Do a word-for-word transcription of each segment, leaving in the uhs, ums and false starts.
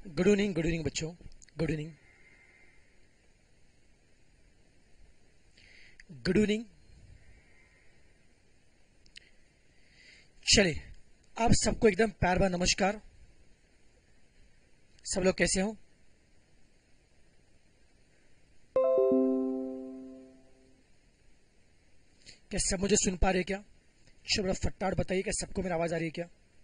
Good evening good evening बच्चों। Good evening good evening. चलिए, आप सबको एकदम प्यार भरा नमस्कार। सब लोग कैसे हो? क्या सब मुझे सुन पा रहे हैं क्या? चलो बड़ा फटाफट बताइए, क्या सबको मेरी आवाज आ रही है क्या?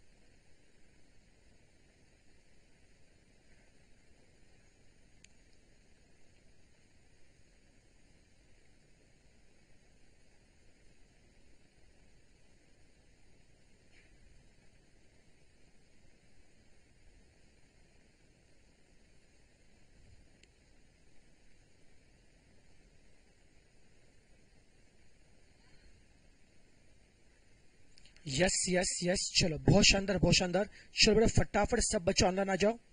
यस यस यस, चलो बहुत शानदार बहुत शानदार। चलो बड़ा फटाफट सब बच्चे ऑनलाइन आ जाओ।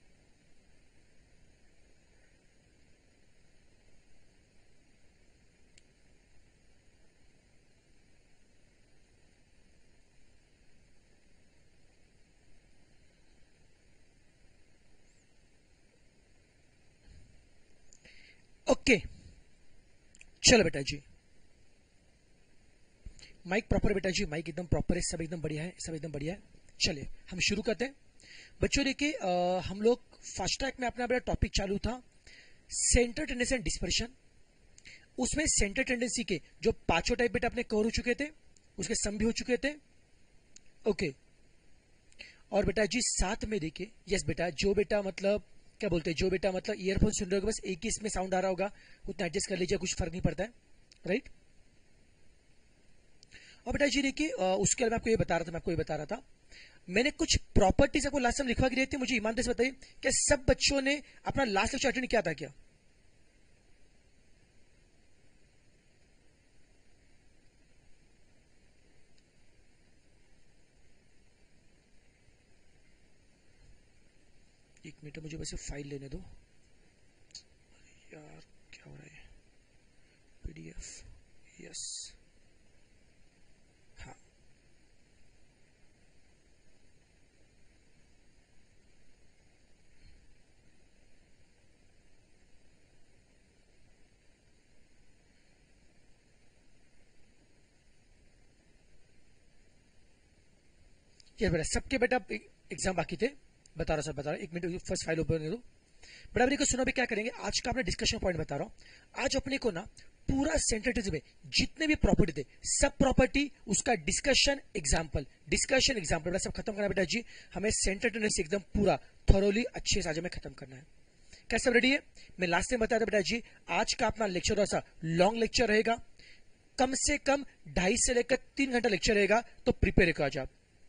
ओके, चलो बेटा जी, माइक प्रॉपर बेटा जी, माइक एकदम प्रॉपर है, सब एकदम बढ़िया है, सब एकदम बढ़िया है। चलिए हम शुरू करते हैं। बच्चों देखिए, अ, हम लोग फास्ट ट्रैक में अपना बड़ा टॉपिक चालू था, सेंटर टेंडेंसी एंड डिस्पर्शन। उसमें सेंटर टेंडेंसी के जो पांचों टाइप बेटा अपने कवर हो चुके थे, उसके सम भी हो चुके थे। ओके, और बेटा जी साथ में देखिए, यस बेटा, जो बेटा मतलब क्या बोलते हैं, जो बेटा मतलब ईयरफोन सुन रहे होगा, बस एक ही इसमें साउंड आ रहा होगा, उतना एडजस्ट कर लीजिए, कुछ फर्क नहीं पड़ता है, राइट। और बेटा जी देखिए, अ, उसके अलावा आपको ये बता रहा था, मैं आपको ये बता रहा था, मैंने कुछ प्रॉपर्टीज आपको लास्ट टाइम लिखवा के दी थी। मुझे ईमानदारी से बताइए, क्या सब बच्चों ने अपना लास्ट लेक्चर अटेंड किया था क्या? एक मिनट, मुझे वैसे फाइल लेने दो यार, क्या हो रहा है? पीडीएफ, यस, हाँ। ये बेटा सबके बेटा एग्जाम बाकी थे, बता रहा सर, बता रहा, एक मिनट फर्स्ट फाइल ओपन करो। बड़ा को सुनो, अभी क्या करेंगे आज का अपना डिस्कशन पॉइंट बता रहा हूं। आज अपने को ना पूरा सेंटेंस में जितने भी प्रॉपर्टी थे, सब प्रॉपर्टी उसका डिस्कशन एग्जांपल, डिस्कशन एग्जांपल बेटा सब खत्म करना बेटा जी। हमें सेंटेंस एकदम पूरा थोरोली अच्छे से आज हमें खत्म करना है। क्या सब रेडी है? मैं लास्ट टाइम बताया था बेटा जी, आज का अपना लेक्चर थोड़ा सा लॉन्ग लेक्चर रहेगा, कम से कम ढाई से लेकर तीन घंटा लेक्चर रहेगा, तो प्रिपेयर रखो आज आप।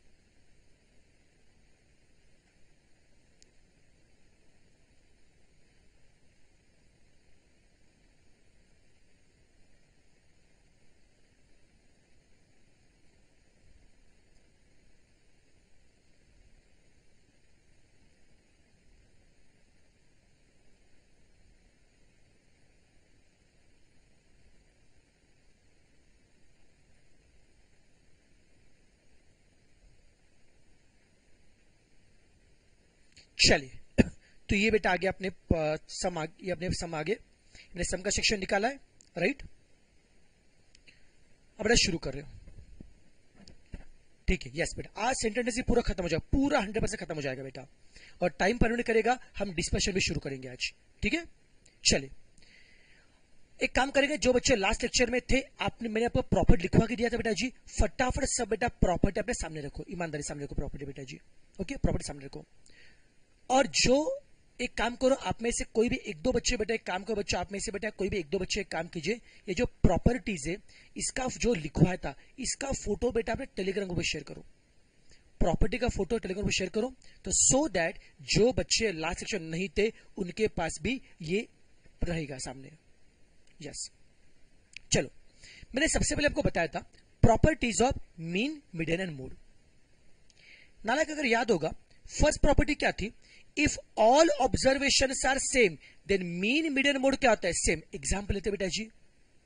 चलिए, तो ये बेटा आगे अपने प- सम आ, ये अपने सम आगे, मैंने सम का सेक्शन निकाला है, राइट। अब बेटा शुरू कर रहे हो, ठीक है, यस बेटा, आज सेंटेंस पूरा खत्म हो जाएगा, पूरा हंड्रेड परसेंट खत्म हो जाएगा बेटा, और टाइम परमिट करेगा, हम डिस्कशन भी शुरू करेंगे आज, ठीक है। चलिए, एक काम करेंगे, जो बच्चे लास्ट लेक्चर में थे, आपने मैंने आपको प्रॉपर्टी लिखवा के दिया था बेटा जी, फटाफट सब बेटा प्रॉपर्टी अपने सामने रखो, ईमानदारी सामने रखो प्रॉपर्टी बेटा जी। ओके, प्रॉपर्टी सामने रखो। और जो एक काम करो, आप में से कोई भी एक दो बच्चे बेटा, एक काम करो बच्चा, आप में से बेटा कोई भी एक दो बच्चे एक काम कीजिए, ये जो प्रॉपर्टीज है इसका जो लिखवाया था, इसका फोटो बेटा अपने टेलीग्राम ग्रुप पर शेयर करो, प्रॉपर्टी का फोटो टेलीग्राम पर शेयर करो, तो सो दैट जो बच्चे लास्ट सेक्शन नहीं थे उनके पास भी ये रहेगा सामने। यस, चलो, मैंने सबसे पहले आपको बताया था properties of mean, median and mode. नालायक अगर याद होगा, फर्स्ट प्रॉपर्टी क्या थी? If all observation are same, then mean, median, mode क्या होता है? सेम। एग्जाम्पल लेते बेटा जी,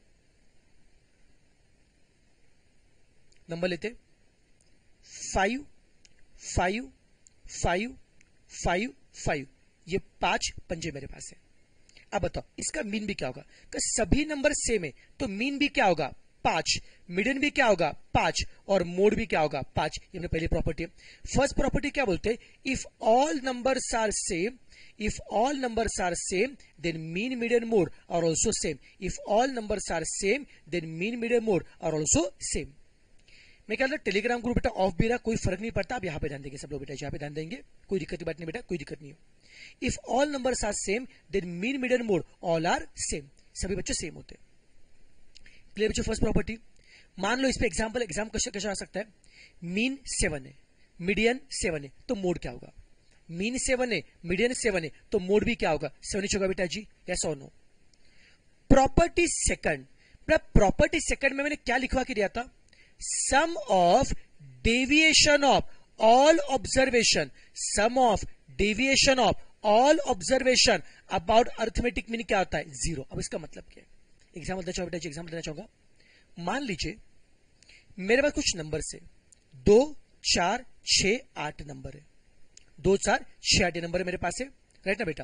नंबर लेते five five five five five, ये पांच पंजे मेरे पास है। अब बताओ इसका मीन भी क्या होगा, कि सभी नंबर सेम है तो मीन भी क्या होगा पांच, मीडियन भी क्या होगा पांच, और मोड भी क्या होगा पांच। ये अपनी पहली प्रॉपर्टी है। फर्स्ट प्रॉपर्टी क्या बोलते हैं, if all numbers are same, if all numbers are same then mean median mode are also same, if all numbers are same then mean median mode are also same। मैं क्या Telegram group बेटा of भी रहा, कोई फर्क नहीं पड़ता, आप यहाँ पे ध्यान देंगे सब लोग बेटा, यहाँ पे ध्यान देंगे, कोई दिक्कत की बात नहीं बेटा, कोई दिक्कत नहीं है। If all numbers are same then mean median mode all are same, सभी बच्चे सेम होते हैं। क्लियर बच्चों फर्स्ट प्रॉपर्टी। मान लो इस पे एग्जाम्पल एग्जाम कैसे आ सकता है, मीन सेवन है, मीडियन सेवन है, तो मोड क्या होगा, मीन सेवन है, मीडियन सेवन है, तो मोड भी क्या होगा सेवन ही होगा बेटा जी, यस और no. Property second, property second में मैंने क्या लिखवा के दिया था, sum of deviation of all observation, sum of deviation of all observation about arithmetic mean क्या होता है जीरो। अब इसका मतलब क्या है, एग्जाम्पल देना चाहूंगा बेटा जी, एग्जाम्पल देना चाहूंगा। मान लीजिए मेरे पास कुछ नंबर से दो चार छह आठ नंबर है, दो चार छह आठ नंबर मेरे पास है, राइट ना बेटा।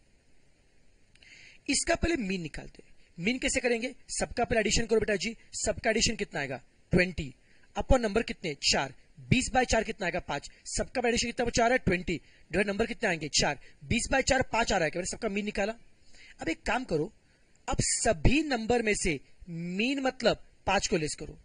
इसका पहले मीन निकालते हैं। मीन कैसे करेंगे, सबका पहले एडिशन करो बेटा जी, सबका एडिशन कितना आएगा ट्वेंटी, अपन नंबर कितने चार, बीस बाय चार कितना आएगा पांच, सबका एडिशन कितना चार है ट्वेंटी, डिवाइड नंबर कितने आएंगे चार, बीस बाय चार पांच आ रहा है, मैंने सबका मीन निकाला। अब एक काम करो, अब सभी नंबर में से मीन मतलब पांच को लेस करो,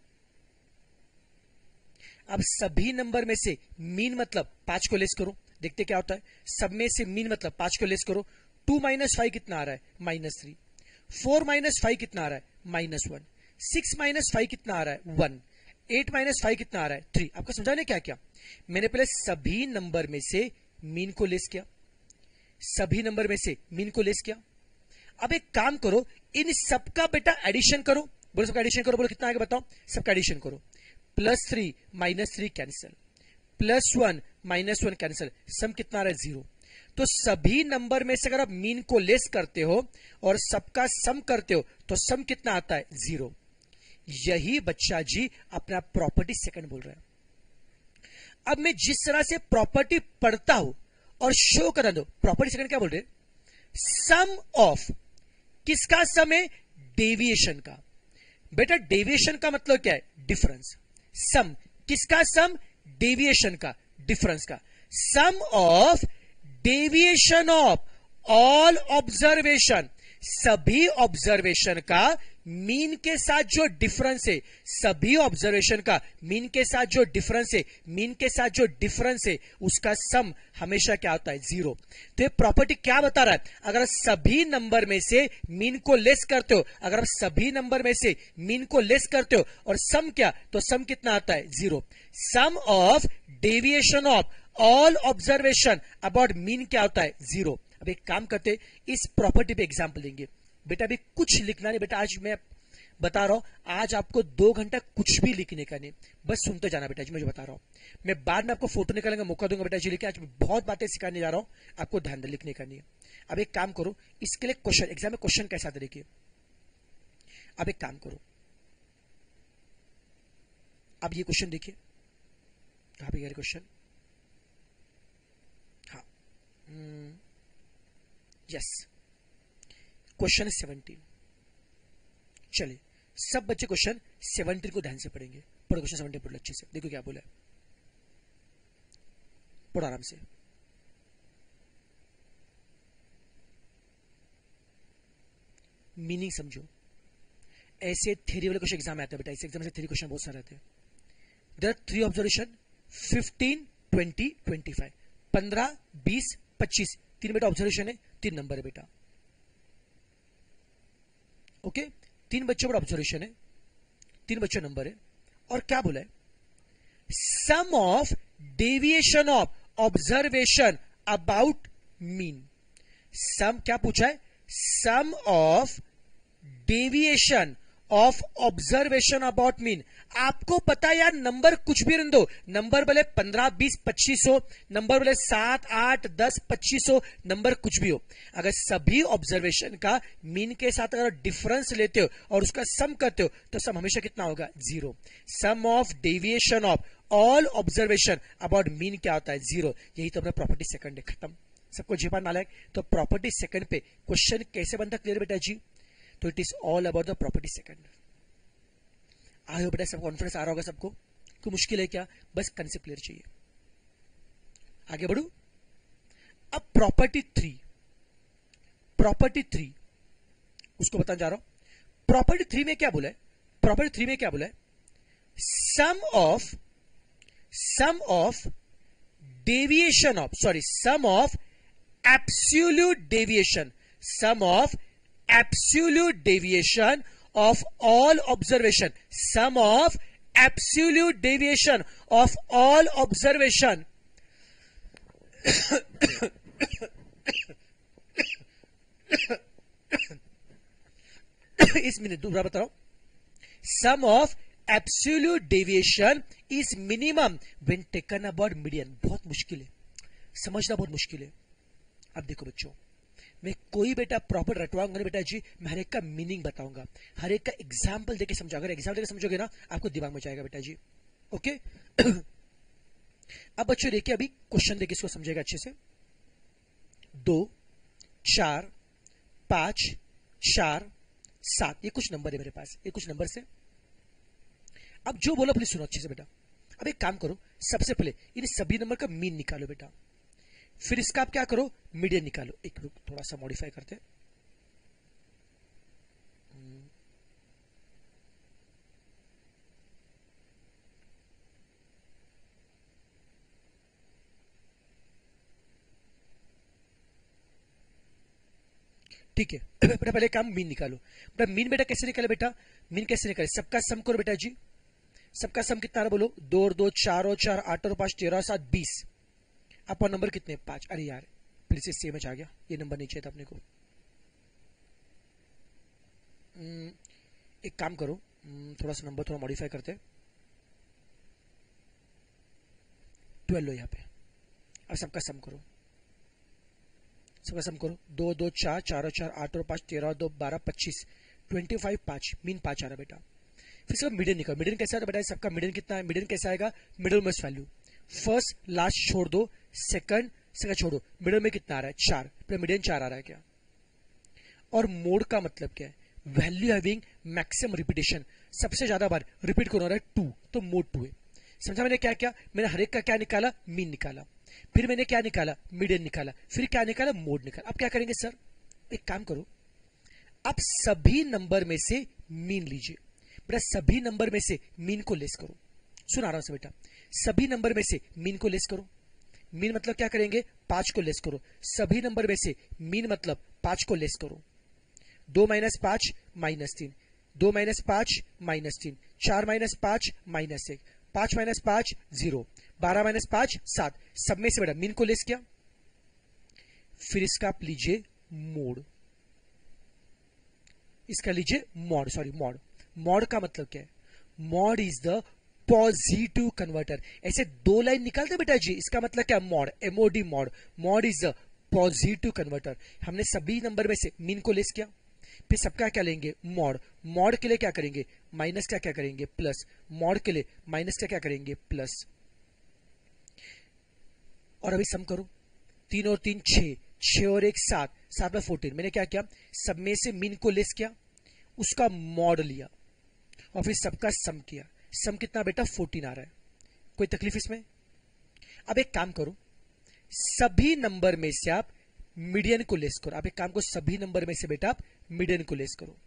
अब सभी नंबर में से मीन मतलब पांच को लेस करो, देखते क्या होता है। सब में से मीन मतलब पांच को लेस करो, टू माइनस फाइव कितना आ रहा है minus three, four minus five कितना आ रहा है minus one, six minus five कितना आ रहा है वन, एट माइनस फाइव कितना आ रहा है थ्री। आपको समझा नहीं क्या क्या, मैंने पहले सभी नंबर में से मीन को लेस किया, सभी नंबर में से मीन को लेस किया। अब एक काम करो, इन सबका बेटा एडिशन करो, बोलो सबका एडिशन करो, बोलो कितना आएगा बताओ, सबका एडिशन करो, plus three minus three cancel, plus one minus one cancel, sum कितना आ रहा है जीरो। तो सभी नंबर में से अगर आप मीन को लेस करते हो और सबका सम करते हो तो सम कितना आता है जीरो। यही बच्चा जी अपना प्रॉपर्टी सेकंड बोल रहा है। अब मैं जिस तरह से प्रॉपर्टी पढ़ता हूं और शो करा दो, प्रॉपर्टी सेकंड क्या बोल रहे, सम ऑफ किसका सम है, डेविएशन का। बेटा डेविएशन का मतलब क्या है, डिफरेंस। सम किसका सम, डेविएशन का, डिफरेंस का। Sum of deviation of all observation, सभी ऑब्जर्वेशन का मीन के साथ जो डिफरेंस है, सभी ऑब्जर्वेशन का मीन के साथ जो डिफरेंस है, मीन के साथ जो डिफरेंस है उसका सम हमेशा क्या होता है जीरो। तो ये प्रॉपर्टी क्या बता रहा है, अगर सभी नंबर में से मीन को लेस करते हो, अगर आप सभी नंबर में से मीन को लेस करते हो और सम क्या, तो सम कितना आता है zero. Sum of deviation of all observation about mean क्या होता है जीरो। अब एक काम करते, इस प्रॉपर्टी पे एग्जांपल देंगे बेटा। अभी कुछ लिखना नहीं बेटा, आज मैं बता रहा हूं, आज आपको दो घंटा कुछ भी लिखने का नहीं, बस सुनते जाना बेटा जी, मैं जो बता रहा हूं। मैं बाद में आपको फोटो निकालने का मौका दूंगा बेटा जी लिखे, आज मैं बहुत बातें सिखाने जा रहा हूं, आपको ध्यान दे लिखने का नहीं है। अब एक काम करो, इसके लिए क्वेश्चन एग्जाम में क्वेश्चन कैसा था देखिए। अब एक काम करो, अब ये क्वेश्चन देखिए, कहां पे गया क्वेश्चन, हाँ यस, क्वेश्चन सेवनटीन। चलिए सब बच्चे क्वेश्चन सेवनटीन को ध्यान से पढ़ेंगे। पढ़ो क्वेश्चन सेवनटीन, पढ़ो अच्छे से, देखो क्या बोला है, पढ़ो आराम से। मीनिंग समझो, ऐसे थ्योरी वाले क्वेश्चन एग्जाम में आते हैं बेटा, इस एग्जाम से थ्योरी क्वेश्चन बहुत सारे आते हैं। There are three observation, fifteen twenty twenty five, पंद्रह बीस पच्चीस, तीन बेटा ऑब्जर्वेशन है, तीन नंबर है बेटा, ओके okay? तीन बच्चों पर ऑब्जर्वेशन है, तीन बच्चों नंबर है, और क्या बोला है, sum of deviation of observation about mean. Sum क्या पूछा है, sum of deviation of observation about mean. आपको पता है यार, नंबर कुछ भी रन दो, नंबर बोले पंद्रह बीस पच्चीस हो, नंबर बोले सात आठ दस पच्चीस हो, नंबर कुछ भी हो, अगर सभी ऑब्जर्वेशन का मीन के साथ अगर डिफरेंस लेते हो और उसका सम करते हो तो सम हमेशा कितना होगा zero. Sum of deviation of all observation about mean क्या होता है जीरो। यही तो अपना प्रॉपर्टी सेकंड है, खत्म, सबको जेपा नालायक। तो प्रॉपर्टी सेकंड पे क्वेश्चन कैसे बनता क्लियर बेटा जी? तो it is all about the property second. आई हो बेटा सब कॉन्फिडेंस आ रहा होगा सबको। कोई मुश्किल है क्या? बस कंसेप्ट क्लियर चाहिए। आगे बढ़ू। अब प्रॉपर्टी थ्री, प्रॉपर्टी थ्री उसको बताने जा रहा हूं। प्रॉपर्टी थ्री में क्या बोला है? प्रॉपर्टी थ्री में क्या बोला है? Sum of sum of deviation of sorry sum of absolute deviation sum of absolute deviation of all observation sum of absolute deviation of all observation इस मिनट दूसरा बता रहा हूं। sum of absolute deviation is minimum when taken about median। बहुत मुश्किल है, समझना बहुत मुश्किल है। अब देखो बच्चों, मैं कोई बेटा प्रॉपर रटवाऊंगा नहीं बेटा जी, मैं हर एक का मीनिंग बताऊंगा, हर एक का एग्जाम्पल देके समझाऊंगा। अगर एग्जाम्पल देके समझोगे ना आपको दिमाग में जाएगा बेटा जी। ओके अब बच्चों देखिए, अभी क्वेश्चन देखिए, इसको समझेगा अच्छे से। दो, चार, पांच, चार, सात, ये कुछ नंबर है मेरे पास, ये कुछ नंबर से। अब जो बोला प्लीज सुनो अच्छे से बेटा। अब एक काम करो, सबसे पहले इन सभी नंबर का मीन निकालो बेटा, फिर इसका आप क्या करो, मीडियन निकालो। एक मिनट थोड़ा सा मॉडिफाई करते हैं। ठीक है बेटा, पहले काम मीन निकालो। बेटा मीन बेटा कैसे निकाले बेटा? मीन कैसे निकाले? सबका सम करो बेटा जी। सबका सम कितना है बोलो? दो और दो चार और चार, आठ और पांच तेरह, सात बीस। आपका नंबर कितने? पांच। अरे यार फिर से सेम आ गया, ये नंबर नहीं चाहिए था अपने को। एक काम करो, थोड़ा सा नंबर थोड़ा मॉडिफाई करते हैं। ट्वेल्व लो यहाँ पे। अब सबका सम करो, सबका सम करो। दो दो चार, चार और चार आठ और पांच तेरह, दो बारह पच्चीस, ट्वेंटी फाइव, पांच। मीन पांच आ रहा बेटा। फिर इसका मीडियन निकालो। मीडियन कैसा आता बेटा? सबका मीडियन कितना है? मीडियन कैसा आएगा? Middle most value. First last छोड़ दो, सेकंड सेकंड छोड़ो, मिडिल में कितना आ रहा है? चार। फिर मीडियन चार आ रहा है क्या? और मोड का मतलब क्या है? वैल्यू हैविंग मैक्सिमम रिपीटेशन, सबसे ज्यादा बार रिपीट कौन हो रहा है? टू, तो मोड टू है। समझा मैंने क्या क्या? मैंने हर एक का क्या निकाला? मीन निकाला। फिर मैंने क्या निकाला? मीडियन निकाला। फिर क्या निकाला? मोड निकाला। अब क्या करेंगे सर? एक काम करो, आप सभी नंबर में से मीन लीजिए बेटा। सभी नंबर में से मीन को लेस करो। सुना रहा हूं बेटा, सभी नंबर में से मीन को लेस करो। मीन मतलब क्या करेंगे? पांच को लेस करो। सभी नंबर में से मीन मतलब पांच को लेस करो। दो माइनस पांच माइनस तीन, दो माइनस पांच माइनस तीन, चार माइनस पांच माइनस एक, पांच माइनस पांच जीरो, बारह माइनस पांच सात। सब में से बेटा मीन को लेस किया। फिर इसका आप लीजिए मोड, इसका लीजिए मॉड, सॉरी मॉड। मॉड का मतलब क्या है? Mod is the positive converter. ऐसे दो लाइन निकालते बेटा जी, इसका मतलब क्या? Mod, M O D mod. Mod is the positive converter. हमने सभी नंबर में से मीन को लेस किया, फिर सबका क्या लेंगे? मॉड। मॉड के लिए क्या करेंगे? माइनस का क्या करेंगे? प्लस। मॉड के लिए माइनस का क्या करेंगे? प्लस। और अभी सम करो, तीन और तीन छह, छह और एक सात, सात में फोर्टीन। मैंने क्या किया? सब में से मीन को लेस किया, उसका मॉड लिया और फिर सबका सम किया। सम कितना बेटा? फोर्टीन आ रहा है। कोई तकलीफ इसमें? अब एक काम करो, सभी नंबर में से आप मीडियन को लेस करो। आप एक काम करो, सभी नंबर में से बेटा आप मीडियन को लेस करो।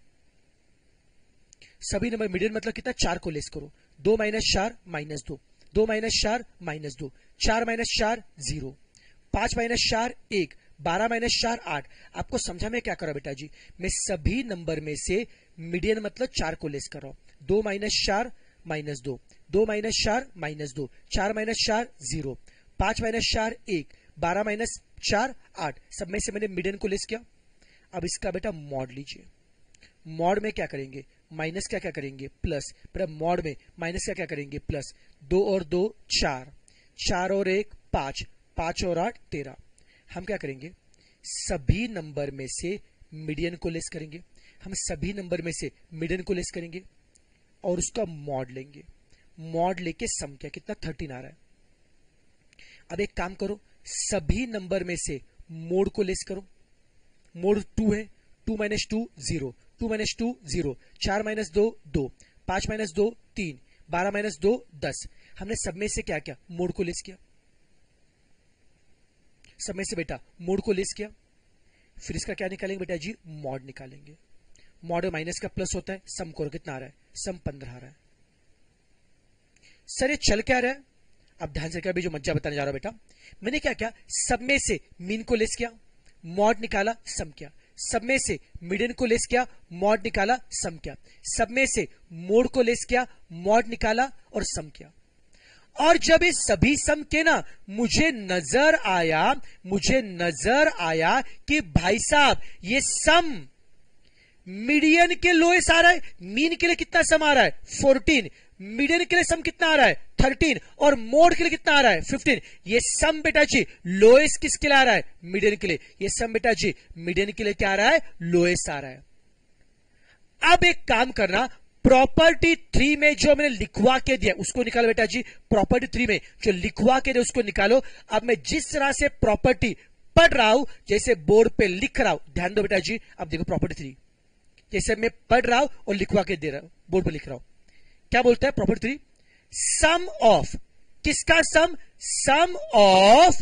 सभी नंबर मीडियन मतलब कितना? चार को लेस करो। दो माइनस चार माइनस दो, दो माइनस चार माइनस दो, चार माइनस चार जीरो, पांच माइनस चार एक, बारह माइनस चार आठ। आपको समझा मैं क्या कर रहा हूं बेटा जी? मैं सभी नंबर में से मीडियन मतलब चार को लेस कर रहा हूं। दो माइनस चार माइनस दो, दो माइनस चार माइनस दो, चार माइनस चार जीरो, पांच माइनस चार एक, बारह माइनस चार आठ। सब में से मैंने मीडियन को लेस किया। अब इसका बेटा मॉड लीजिए। मॉड में क्या करेंगे? माइनस क्या क्या करेंगे? प्लस। बेटा मॉड में माइनस क्या क्या करेंगे? प्लस। दो और दो चार, चार और एक पांच, पांच और आठ तेरह। हम क्या करेंगे? सभी नंबर में से मीडियन को लेस करेंगे। हम सभी नंबर में से मीडियन को लेस करेंगे और उसका मॉड लेंगे। मॉड लेके सम किया, कितना? थर्टीन आ रहा है। अब एक काम करो, सभी नंबर में से मोड को लेस करो, मोड टू है, two minus two zero, two minus two zero, चार माइनस दो दो, पांच माइनस दो तीन, बारह माइनस दो दस। हमने सब में से क्या क्या, मोड को लेस किया, सब में से बेटा मोड को लेस किया, फिर इसका क्या निकालेंगे बेटा जी, मॉड निकालेंगे। मॉड माइनस का प्लस होता है, सम को कितना आ रहा है, सम पंद्रह आ रहा है। सर ये चल क्या रहा है, अब ध्यान से क्या भी जो मज्जा बताने जा रहा हूं बेटा, मैंने क्या किया, सब में से मीन को लेस किया, मॉड निकाला, सम किया, सब में से मीडियन को लेस किया, मॉड निकाला, सम किया, सब में से मोड को लेस किया, मॉड निकाला और सम किया। और जब ये सभी सम के ना मुझे नजर आया, मुझे नजर आया कि भाई साहब ये सम मीडियन के लोएस्ट आ रहा है, मीन के लिए कितना सम आ रहा है, फोर्टीन, मीडियन के लिए सम कितना आ रहा है, थर्टीन, और मोड के लिए कितना आ रहा है, फिफ्टीन। ये सम बेटा जी लोएस्ट किसके लिए आ रहा है, मीडियन के लिए। ये सम बेटा जी मीडियन के लिए क्या आ रहा है, लोएस्ट आ रहा है। अब एक काम करना, प्रॉपर्टी थ्री में जो मैंने लिखवा के दिया उसको निकालो बेटा जी, प्रॉपर्टी थ्री में जो लिखवा के दिया उसको निकालो। अब मैं जिस तरह से प्रॉपर्टी पढ़ रहा हूं, जैसे बोर्ड पे लिख रहा हूं, ध्यान दो बेटा जी। अब देखो प्रॉपर्टी थ्री, जैसे मैं पढ़ रहा हूं और लिखवा के दे रहा हूं, बोर्ड पे लिख रहा हूं, क्या बोलता है प्रॉपर्टी थ्री, सम ऑफ, किसका sum, sum of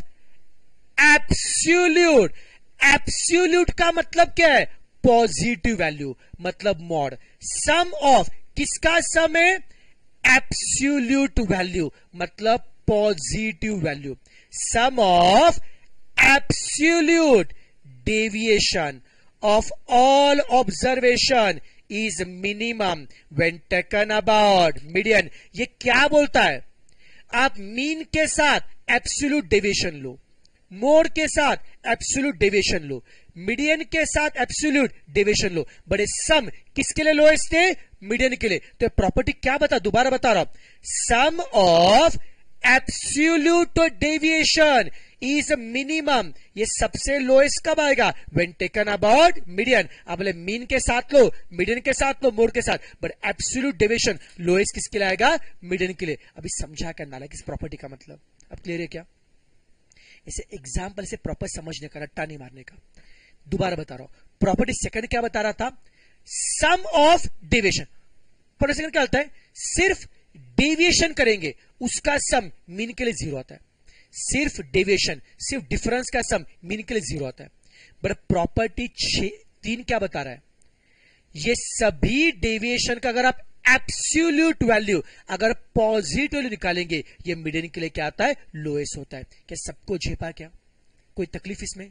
absolute. Absolute का मतलब क्या है, पॉजिटिव वैल्यू, मतलब मॉड। सम ऑफ किसका सम है, एब्सोल्यूट वैल्यू, मतलब positive value. Sum of absolute deviation of all observation is minimum when taken about median। ये क्या बोलता है, आप मीन के साथ एब्सोल्यूट डेविएशन लो, मोड के साथ एब्सोल्यूट डेविएशन लो, मीडियन के साथ एब्सोल्यूट डेविएशन लो, बड़े सम किसके लिए लोएस्ट थे, मीडियन के लिए। तो प्रॉपर्टी क्या बता, दोबारा बता रहा हूं, sum of absolute deviation is minimum. ये सबसे लोएस्ट कब आएगा, व्हेन टेकन अबाउट मीडियन। आप बोले मीन के साथ लो, मीडियन के साथ लो, मोड के साथ, बट एब्सोल्यूट डेविएशन लोएस्ट किसके लिए आएगा, मीडियन के लिए। अभी समझा क्या नाला किस प्रॉपर्टी का मतलब, अब क्लियर है क्या। इसे एग्जाम्पल से प्रॉपर समझने का, रट्टा नहीं मारने का। दोबारा बता रहा हूं, प्रॉपर्टी सेकंड क्या बता रहा था, sum of deviation. Property second क्या होता है, सिर्फ डेविएशन करेंगे उसका सम मीन के लिए जीरो आता है, सिर्फ डेविएशन, सिर्फ डिफरेंस का सम मीन के लिए जीरो आता है। बट प्रॉपर्टी तीन क्या बता रहा है, ये सभी डेविएशन का अगर आप एब्सोल्यूट वैल्यू अगर पॉजिटिव वैल्यू निकालेंगे, ये मीडियन के लिए क्या आता है, लोएस्ट होता है। क्या सबको झेपा क्या, कोई तकलीफ इसमें।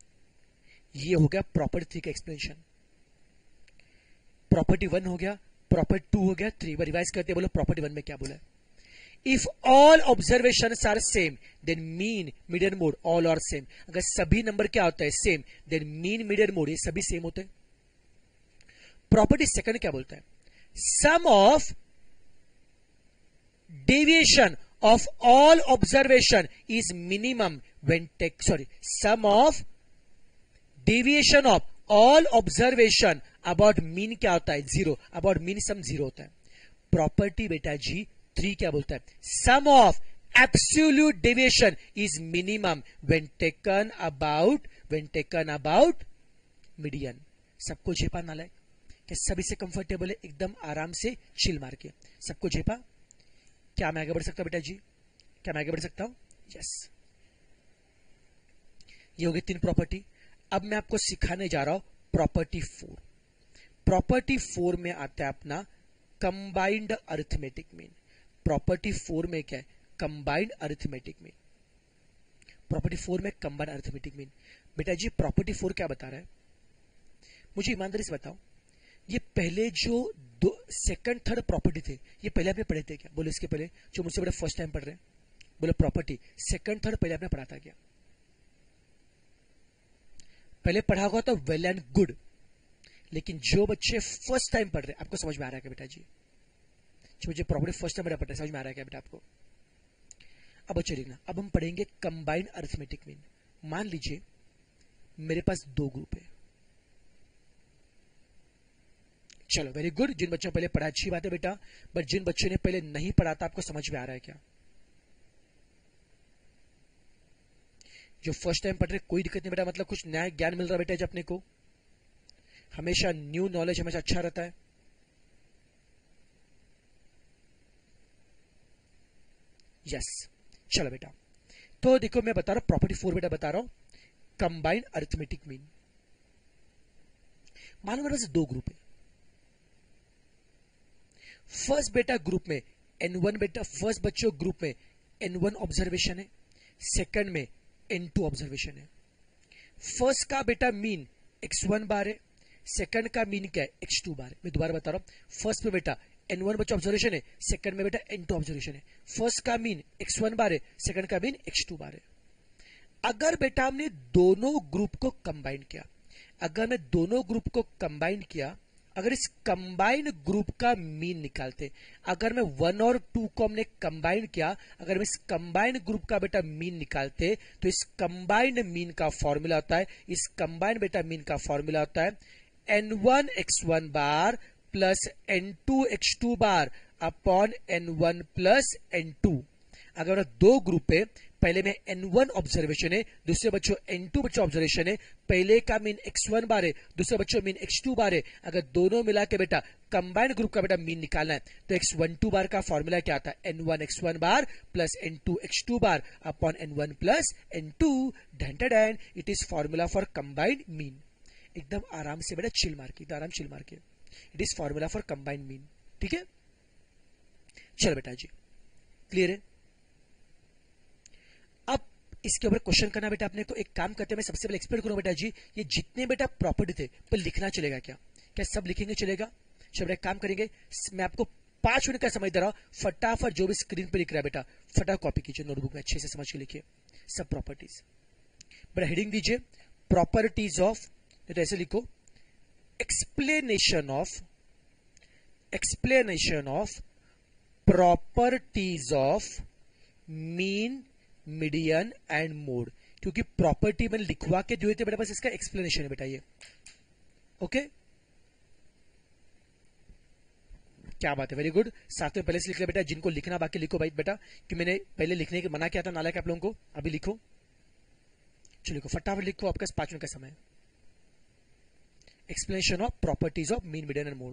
ये हो गया प्रॉपर्टी थ्री का एक्सप्लेनेशन। प्रॉपर्टी वन हो गया, प्रॉपर्टी टू हो गया, थ्री। रिवाइज करते बोलो प्रॉपर्टी वन में क्या बोला है, if all observations are same then mean median mode all are same. अगर सभी नंबर क्या होता है, same, then mean median mode ये सभी सेम होते हैं। प्रॉपर्टी सेकंड क्या बोलता है, sum of deviation of all observation is minimum when take sorry sum of deviation of all observation about mean क्या होता है, zero, about mean sum zero होता है। प्रॉपर्टी बेटा जी थ्री क्या बोलता है, sum of absolute deviation is minimum when taken about when taken about median. सबको झेपा नालायक, क्या सभी से कंफर्टेबल है, एकदम आराम से चिल मार के सबको झेपा। क्या मैं आगे बढ़ सकता हूं बेटा जी, क्या मैं आगे बढ़ सकता हूं, यस। ये होगी तीन प्रॉपर्टी। अब मैं आपको सिखाने जा रहा हूं प्रॉपर्टी फोर। प्रॉपर्टी फोर में आता है अपना combined arithmetic mean. Property four में क्या है, combined arithmetic mean. Property four में कंबाइंड अरिथमेटिक मीन। बेटा जी प्रॉपर्टी फोर क्या बता रहा है, मुझे ईमानदारी से बताओ, ये पहले जो दो सेकंड थर्ड प्रॉपर्टी थे ये पहले आपने पढ़े थे क्या, बोलो इसके पहले जो मुझसे बड़े फर्स्ट टाइम पढ़ रहे हैं, बोलो प्रॉपर्टी सेकंड थर्ड पहले आपने पढ़ा था क्या, पहले पढ़ा हुआ था, वेल एंड गुड। लेकिन जो बच्चे फर्स्ट टाइम पढ़ रहे हैं आपको समझ में आ रहा है क्या बेटा जी, जो मुझे प्रॉपर्टी फर्स्ट टाइम पढ़ रहे समझ में आ रहा है क्या बेटा आपको। अब बच्चे लिखना, अब हम पढ़ेंगे कंबाइंड अरिथमेटिक मीन। मान लीजिए मेरे पास दो ग्रुप है, चलो वेरी गुड, जिन बच्चों ने पहले पढ़ा अच्छी बात है बेटा, बट जिन बच्चों ने पहले नहीं पढ़ा था आपको समझ में आ रहा है क्या। जो फर्स्ट टाइम पढ़ रहे कोई दिक्कत नहीं बेटा, मतलब कुछ नया ज्ञान मिल रहा बेटा जब अपने को, हमेशा न्यू नॉलेज हमेशा अच्छा रहता है। यस, चलो बेटा, तो देखो मैं बता रहा हूं प्रॉपर्टी फोर बेटा, बता रहा हूं कंबाइंड अरिथमेटिक मीन। मानो मेरे पास दो ग्रुप है। फर्स्ट बेटा ग्रुप में एन वन बेटा, फर्स्ट बच्चों ग्रुप में एन वन ऑब्जर्वेशन है, सेकंड में एन टू ऑब्जर्वेशन है। फर्स्ट का बेटा मीन एक्स वन बार है, सेकंड का मीन क्या है एक्स टू बार है। मैं दोबारा बता रहा हूं, फर्स्ट में बेटा एन वन बच्चा ऑब्जर्वेशन है, सेकंड में बेटा एन टू ऑब्जर्वेशन है। फर्स्ट का मीन एक्स वन बार है, सेकंड का मीन एक्स टू बार है। अगर बेटा हमने दोनों ग्रुप को कंबाइन किया, अगर मैं दोनों ग्रुप को कंबाइन किया, अगर इस कंबाइंड ग्रुप का मीन निकालते, अगर मैं वन और टू को हमने कंबाइन किया, अगर मैं इस कंबाइंड ग्रुप का बेटा मीन निकालते, तो इस कंबाइंड मीन का फॉर्मूला होता है, इस कंबाइंड बेटा मीन का फॉर्मूला होता है N one x one bar plus N two x two bar upon N one plus N two. अगर दो ग्रुप है, पहले में एन वन ऑब्जर्वेशन है, दूसरे बच्चों एन टू बच्चों ऑब्जर्वेशन है, पहले का मीन एक्स वन बार है, दूसरे बच्चों मीन एक्स टू बार है। अगर दोनों मिला के बेटा कंबाइंड ग्रुप का बेटा मीन निकालना है, तो एक्स वन टू बार का फॉर्मूला क्या आता है, N one x one bar plus N two x two bar upon N one plus N two. ढंटन, it is formula for combined mean. एकदम आराम से बेटा चिल मार के, आराम चिल मार के, it is formula for combined mean. ठीक है, चलो बेटा जी, क्लियर है। अब इसके ऊपर क्वेश्चन करना बेटा अपने को। एक काम करते हैं, मैं सबसे पहले एक्सप्लेन करूं बेटा जी, ये जितने बेटा प्रॉपर्टी थे पर लिखना चलेगा क्या, क्या सब लिखेंगे चलेगा? चलो बेटा काम करेंगे, मैं आपको पांच मिनट का समय दे रहा हूं, फटाफट जो भी स्क्रीन पे लिख रहा है बेटा फटाफट कॉपी कीजिए नोटबुक में, अच्छे से समझ के लिखिए सब प्रॉपर्टीज। बेटा हेडिंग दीजिए प्रॉपर्टीज ऑफ, तो ऐसे लिखो explanation of, explanation of properties of mean median and mode. क्योंकि प्रॉपर्टी मैंने लिखवा के दिए थे बेटा, बस इसका एक्सप्लेनेशन है बेटा ये। ओके, क्या बात है, वेरी गुड। साथ में पहले से लिख लिया बेटा, जिनको लिखना बाकी लिखो भाई बेटा, कि मैंने पहले लिखने के मना किया था नालायक आप लोगों को, अभी लिखो, चलो लिखो फटाफट लिखो, आपका पांच मिनट का समय। Explanation of properties of mean median and mode.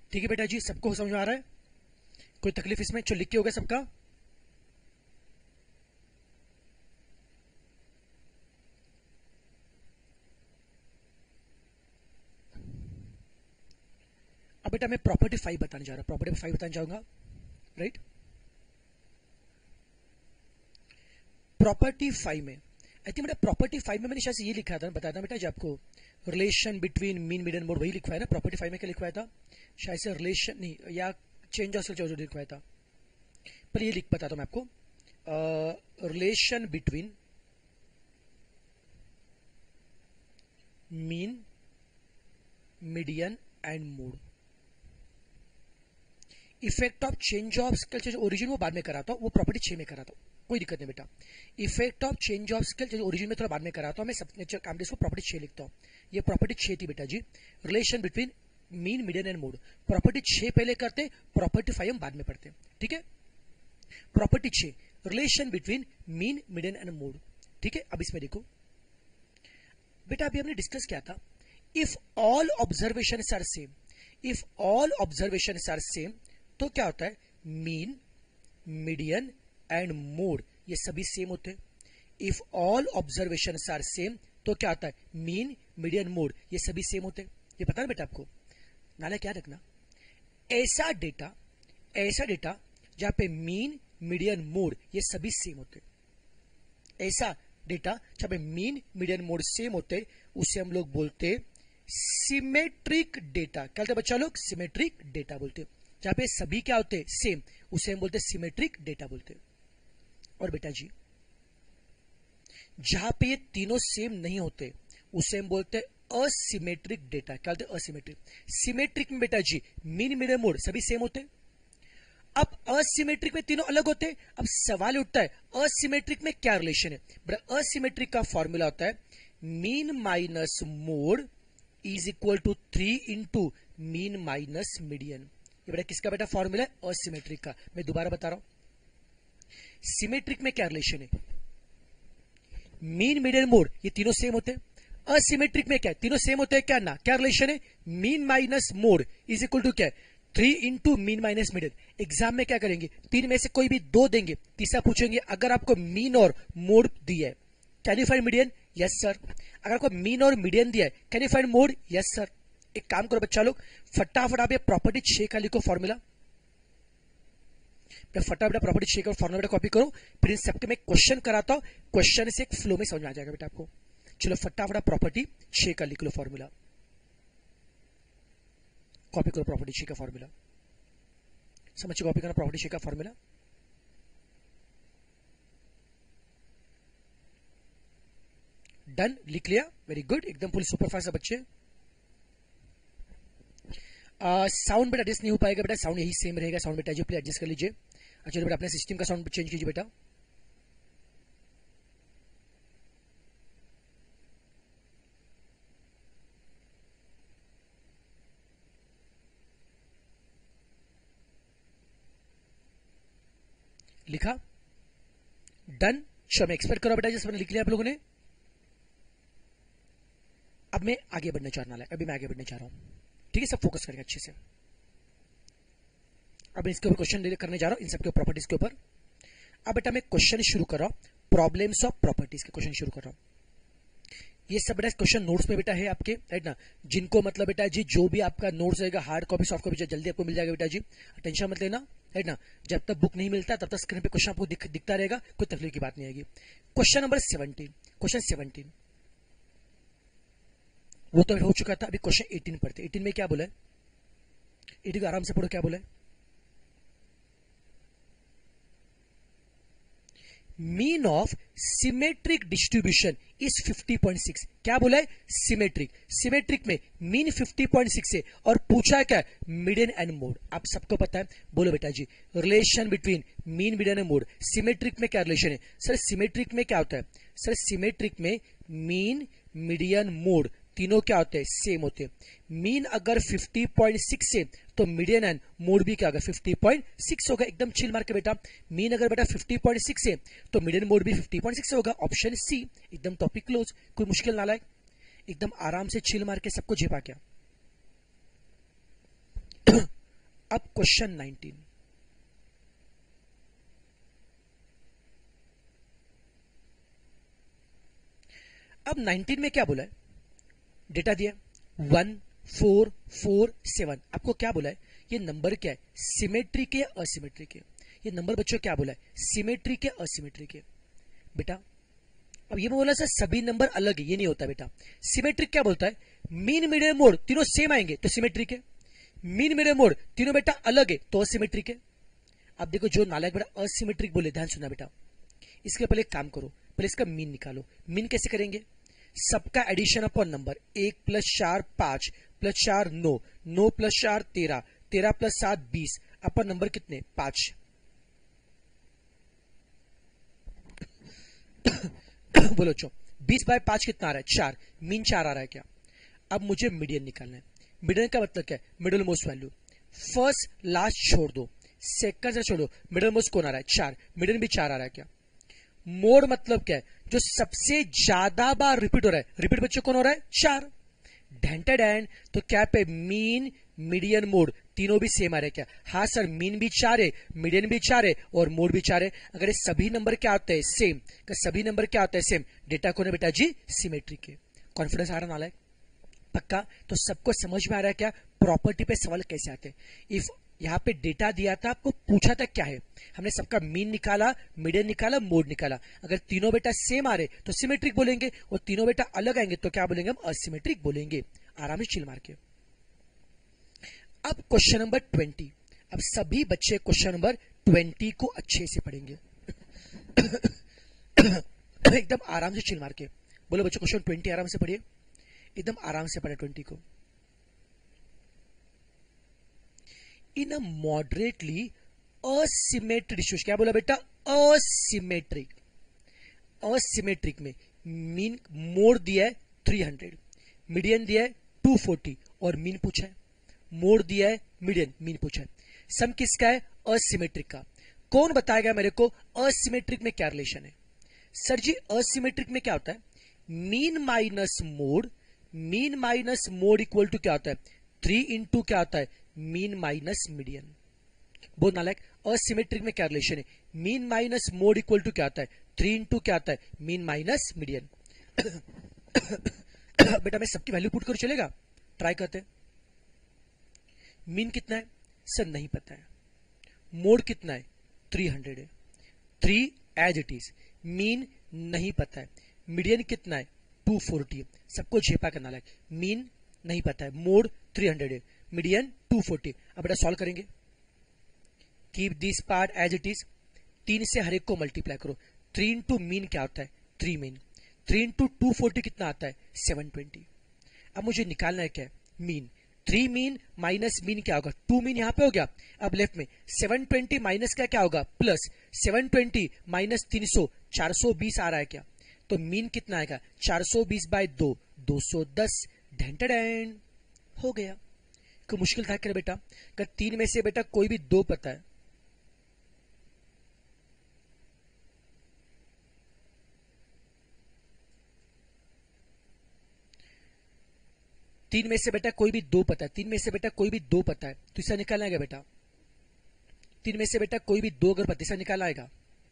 ठीक है बेटा जी, सबको समझ में आ रहा है? कोई तकलीफ इसमें? जो लिख के हो गया सबका? अब बेटा मैं प्रॉपर्टी फाइव बताने जा रहा हूं, प्रॉपर्टी फाइव बताने जाऊंगा, राइट? प्रॉपर्टी फाइव में आई थिंक बेटा प्रॉपर्टी फाइव में मैंने शायद ये लिखा था, बताया था बेटा जी आपको, relation between mean median mode, वही लिखवाया ना प्रॉपर्टी फाइव में? क्या लिखवाया था शायद से? रिलेशन नहीं, या चेंज ऑफ स्केल जो लिखवाया था, पर ये लिख बताता हूं मैं आपको। Relation between mean median and mode, effect of change of scale जो ओरिजिन वो बाद में कराता हूं, वो प्रॉपर्टी छह में कराता हूं, कोई दिक्कत नहीं बेटा। Effect of change of scale जो ओरिजिन में थोड़ा बाद में कराता हूं, मैं सब नेचर काम को प्रॉपर्टी छह लिखता हूं। ये प्रॉपर्टी छह थी बेटा जी, relation between mean median and mode. Property छह पहले करते, प्रॉपर्टी फाइव हम बाद में पढ़ते, ठीक है? प्रॉपर्टी छह, relation between mean median and mode, ठीक है? अब इसमें देखो बेटा, अभी हमने डिस्कस किया था, if all observation are same, if all observation are same तो क्या होता है? मीन मीडियन एंड मोड ये सभी सेम होते हैं। If all observation are same तो क्या होता है? मीन मीडियन मोड ये सभी सेम होते हैं। ये पता है बेटा आपको? नाले क्या रखना, ऐसा डेटा, ऐसा डेटा जहां पे मीन मीडियन मोड ये सभी सेम होते, ऐसा डेटा जहां पे मीन मीडियन मोड सेम होते, उसे हम लोग बोलते सिमेट्रिक डेटा। क्या बोलते बच्चा लोग? सिमेट्रिक डेटा बोलते। जहां पे सभी क्या होते? सेम, उसे हम बोलते सिमेट्रिक डेटा बोलते। और बेटा जी जहां पे ये तीनों सेम नहीं होते उसे हम बोलते असिमेट्रिक डेटा। क्या बोलते? असिमेट्रिक। सिमेट्रिक में बेटा जी मीन मीडियन मोड सभी सेम होते, अब असिमेट्रिक में तीनों अलग होते। अब सवाल उठता है असिमेट्रिक में क्या रिलेशन है? बेटा असिमेट्रिक का फॉर्मूला होता है mean minus mode is equal to three into mean minus median. ये बेटा किसका बेटा फॉर्मूला है? असिमेट्रिक का। मैं दोबारा बता रहा हूं, सिमेट्रिक में क्या रिलेशन है? मीन मीडियन मोड ये तीनों सेम होते हैं। असिमेट्रिक में क्या है? तीनों सेम होते हैं क्या? ना। क्या रिलेशन है? Mean minus mode is equal to क्या है? Three into mean minus median. Exam में क्या करेंगे? तीन में से कोई भी दो देंगे, तीसरा पूछेंगे अगर आपको मीन और मोड दिया है can you find median? Yes sir. अगर आपको मीन और मीडियन दिया है can you find mode? Yes sir. एक काम करो बच्चा लोग, फटाफट आप ये प्रॉपर्टी छह का लिखो फॉर्मूला, फटाफट प्रॉपर्टी छह का फॉर्मूला कॉपी करो, फिर इन सबके मैं क्वेश्चन कराता हूं, क्वेश्चन से एक फ्लो में समझ में आ जाएगा बेटा आपको। चलो फटाफट प्रॉपर्टी छह का लिख लो फॉर्मूला, कॉपी करो प्रॉपर्टी छह का फॉर्मूला, समझिए कॉपी करना प्रॉपर्टी छह का फॉर्मूला। डन, लिख लिया, वेरी गुड, एकदम फुल सुपरफास्ट है बच्चे। साउंड बेटा एडजस्ट नहीं हो पाएगा बेटा, साउंड यही सेम रहेगा, साउंड बेटा जी प्लीज एडजस्ट कर लीजिए। अच्छा बेटा अपने सिस्टम का साउंड चेंज कीजिए बेटा। लिखा? डन। चलो मैं एक्सपेक्ट करो बेटा, जिस लिख लिया आप लोगों ने। अब मैं आगे बढ़ने चाहने वाला है, अभी मैं आगे बढ़ने चाह रहा हूं, ठीक है? सब फोकस करेंगे अच्छे से। अब इसके ऊपर क्वेश्चन करने जा रहा हूं, इन सबके प्रॉपर्टीज के ऊपर। अब बेटा मैं क्वेश्चन शुरू कर रहा हूं, प्रॉब्लम्स ऑफ प्रॉपर्टीज के क्वेश्चन शुरू कर रहा हूं। ये सब बेटा क्वेश्चन नोट्स में बेटा है आपके, राइट ना? जिनको मतलब बेटा जी जो भी आपका नोट्स रहेगा, हार्ड कॉपी सॉफ्ट कॉपी जल्दी आपको मिल जाएगा बेटा जी, टेंशन मत लेना, राइट ना? जब तक बुक नहीं मिलता तब तक स्क्रीन पे क्वेश्चन आपको दिख, दिखता रहेगा, कोई तकलीफ की बात नहीं आएगी। Question number seventeen, question seventeen वो तो हो चुका था, अभी क्वेश्चन एटीन पढ़ते। एटीन में क्या बोला है? एटीन को आराम से पढ़ो, क्या बोला है? Mean of symmetric distribution is fifty point six. क्या बोला है? सिमेट्रिक। सिमेट्रिक में मीन फिफ्टी पॉइंट सिक्स है, और पूछा क्या? Median and mode. आप सबको पता है, बोलो बेटा जी relation between mean median and mode. Symmetric में क्या रिलेशन है? सर सिमेट्रिक में क्या होता है? सर सिमेट्रिक में मीन मीडियन मोड तीनों क्या होते हैं? सेम होते हैं। मीन अगर फिफ्टी पॉइंट सिक्स है तो मीडियन एंड मोड भी क्या होगा? फिफ्टी पॉइंट सिक्स होगा। एकदम चिल मार के बेटा, मीन अगर बेटा फिफ्टी पॉइंट सिक्स है तो मीडियन मोड भी फिफ्टी पॉइंट सिक्स होगा। ऑप्शन सी, एकदम टॉपिक क्लोज, कोई मुश्किल ना लाए, एकदम आराम से चिल मार के सबको झेपा क्या। अब क्वेश्चन नाइनटीन, अब नाइनटीन में क्या बोला है, डेटा दिया वन फोर फोर सेवन, आपको क्या बोला है, ये नंबर क्या है, सिमेट्री के असिमेट्री के, ये नंबर बच्चों क्या बोला है, सिमेट्री के असिमेट्री के। बेटा अब ये बोला सर सभी नंबर अलग है, ये नहीं होता बेटा। सिमेट्रिक क्या बोलता है, मीन मीडियन मोड तीनों सेम आएंगे तो सिमेट्रिक है, मीन मीडियन मोड तीनों बेटा अलग है तो असिमेट्रिक है। अब देखो जो नालायक बेटा असिमेट्रिक बोले, ध्यान सुना बेटा, इसके पहले एक काम करो, पहले इसका मीन निकालो। मीन कैसे करेंगे, सबका एडिशन अपॉन नंबर, एक प्लस चार पांच प्लस चार नौ, नौ प्लस चार तेरह, तेरह प्लस सात बीस, अपन नंबर कितने, पांच। बोलो चो बीस बाय पांच कितना आ रहा है, चार, मीन चार आ रहा है क्या। अब मुझे मीडियन निकालना है। मीडियन का मतलब क्या है, middle most value. First last छोड़ दो, सेकंड से छोड़ो, मिडिल मोस्ट कौन आ रहा है, चार, मीडियन भी चार आ रहा है क्या। मोड मतलब क्या है, जो सबसे ज्यादा बार रिपीट हो रहा है, रिपीट बच्चों कौन हो रहा है, चार। ढेंटेड एंड तो क्या पे मीन मीडियन मोड तीनों भी सेम आ रहे क्या, हाँ सर मीन भी चार है, मीडियन भी चार है और मोड भी चार है। अगर ये सभी नंबर क्या होते हैं सेम, का सभी नंबर क्या होता है सेम, डेटा कौन है बेटा जी, सिमेट्रिक है। कॉन्फिडेंस आ रहा नाला है पक्का, तो सबको समझ में आ रहा है क्या प्रॉपर्टी पे सवाल कैसे आते हैं। इफ यहाँ पे डेटा दिया था, आपको पूछा था क्या है, हमने सबका मीन निकाला, मीडियन निकाला, मोड निकाला। अगर तीनों बेटा सेम आ रहे तो सिमेट्रिक बोलेंगे, और तीनों बेटा अलग आएंगे तो क्या बोलेंगे, हम असिमेट्रिक बोलेंगे। आराम से चिल मार के। अब क्वेश्चन नंबर ट्वेंटी, अब सभी बच्चे क्वेश्चन नंबर ट्वेंटी को अच्छे से पढ़ेंगे। एकदम आराम से चिल मार के बोलो बच्चों, क्वेश्चन ट्वेंटी आराम से पढ़िए, एकदम आराम से पढ़े ट्वेंटी को। In a moderately asymmetric distribution, क्या बोला बेटा, असिमेट्रिक, असिमेट्रिक में मीन मोड दिया है थ्री हंड्रेड, मीडियन दिया है टू फोर्टी और मीन पूछा है। मोड दिया है, मीडियन, मीन पूछा है। सम किसका है, असिमेट्रिक का। कौन बताएगा मेरे को असिमेट्रिक में क्या रिलेशन है। सर जी असिमेट्रिक में क्या होता है, mean minus mode, mean minus mode equal to क्या होता है, थ्री इंटू क्या होता है, मीन माइनस मीडियन। बहुत नालायक, असिमेट्रिक में क्या रिलेशन है, mean minus mode equal to क्या होता है, थ्री इंटू क्या होता है, मीन माइनस मीडियन। बेटा मैं सबकी वैल्यू पुट कर चलेगा, ट्राई करते हैं। मीन कितना है सर नहीं पता है, मोड कितना है थ्री हंड्रेड है, three as it is, mean नहीं पता है, मीडियन कितना है टू फोर्टी है, सबको झेपा करना लायक, मीन नहीं पता है, मोड थ्री हंड्रेड है, मीडियन टू फोर्टी। अब बेटा सॉल्व करेंगे, keep this part as it is, तीन से हर एक को मल्टीप्लाई करो, थ्री इंटू मीन क्या होता है, three mean, three into two forty कितना आता है, सेवन ट्वेंटी। अब मुझे निकालना है क्या है, mean, three mean minus mean क्या होगा, टू मीन यहां पे हो गया। अब लेफ्ट में सेवन ट्वेंटी माइनस क्या क्या होगा, प्लस सेवन ट्वेंटी माइनस तीन सौ, चार सौ बीस आ रहा है क्या, तो मीन कितना आएगा, चार सौ बीस बाय दो, दो सौ दस। ढेंटेड हो गया। कोई मुश्किल था क्या बेटा, अगर तीन में से बेटा कोई भी दो पता है, तीन में से बेटा कोई भी दो पता है, तीन में से बेटा कोई भी दो पता है तो इसे निकालना है बेटा, तीन में से बेटा कोई भी दो अगर पता इसे निकालना आएगा।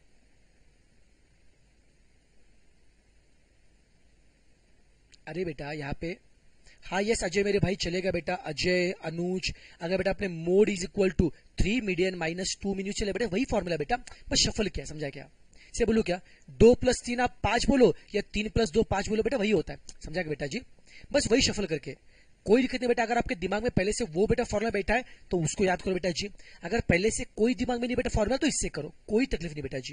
अरे बेटा यहाँ पे हाँ यस अजय मेरे भाई चलेगा बेटा, अजय अनुज, अगर बेटा अपने mode is equal to three median minus two median चले बेटा, वही फॉर्मूला बेटा, बस शफल किया, समझा क्या, से बोलो क्या, दो प्लस तीन आप पांच बोलो या तीन प्लस दो पांच बोलो बेटा, वही होता है, समझा क्या बेटा जी, बस वही शफल करके, कोई दिक्कत नहीं बेटा। अगर आपके दिमाग में पहले से वो बेटा फॉर्मूला बैठा है तो उसको याद करो बेटा जी, अगर पहले से कोई दिमाग में नहीं बेटा फॉर्मूला तो इससे करो, कोई तकलीफ नहीं बेटा जी,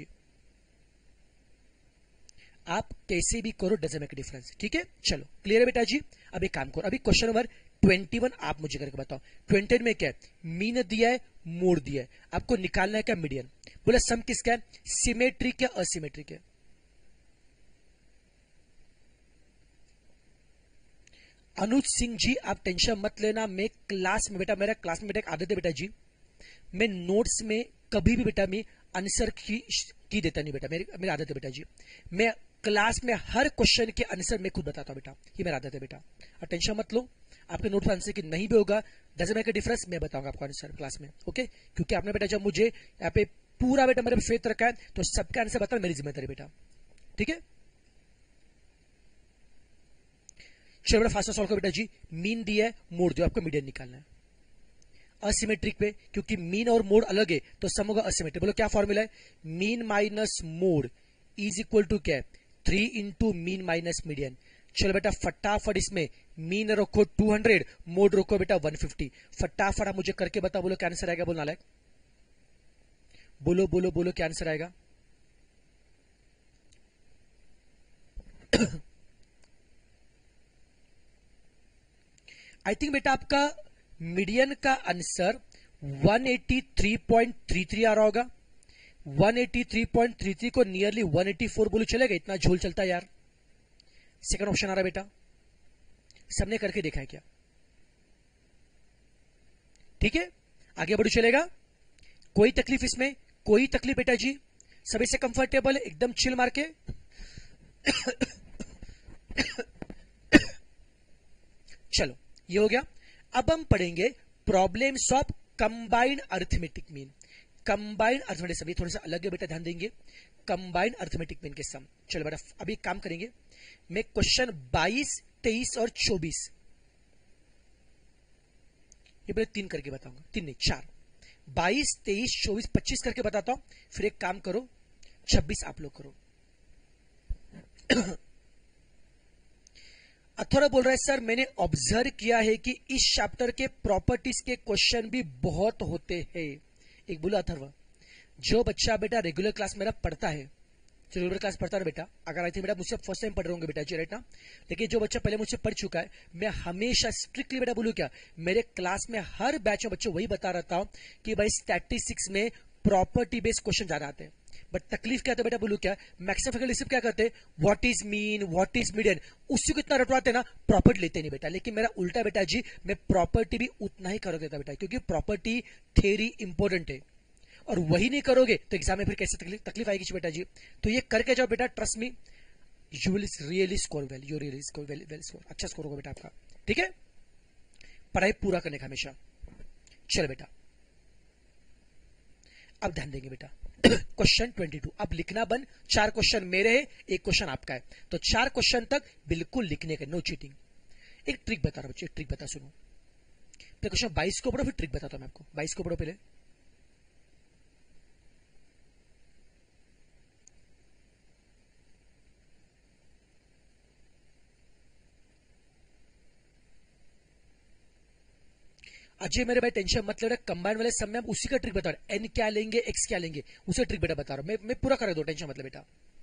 आप कैसे भी करो, डजंट मेक डिफरेंस, ठीक है। चलो क्लियर है बेटा जी। अब एक काम करो, अभी क्वेश्चन नंबर ट्वेंटी वन आप मुझे करके बताओ, ट्वेंटी में क्या है, मीन दिया है, मोड दिया है, आपको निकालना है क्या मीडियन। बोला सम किसका है, सिमेट्रिक या असिमेट्रिक है। अनुज सिंह जी आप टेंशन मत लेना, मैं क्लास में बेटा, मेरा क्लास में बेटा एक आदत है बेटा जी, मैं नोट्स में कभी भी बेटा मैं आंसर की, की देता नहीं बेटा, मेरी मेरी आदत है बेटा जी, मैं क्लास में हर क्वेश्चन के आंसर मैं खुद बताता हूं बेटा, ये मेरा आदत है बेटा, और टेंशन मत लो, आपके नोट पर आंसर की नहीं भी होगा, डजंट मेक अ डिफरेंस, मैं बताऊंगा आपको आंसर क्लास में, ओके। क्योंकि आपने बेटा जब मुझे यहाँ पे पूरा बेटा मेरे पे फेथ रखा है तो सबका आंसर बताना मेरी जिम्मेदारी बेटा, ठीक है। चलो बेटा फास्ट सॉल्व करो बेटा जी। मीन दिया है, मोड दिया, आपको मीडियन निकालना है असिमेट्रिक पे, क्योंकि मीन और मोड अलग है तो सम होगा असिमेट्रिक। बोलो क्या फॉर्मूला है, mean minus mode is equal to क्या है, three into mean minus median. चलो बेटा फटाफट इसमें मीन रखो टू हंड्रेड, मोड रखो बेटा वन फिफ्टी। फटाफट आप मुझे करके बताओ, बोलो क्या आंसर आएगा, बोलो नालायक, बोलो बोलो बोलो क्या आंसर आएगा। आई थिंक बेटा आपका मीडियन का answer one eighty three point three three आ रहा होगा। One eighty three point three three को नियरली वन एटी फोर बोलो चलेगा, इतना झोल चलता है यार। सेकंड ऑप्शन आ रहा है बेटा, सबने करके देखा है क्या, ठीक है। आगे बढ़ो चलेगा, कोई तकलीफ इसमें, कोई तकलीफ बेटा जी, सभी से कंफर्टेबल है, एकदम चिल मार के। चलो ये हो गया। अब हम पढ़ेंगे problems of combined arithmetic mean. Combined arithmetic, सभी थोड़ा सा अलग है बेटा, ध्यान देंगे। कंबाइंड अरिथमेटिक मीन के सम। चलो बेटा अभी एक काम करेंगे, मैं क्वेश्चन बाईस तेईस और चौबीस ये पहले तीन करके बताऊंगा, तीन नहीं चार, बाईस तेईस चौबीस पच्चीस करके बताता हूं। फिर एक काम करो, छब्बीस आप लोग करो। अथर्व बोल रहा है सर मैंने ऑब्जर्व किया है कि इस चैप्टर के प्रॉपर्टीज के क्वेश्चन भी बहुत होते हैं। एक बोला अथर्व, जो बच्चा बेटा रेगुलर क्लास मेरा पढ़ता है, जो रेगुलर क्लास पढ़ता है बेटा, अगर आई थिंक बेटा मुझसे फर्स्ट टाइम पढ़ रहे होंगे बेटा जी, राइट ना, लेकिन जो बच्चा पहले मुझसे पढ़ चुका है, मैं हमेशा स्ट्रिक्टली बेटा बोलूं क्या, मेरे क्लास में हर बैच में बच्चों वही बता रहता हूं कि भाई स्टैटिस्टिक्स में प्रॉपर्टी बेस्ड क्वेश्चन ज्यादा आते हैं। बट तकलीफ क्या था बेटा बोलू क्या, मैक्सिमम फैकल्टी क्या करते हैं, what is mean what is median, उसी को इतना रटवाते ना, प्रॉपर्टी लेते नहीं बेटा। लेकिन मेरा उल्टा बेटा जी, मैं प्रॉपर्टी भी उतना ही कर देता बेटा, क्योंकि प्रॉपर्टी थ्योरी इंपॉर्टेंट है, और वही नहीं करोगे तो एग्जाम में फिर कैसे तकलीफ तकलीफ आएगी बेटा जी। तो ये करके जाओ बेटा, trust me you will really score well, you really score well well score, अच्छा स्कोर होगा बेटा आपका, ठीक है। पढ़ाई पूरा करने का हमेशा। चलो बेटा अब ध्यान देंगे बेटा, क्वेश्चन बाईस। अब लिखना बंद, चार क्वेश्चन मेरे हैं, एक क्वेश्चन आपका है, तो चार क्वेश्चन तक बिल्कुल लिखने का, नो चीटिंग। एक ट्रिक बता रहा हूं बच्चे, एक ट्रिक बता सुनो। पहले क्वेश्चन बाईस को पढ़ो, फिर ट्रिक बताता हूं मैं आपको। बाईस को पढ़ो पहले। अजय मेरे भाई टेंशन मत ले रहा, कंबाइन वाले सब में हम उसी का ट्रिक बता रहे, एन क्या लेंगे एक्स क्या लेंगे, उसे ट्रिक बेटा बता रहा हूं मैं, मैं पूरा कर दो, टेंशन मतलब बेटा।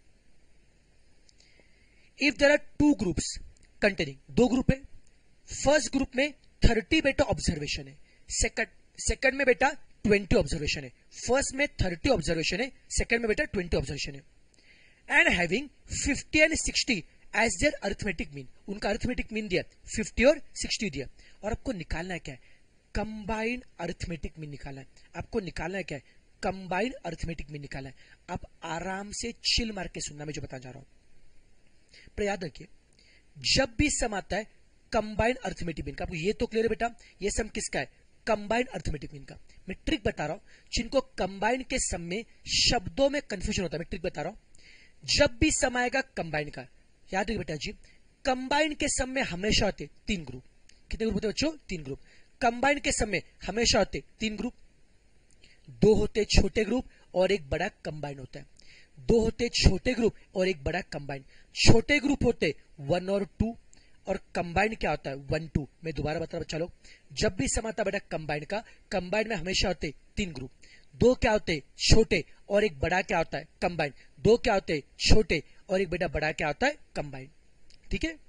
If there are two groups containing, दो ग्रुप है, फर्स्ट ग्रुप में थर्टी बेटा ऑब्जर्वेशन है, सेकंड सेकंड में बेटा ट्वेंटी ऑब्जर्वेशन है। फर्स्ट में थर्टी ऑब्जर्वेशन है, सेकंड में बेटा ट्वेंटी ऑब्जर्वेशन है। And having fifty and sixty as their arithmetic mean, उनका अरिथमेटिक मीन दिया फिफ्टी और सिक्सटी दिया, और आपको निकालना है क्या है, कंबाइंड अरिथमेटिक मीन निकालना है। आपको निकालना है क्या है, कंबाइंड अरिथमेटिक मीन निकालना है। आप आराम से चिल मार के सुनना, मैं जो बता जा रहा हूं। पर याद रखिए, जब भी सम आता है कंबाइंड अरिथमेटिक मीन का, आपको ये तो क्लियर है बेटा, ये सम किसका है, कंबाइंड अरिथमेटिक मीन का। मैं ट्रिक बता रहा हूं, जिनको कंबाइंड के सम में शब्दों में कंफ्यूजन होता है, मैं ट्रिक बता रहा हूं। जब भी सम आएगा कंबाइंड का, याद रखिए बेटा जी, कंबाइंड के सम में हमेशा होते तीन ग्रुप। कितने ग्रुप होते बच्चों, तीन ग्रुप। कंबाइंड के सम में हमेशा होते तीन ग्रुप, दो होते छोटे ग्रुप और एक बड़ा कंबाइंड होता है। दो होते छोटे ग्रुप और एक बड़ा कंबाइंड। छोटे ग्रुप होते वन और टू, और कंबाइंड क्या होता है, वन टू। मैं दोबारा बता रहा, चलो, जब भी सम आता बेटा कंबाइंड का, कंबाइंड में हमेशा होते तीन ग्रुप, दो क्या होते छोटे और एक बड़ा क्या होता है कंबाइंड, दो क्या होते छोटे और एक बेटा बड़ा क्या होता है कंबाइंड, ठीक है।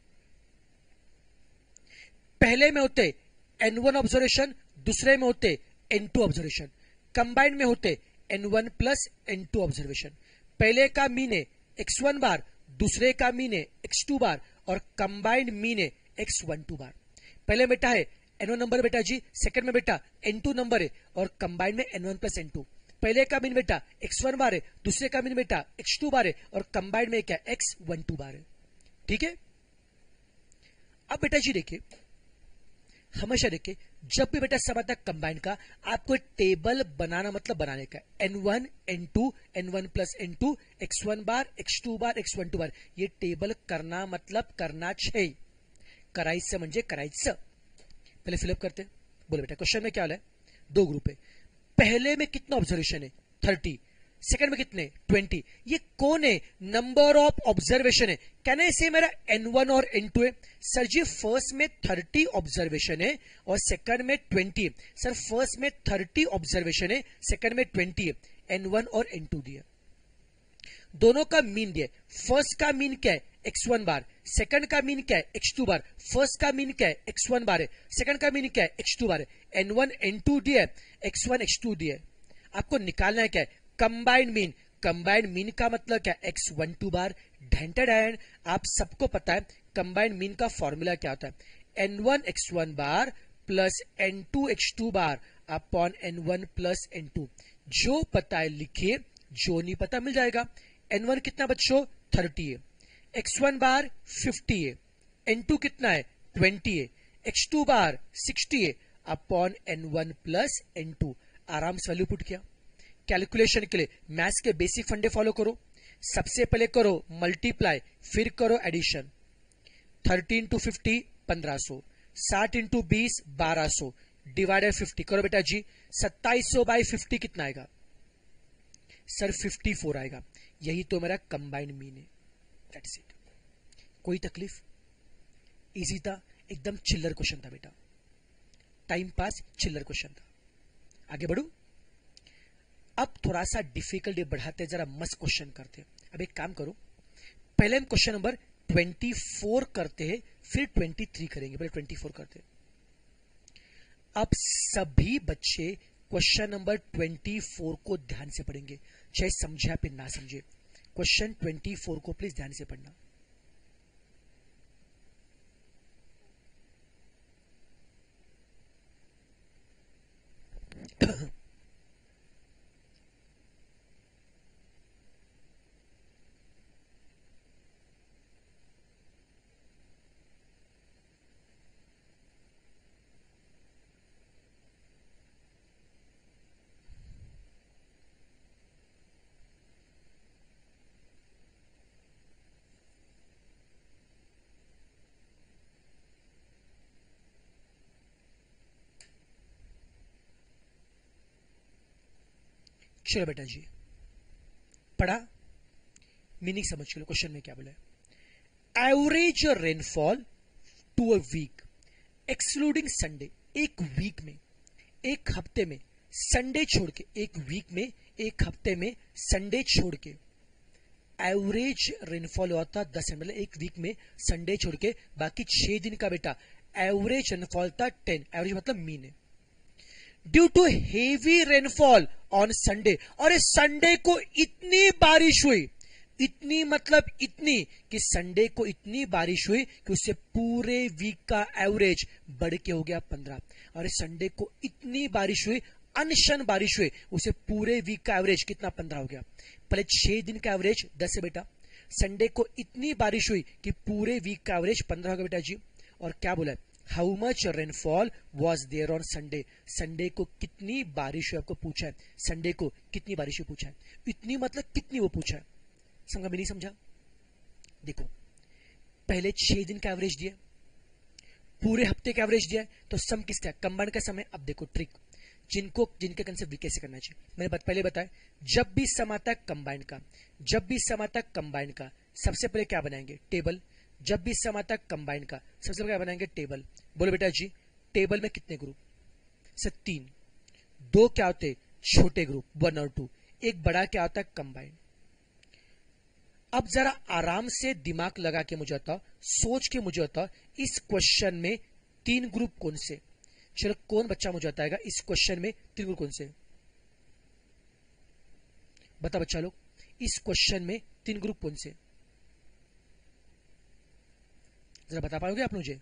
पहले में होते एन वन ऑब्जर्वेशन, दूसरे में होते एन टू ऑब्जर्वेशन, कंबाइंड में होते n one plus N two observation. पहले का मीन है एक्स वन बार, दूसरे का मीन है एक्स टू बार, और कंबाइंड मीन है एक्स वन टू बार। पहले बेटा है एन वन नंबर बेटा जी, सेकंड में बेटा एन टू नंबर है, और कंबाइंड में n one plus N two. पहले का मीन बेटा एक्स वन बार है, दूसरे का मीन बेटा एक्स टू बार है, और कंबाइंड में क्या एक्स वन टू बार है, ठीक है। अब बेटा जी देखिए, हमेशा देखिए, जब भी बेटा सब आता है कंबाइन का, आपको टेबल बनाना मतलब बनाने का, n one N two n one plus N two x one bar x two bar x one two bar, ये टेबल करना मतलब करना छे, करायचं म्हणजे करायचं. पहले फिलअप करते. बोलो बेटा क्वेश्चन में क्या है, दो ग्रुप है. पहले में कितना ऑब्जर्वेशन है, थर्टी. सेकंड में कितने, ट्वेंटी. ये कौन है, नंबर ऑफ ऑब्जर्वेशन है. कैन आई से मेरा एन वन और एन टू है. सर जी फर्स्ट में थर्टी ऑब्जर्वेशन है और सेकंड में ट्वेंटी है. सर फर्स्ट में थर्टी ऑब्जर्वेशन है, सेकंड में ट्वेंटी है. एन वन और एन टू दिया, दोनों का मीन दिया. फर्स्ट का मीन क्या है, एक्स वन बार. सेकंड का मीन क्या है, एक्स टू बार. फर्स्ट का मीन क्या है, एक्स वन बार है. सेकंड का मीन क्या है, एक्स टू बार है. एन वन एन टू दिया, एक्स वन एक्स टू दिया. आपको निकालना है क्या है, कंबाइंड मीन. कंबाइंड मीन का मतलब क्या, एक्स वन टू बार. ढेंटेड एंड आप सबको पता है कंबाइंड मीन का फॉर्मूला क्या होता है, N one x one bar plus N two x two bar upon N one plus N two. जो पता है लिखिए, जो नहीं पता मिल जाएगा. एन वन कितना बच्चों, थर्टी है. एक्स वन बार फिफ्टी है. एन टू कितना है, ट्वेंटी है. एक्स टू बार सिक्सटी है upon N one plus N two. आराम से वैल्यू पुट किया. कैलकुलेशन के लिए मैथ्स के बेसिक फंडे फॉलो करो. सबसे पहले करो मल्टीप्लाई, फिर करो एडिशन. थर्टी इंटू फिफ्टी पंद्रह सौ, साठ इंटू बीस बारह सौ, डिवाइडेड फिफ्टी. करो बेटा जी, सत्ताईस सौ बाई फिफ्टी कितना आएगा, सर फिफ्टी फोर आएगा. यही तो मेरा कंबाइंड मीन है. That's it. कोई तकलीफ, इजी था, एकदम चिल्लर क्वेश्चन था बेटा, टाइम पास चिल्लर क्वेश्चन था. आगे बढ़ू. अब थोड़ा सा डिफिकल्टी बढ़ाते, जरा मस्त क्वेश्चन करते हैं. अब एक काम करो, पहले हम क्वेश्चन नंबर ट्वेंटी फोर करते हैं, फिर ट्वेंटी थ्री करेंगे. पहले ट्वेंटी फोर करते हैं. अब सभी बच्चे क्वेश्चन नंबर ट्वेंटी फोर को ध्यान से पढ़ेंगे, चाहे समझे या फिर ना समझे. क्वेश्चन ट्वेंटी फोर को प्लीज ध्यान से पढ़ना. चलो बेटा जी, पढ़ा, मीनिंग समझ लो. क्वेश्चन में क्या बोला है, average rainfall to a week excluding Sunday. एक वीक में, एक हफ्ते में संडे छोड़ के, एक वीक में एक हफ्ते में संडे छोड़ के एवरेज रेनफॉल होता दस, मतलब एक वीक में संडे छोड़ के बाकी छह दिन का बेटा एवरेज रेनफॉल था टेन. एवरेज मतलब मीन है. Due to heavy rainfall on Sunday, और इस संडे को इतनी बारिश हुई, इतनी मतलब इतनी कि संडे को इतनी बारिश हुई कि उससे पूरे वीक का एवरेज बढ़ के हो गया पंद्रह. और इस संडे को इतनी बारिश हुई, अनशन बारिश हुई, उसे पूरे वीक का एवरेज कितना, पंद्रह हो गया. पहले छह दिन का एवरेज दस है बेटा. संडे को इतनी बारिश हुई कि पूरे वीक का एवरेज पंद्रह हो गया बेटा जी. और क्या बोला, how much rainfall was there on Sunday. Sunday को कितनी बारिश हुई आपको पूछा है. संडे को कितनी बारिश हुई पूछा है. इतनी मतलब कितनी वो पूछा है. समझा, मैं नहीं समझा. देखो, पहले छह दिन का एवरेज दिया, पूरे हफ्ते का एवरेज दिया, तो सम किसका, कंबाइंड का समय. अब देखो ट्रिक, जिनको जिनके कंसेप्ट वीके से करना चाहिए. मैंने बात पहले बताया, जब भी सम आता है कंबाइंड का, जब भी सम आता है कंबाइंड का, सबसे पहले क्या बनाएंगे, टेबल. जब भी सम आता है कंबाइंड का, सबसे पहले क्या बनाएंगे, टेबल. बोलो बेटा जी, टेबल में कितने ग्रुप, सर तीन. दो क्या होते, छोटे ग्रुप, वन और टू. एक बड़ा क्या होता है, कंबाइंड. अब जरा आराम से दिमाग लगा के मुझे बताओ, सोच के मुझे बताओ, इस क्वेश्चन में तीन ग्रुप कौन से. चलो, कौन बच्चा मुझे बताएगा इस क्वेश्चन में तीन ग्रुप कौन से. बता बच्चा लोग, इस क्वेश्चन में तीन ग्रुप कौन से, जरा बता पाओगे आप मुझे,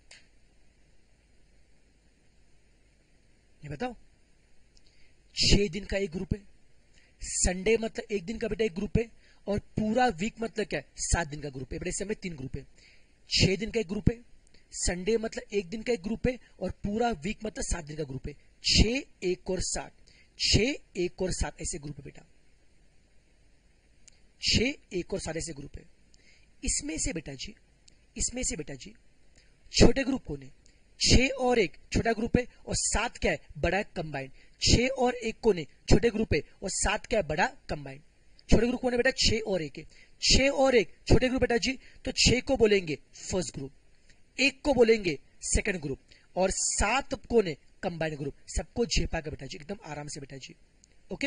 ये बताओ. छह दिन का एक ग्रुप है, संडे मतलब एक दिन का बेटा एक ग्रुप है, और पूरा वीक मतलब क्या है, सात दिन का ग्रुप है. बेटा इसमें तीन ग्रुप है. छह दिन का एक ग्रुप है, संडे मतलब एक दिन का एक ग्रुप है और पूरा वीक मतलब सात दिन का ग्रुप है। छह, एक और सात, छह, एक और सात ऐसे ग्रुप है बेटा, छह, एक और सात ऐसे ग्रुप है। इसमें से बेटा जी, इसमें से बेटा जी छोटे ग्रुप कौन है? छह और एक छोटा ग्रुप है और सात क्या है? बड़ा कंबाइंड। छह और एक कौन है? छोटे ग्रुप है और सात क्या है? बड़ा कंबाइंड। छोटे ग्रुप कौन है बेटा? छह और एक है। छह और एक छोटे ग्रुप बेटा जी, तो छह को बोलेंगे फर्स्ट ग्रुप, एक को बोलेंगे सेकंड ग्रुप और सात कौन है? Combined group. सबको झेपा कर बेटा जी, एकदम आराम से बेटा जी। ओके,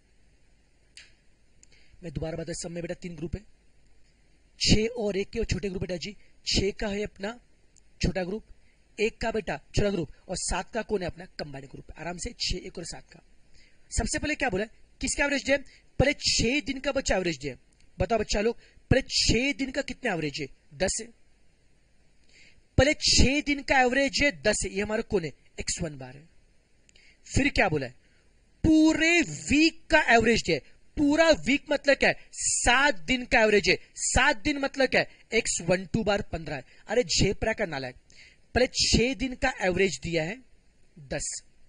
मैं दोबारा बता, सब में बेटा तीन ग्रुप है, छह और एक के और छोटे ग्रुप बेटा जी। छह का है अपना छोटा ग्रुप, एक का बेटा छोटा ग्रुप और सात का कौन है? अपना कंबाइंड ग्रुप। आराम से छह, एक और सात का। सबसे पहले क्या बोला? किसका एवरेज दिया? पहले छह दिन का बच्चा एवरेज दिया। बताओ बच्चा लोग, पहले छह दिन का कितना एवरेज है? दस है। पहले छह दिन का एवरेज है दस है, ये हमारा कौन है? एक्स वन बार है। फिर क्या बोला है? पूरे वीक का एवरेज दिया। पूरा वीक मतलब क्या है? सात दिन का एवरेज है। सात दिन मतलब क्या है? एक्स वन टू बार पंद्रह है। अरे झेपरा का नालायक, पहले छह दिन का एवरेज दिया है दस,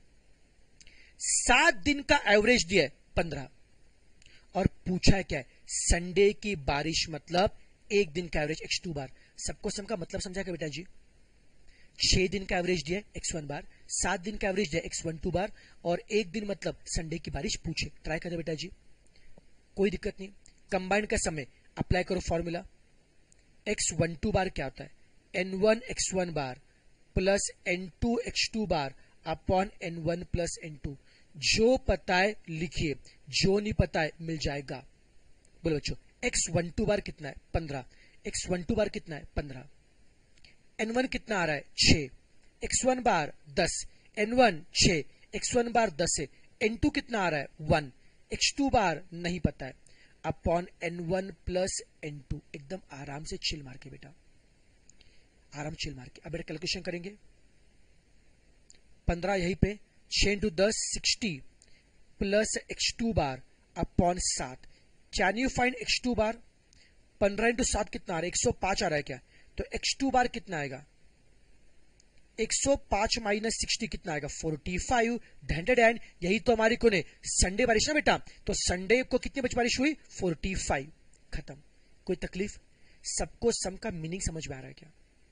सात दिन का एवरेज दिया है पंद्रह और पूछा है क्या है? संडे की बारिश मतलब एक दिन का एवरेज एक्स टू बार। सबको सम का मतलब समझा क्या बेटा जी? छह दिन का एवरेज दिया एक्स वन बार, सात दिन का एवरेज दिया एक्स वन टू बार और एक दिन मतलब संडे की बारिश पूछे। ट्राई करो बेटा जी, कोई दिक्कत नहीं। कंबाइंड का समय अप्लाई करो formula. X one two bar क्या होता है? N one x one bar plus N two x two bar upon N one plus N two. जो पता है लिखिए, जो नहीं पता है मिल जाएगा। बोलो बच्चों, एक्स वन टू बार कितना है? पंद्रह। एक्स वन टू बार कितना है? पंद्रह। एन वन कितना आ रहा है? छह। एक्स वन बार दस, एन वन छह, एक्स वन बार दस है। एन टू कितना आ रहा है? वन। एक्स टू बार नहीं पता है, upon N one plus N two. एकदम आराम से चिल मार के बेटा, आराम चिल मार के। अब बेटा कैलकुलेशन करेंगे। पंद्रह यहीं पे, छह इंटू दस sixty plus x two bar upon सात। Can you find x two bar? पंद्रह इंटू सात कितना आ रहा है? एक सौ पांच आ रहा है क्या? तो एक्स टू बार कितना आएगा? एक सौ पांच माइनस सिक्सटी कितना आएगा? Forty five. हंड्रेड एंड यही तो हमारी कौन है? संडे बारिश ना बेटा। तो संडे को कितनी बज बारिश हुई? Forty five. खत्म। कोई तकलीफ? सबको सम का मीनिंग समझ में आ रहा है क्या?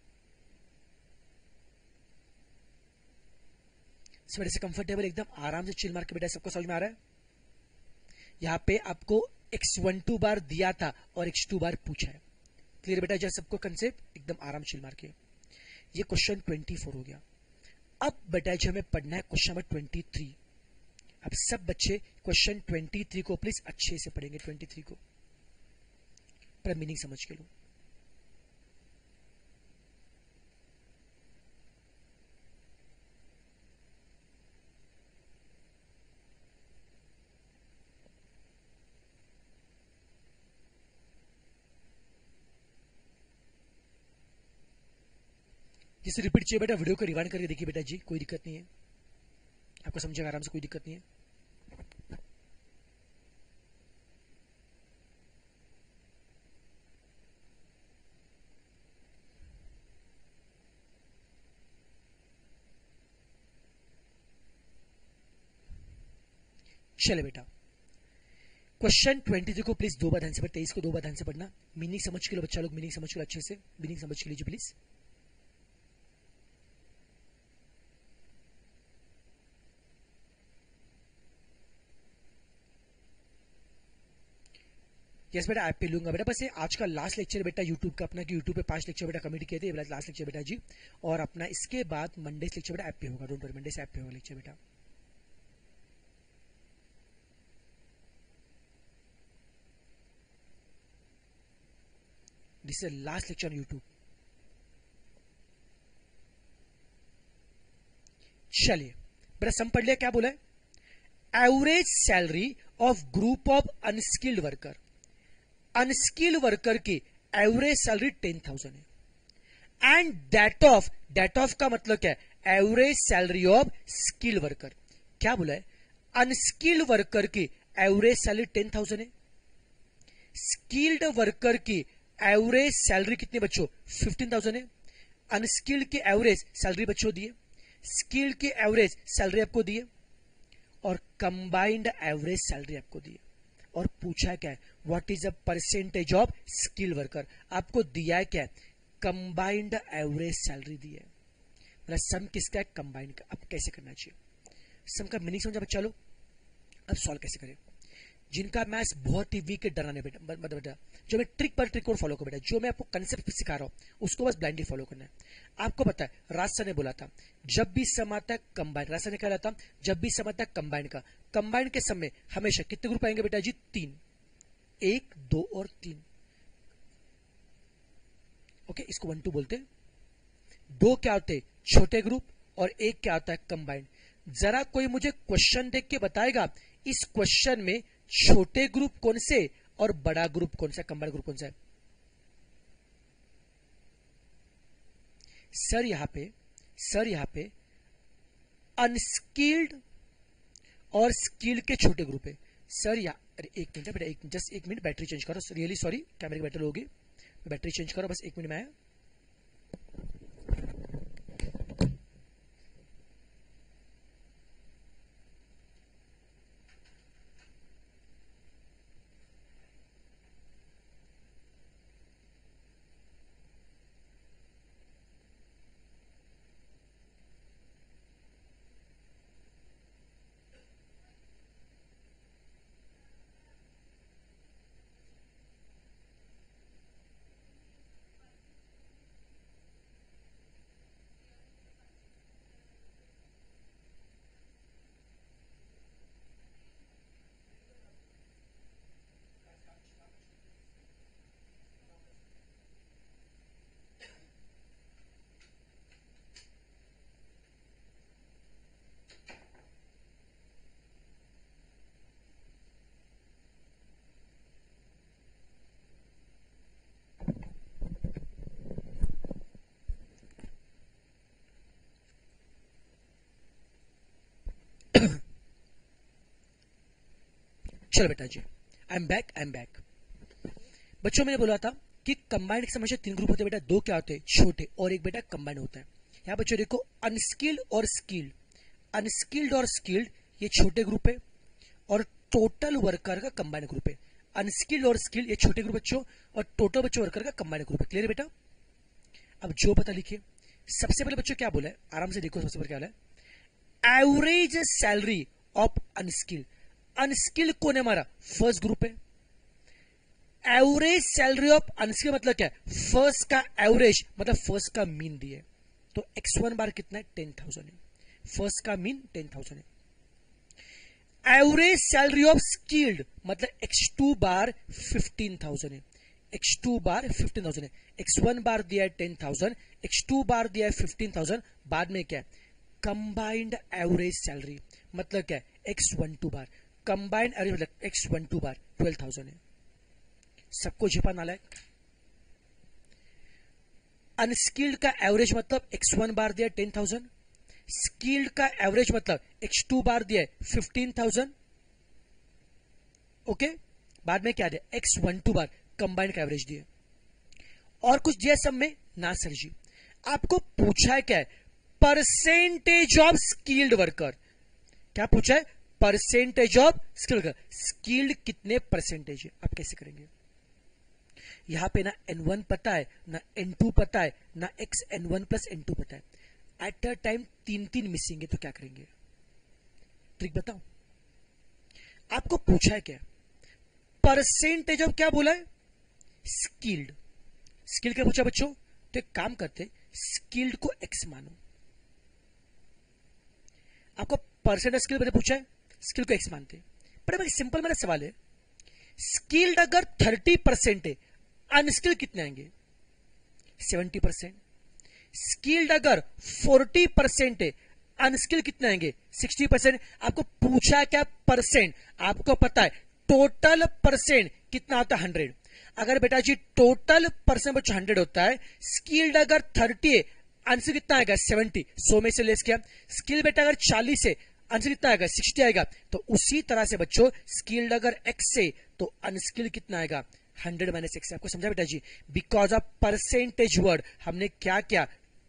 मेरे से कंफर्टेबल, एकदम आराम से चिल मार के बेटा, सबको समझ में आ रहा है? यहां पे आपको एक्स वन टू बार दिया था और एक्स टू बार पूछा है। क्लियर बेटा? जब सबको कंसेप्ट एकदम आराम चिल मार के। ये क्वेश्चन ट्वेंटी फोर हो गया। अब बेटा जी हमें पढ़ना है क्वेश्चन नंबर ट्वेंटी थ्री। अब सब बच्चे क्वेश्चन ट्वेंटी थ्री को प्लीज अच्छे से पढ़ेंगे। ट्वेंटी थ्री को पर मीनिंग समझ के लो। जिसे रिपीट चाहिए बेटा वीडियो को रिवाइंड करके देखिए बेटा जी, कोई दिक्कत नहीं है, आपको समझेगा आराम से, कोई दिक्कत नहीं है। चले बेटा, क्वेश्चन ट्वेंटी थ्री को प्लीज दो बार ध्यान से पढ़, तेईस को दो बार ध्यान से पढ़ना। मीनिंग समझ के लो बच्चा लोग, मीनिंग समझ के लो अच्छे से, मीनिंग समझ के लीजिए प्लीज। यस बेटा ऐप पे लूंगा बेटा, बस ये आज का लास्ट लेक्चर बेटा यूट्यूब का अपना, कि यूट्यूब पे पांच लेक्चर बेटा कमेंट किए थे, लास्ट लेक्चर बेटा जी। और अपना इसके बाद मंडे से लेक्चर बेटा ऐप पे होगा, डोंट वरी, मंडे से ऐप पे होगा लेक्चर बेटा। This is last lecture on YouTube. चलिए बेटा सम पढ़ लिया, क्या बोला है? Average salary of group of unskilled worker. Unskilled worker की एवरेज सैलरी टेन थाउजेंड है and that of, that of का मतलब क्या है? Average salary of skilled worker. क्या बोला है? अनस्किल्ड वर्कर की एवरेज सैलरी टेन थाउजेंड है, स्किल्ड वर्कर की एवरेज सैलरी कितने बच्चों? फिफ्टीन थाउजेंड है। अनस्किल्ड की एवरेज सैलरी बच्चों दिए, स्किल्ड की एवरेज सैलरी आपको दिए, और कंबाइंड एवरेज सैलरी आपको दिए। और पूछा क्या है, what is the percentage of skill worker, आपको दिया है क्या है, कंबाइंड एवरेज सैलरी दी है। मतलब सम किसका है, कंबाइंड का। अब कैसे करना चाहिए, सम का मीनिंग समझा बच्चा लो। अब सॉल्व कैसे करें, जिनका मैथ्स बहुत ही वीक है डराने बेटा, मतलब बेटा जो मैं ट्रिक पर ट्रिक और फॉलो कर बेटा, जो मैं आपको कंसेप्ट सिखा रहा हूं उसको बस ब्लाइंडली फॉलो करना है। आपको पता है राज सर ने बोला था जब भी सम आता है कंबाइंड, राज सर ने कहा था जब भी सम आता है कंबाइंड का, कंबाइंड के सम में हमेशा कितने ग्रुप आएंगे बेटा जी, तीन, एक, दो और तीन। ओके, इसको वन टू बोलते हैं। दो क्या होते हैं, छोटे ग्रुप, और एक क्या होता है, कंबाइंड। जरा कोई मुझे क्वेश्चन देख के बताएगा इस क्वेश्चन में छोटे ग्रुप कौन से और बड़ा ग्रुप कौन सा, कंबाइंड ग्रुप कौन सा है। सर यहां पे सर यहां पे अनस्किल्ड और स्किल्ड के छोटे ग्रुप है सर। या अरे एक मिनट बेटा, एक जस्ट एक मिनट, बैटरी चेंज करो, रियली सॉरी, कैमरे की बैटरी होगी, बैटरी चेंज करो बस एक मिनट में आया। चलो बेटा जी, I am back I am back. बच्चों मैंने बोला था कि कंबाइंड के हमेशा तीन ग्रुप होते हैं बेटा, दो क्या होते हैं, छोटे, और एक बेटा कंबाइंड होता है। यहाँ बच्चों देखो अनस्किल्ड और स्किल्ड, अनस्किल्ड और स्किल्ड ये छोटे ग्रुप है, और टोटल वर्कर का कंबाइंड ग्रुप है। अनस्किल्ड और स्किल्ड ये छोटे ग्रुप बच्चों, और टोटल बच्चों वर्कर का कंबाइंड ग्रुप है। क्लियर है बेटा। अब जो पता लिखिए, सबसे पहले बच्चों क्या बोला है, आराम से देखो, सबसे पहले क्या बोला है, average salary of unskilled. Unskilled कौन है हमारा, फर्स्ट ग्रुप है। एवरेज सैलरी ऑफ अनस्किल्ड मतलब क्या है, फर्स्ट का एवरेज मतलब फर्स्ट का मीन दिए, तो एक्स वन बार कितना है, टेन थाउजेंड है, फर्स्ट का मीन टेन थाउजेंड है। एवरेज सैलरी ऑफ स्किल्ड मतलब x two bar fifteen thousand है, x two bar fifteen thousand है। एक्स वन बार दिया है ten thousand, x two bar दिया है फिफ्टीन थाउजेंड, बाद में क्या है, कंबाइंड एवरेज सैलरी मतलब क्या है, x one two bar, combined average मतलब x one two bar twelve thousand है। सबको झेपा नालायक। अनस्किल्ड का एवरेज मतलब एक्स वन बार दिया टेन थाउजेंड, स्किल्ड का एवरेज मतलब एक्स टू बार दिया फिफ्टीन थाउजेंड। ओके, बाद में क्या दिया, x one two bar combined का एवरेज दिया, और कुछ दिया सब में ना सर जी। आपको पूछा है क्या है, परसेंटेज ऑफ स्किल्ड वर्कर। क्या पूछा है, percentage of skilled worker. Skilled कितने परसेंटेज है, आप कैसे करेंगे। यहां पे ना एन वन पता है, ना एन टू पता है, ना x n one plus N two पता है। एट अ टाइम तीन तीन मिसिंग है, तो क्या करेंगे, ट्रिक बताओ। आपको पूछा है क्या, परसेंटेज ऑफ क्या बोला है, स्किल्ड। स्किल्ड क्या पूछा बच्चों, तो एक काम करते, स्किल्ड को एक्स मानो। आपको परसेंटेज स्किल मैंने पूछा है, स्किल को एक्स मानते। पर भाई सिंपल मेरा सवाल है, स्किल्ड अगर थर्टी परसेंट है, अनस्किल्ड कितने आएंगे, सेवेंटी परसेंट। स्किल्ड अगर फोर्टी परसेंट है, अनस्किल्ड कितने आएंगे, सिक्सटी परसेंट। आपको पूछा क्या, परसेंट। आपको पता है टोटल परसेंट कितना होता है, हंड्रेड। अगर बेटा जी टोटल परसेंट बच्चा हंड्रेड होता है, स्किल्ड अगर थर्टी है, आंसर कितना आएगा, सेवेंटी। सौ में से लेस किया। स्किल बेटा अगर चालीस है, आंसर कितना आएगा, सिक्सटी आएगा। तो उसी तरह से बच्चों स्किल्ड अगर एक्स है तो अनस्किल्ड कितना आएगा, हंड्रेड माइनस एक्स। आपको समझा बेटा जी, बिकॉज ऑफ परसेंटेज वर्ड हमने क्या किया,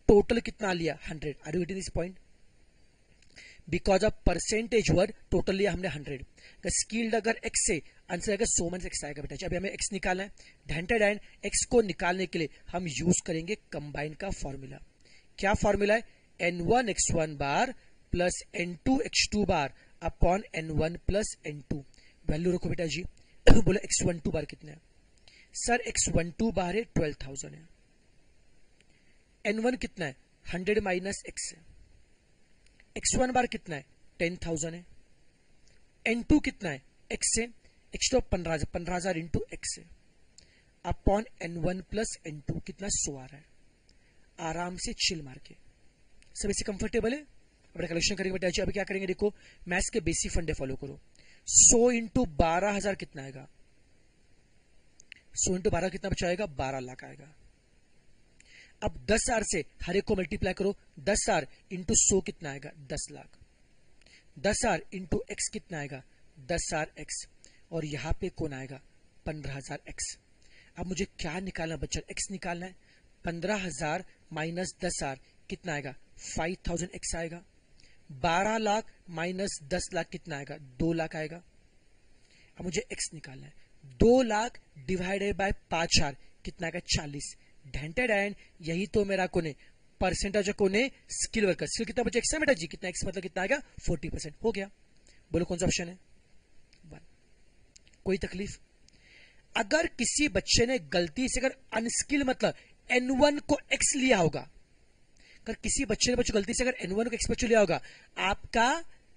टोटल कितना लिया hundred. Are you getting this point? Because of percentage word total लिया हमने हंड्रेड। स्किल्ड अगर एक्स से आंसर आएगा सो माइनस एक्स आएगा बेटा। अभी हमें एक्स निकालना है, ढेंटेड एंड एक्स को निकालने के लिए हम यूज करेंगे कंबाइन का फॉर्मूला। क्या फॉर्मूला है? N one x one bar plus N two x two bar upon N one plus N two. Value रखो बेटा जी। बोले एक्स वन टू बार कितना है? Sir x one two bar है ट्वेल्व थाउजेंड है। N one कितना है? Hundred minus x है। एक्स वन बार कितना है? टेन थाउजेंड है। एन टू कितना है? एक्स है। एक्स टू पंद्रह हजार पंद्रह हजार इंटू एक्स है upon N one plus N two कितना? सो आ रहा है। आराम से चिल मार के सब इससे कंफर्टेबल है। अपना कलेक्शन करेंगे बेटा जी। अभी क्या करेंगे देखो, मैथ्स के बेसिक फंडे फॉलो करो। सौ इंटू बारह हजार कितना आएगा? सौ इंटू बारह कितना बचा आएगा? बारह लाख आएगा। अब दस हजार से हर एक को मल्टीप्लाई करो। दस हजार इंटू सौ कितना आएगा? दस लाख। दस हजार इंटू एक्स कितना आएगा? दस हजार एक्स। और यहां पे कौन आएगा? पंद्रह हजार एक्स। अब मुझे क्या निकालना बच्चा? एक्स निकालना है। पंद्रह हजार माइनस दस हजार कितना आएगा? फाइव थाउजेंड एक्स आएगा। बारह लाख माइनस दस लाख कितना आएगा? दो लाख आएगा। अब मुझे एक्स निकालना है। दो लाख डिवाइडेड बाय पांच हजार कितना आएगा? चालीस। ढेंटेड एंड यही तो मेरा कोने परसेंटेज कोने स्किल वर्कर। स्किल कितना बचा? एक्स है बेटा जी। कितना एक्स मतलब कितना आएगा? फोर्टी परसेंट हो गया। बोलो कौन सा ऑप्शन है? वन। कोई तकलीफ? अगर किसी बच्चे ने गलती से अगर अनस्किल मतलब एन वन को एक्स लिया होगा, अगर किसी बच्चे ने बच्चों गलती से अगर एन वन को एक्स बच्चों लिया होगा, आपका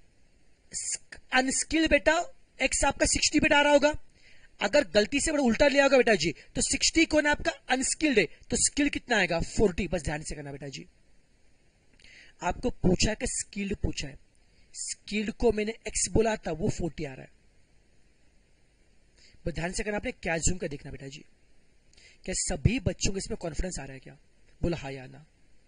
अनस्किल बेटा एक्स आपका सिक्सटी बेटा आ रहा होगा। अगर गलती से उल्टा लिया होगा बेटा जी तो सिक्सटी कौन है? आपका अनस्किल्ड है। तो स्किल कितना आएगा? फोर्टी। बस ध्यान से करना बेटा जी। आपको पूछा है कि स्किल्ड पूछा है, स्किल्ड को मैंने एक्स बोला था, वो फोर्टी आ रहा है। बस ध्यान से करना। आपने क्या जूम कर देखना बेटा जी। क्या सभी बच्चों को इसमें कॉन्फिडेंस आ रहा है क्या? बोला हाँ या ना।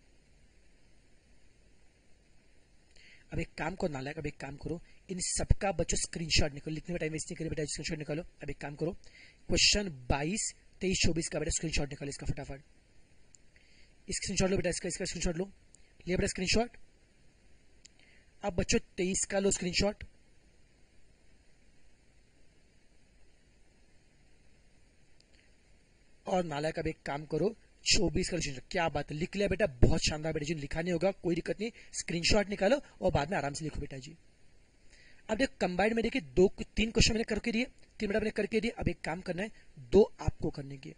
अब एक काम करो नालायक, अब एक काम करो, इन सबका बच्चों स्क्रीनशॉट निकालो। लिखने में टाइम वेस्ट नहीं करिए बेटा, स्क्रीनशॉट निकालो। अब एक काम करो, क्वेश्चन बाईस तेईस चौबीस का बेटा स्क्रीनशॉट निकालो इसका फटाफट। इसका स्क्रीनशॉट लो बेटा, इसका इसका स्क्रीनशॉट लो। लिया बेटा स्क्रीनशॉट। अब बच्चों तेईस का लो स्क्रीनशॉट। और नालायक अब एक काम करो, चौबीस का स्क्रीनशॉट। क्या बात है, लिख लिया बेटा, बहुत शानदार बेटा जी। लिखा नहीं होगा कोई दिक्कत नहीं, स्क्रीनशॉट निकालो और बाद में आराम से लिखो बेटा जी। अब देखो कंबाइंड में देखिए दो तीन क्वेश्चन मैंने करके दिए, तीन बेटा मैंने करके दिए। अब एक काम करना है, दो आपको करने के।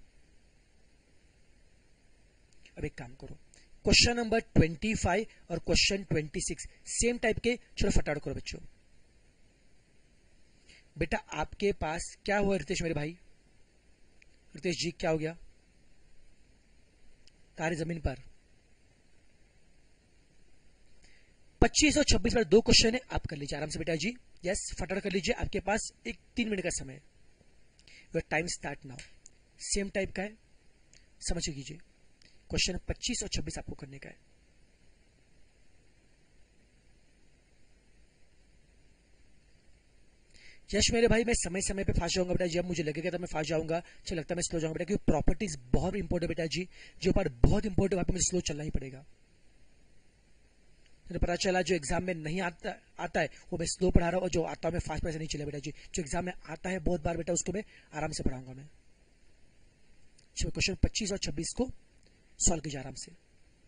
अब एक काम करो, क्वेश्चन नंबर ट्वेंटी फाइव और question twenty six same type के, चलो फटाफट करो बच्चों। बेटा आपके पास क्या हुआ रितेश मेरे भाई? रितेश जी क्या हो गया? तारे जमीन पर पच्चीस और छब्बीस पर दो क्वेश्चन है, आप कर लीजिए आराम से बेटा जी। यस फटाफट कर लीजिए, आपके पास एक तीन मिनट का समय है। Your time start now. Same type का है, समझ लीजिए। क्वेश्चन पच्चीस और छब्बीस आपको करने का है। यश मेरे भाई मैं समय समय पे फास्ट जाऊंगा बेटा जी। अब मुझे लगेगा तो मैं फास्ट जाऊंगा, चलो लगता है मैं स्लो जाऊंगा बेटा, क्योंकि प्रॉपर्टीज बहुत इंपॉर्टेंट बेटा जी। जो पार्ट बहुत इंपॉर्टेंट वहां पे मुझे स्लो चलना ही पड़ेगा। तो पता चला जो एग्जाम में नहीं आता आता है वो मैं स्लो पढ़ा रहा हूँ, और जो आता है मैं फास्ट पैसे नहीं चले बेटा जी। जो एग्जाम में आता है बहुत बार बेटा उसको मैं आराम से पढ़ाऊंगा मैं। चलो क्वेश्चन पच्चीस और छब्बीस को सॉल्व कीजिए आराम से।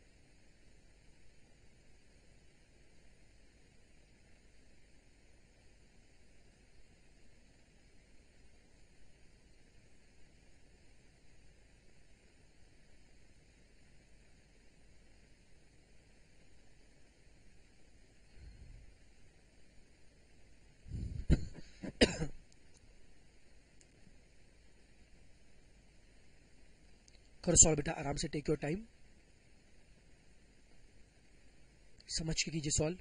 करो सॉल्व बेटा आराम से, टेक योर टाइम, समझ के कीजिए सॉल्व।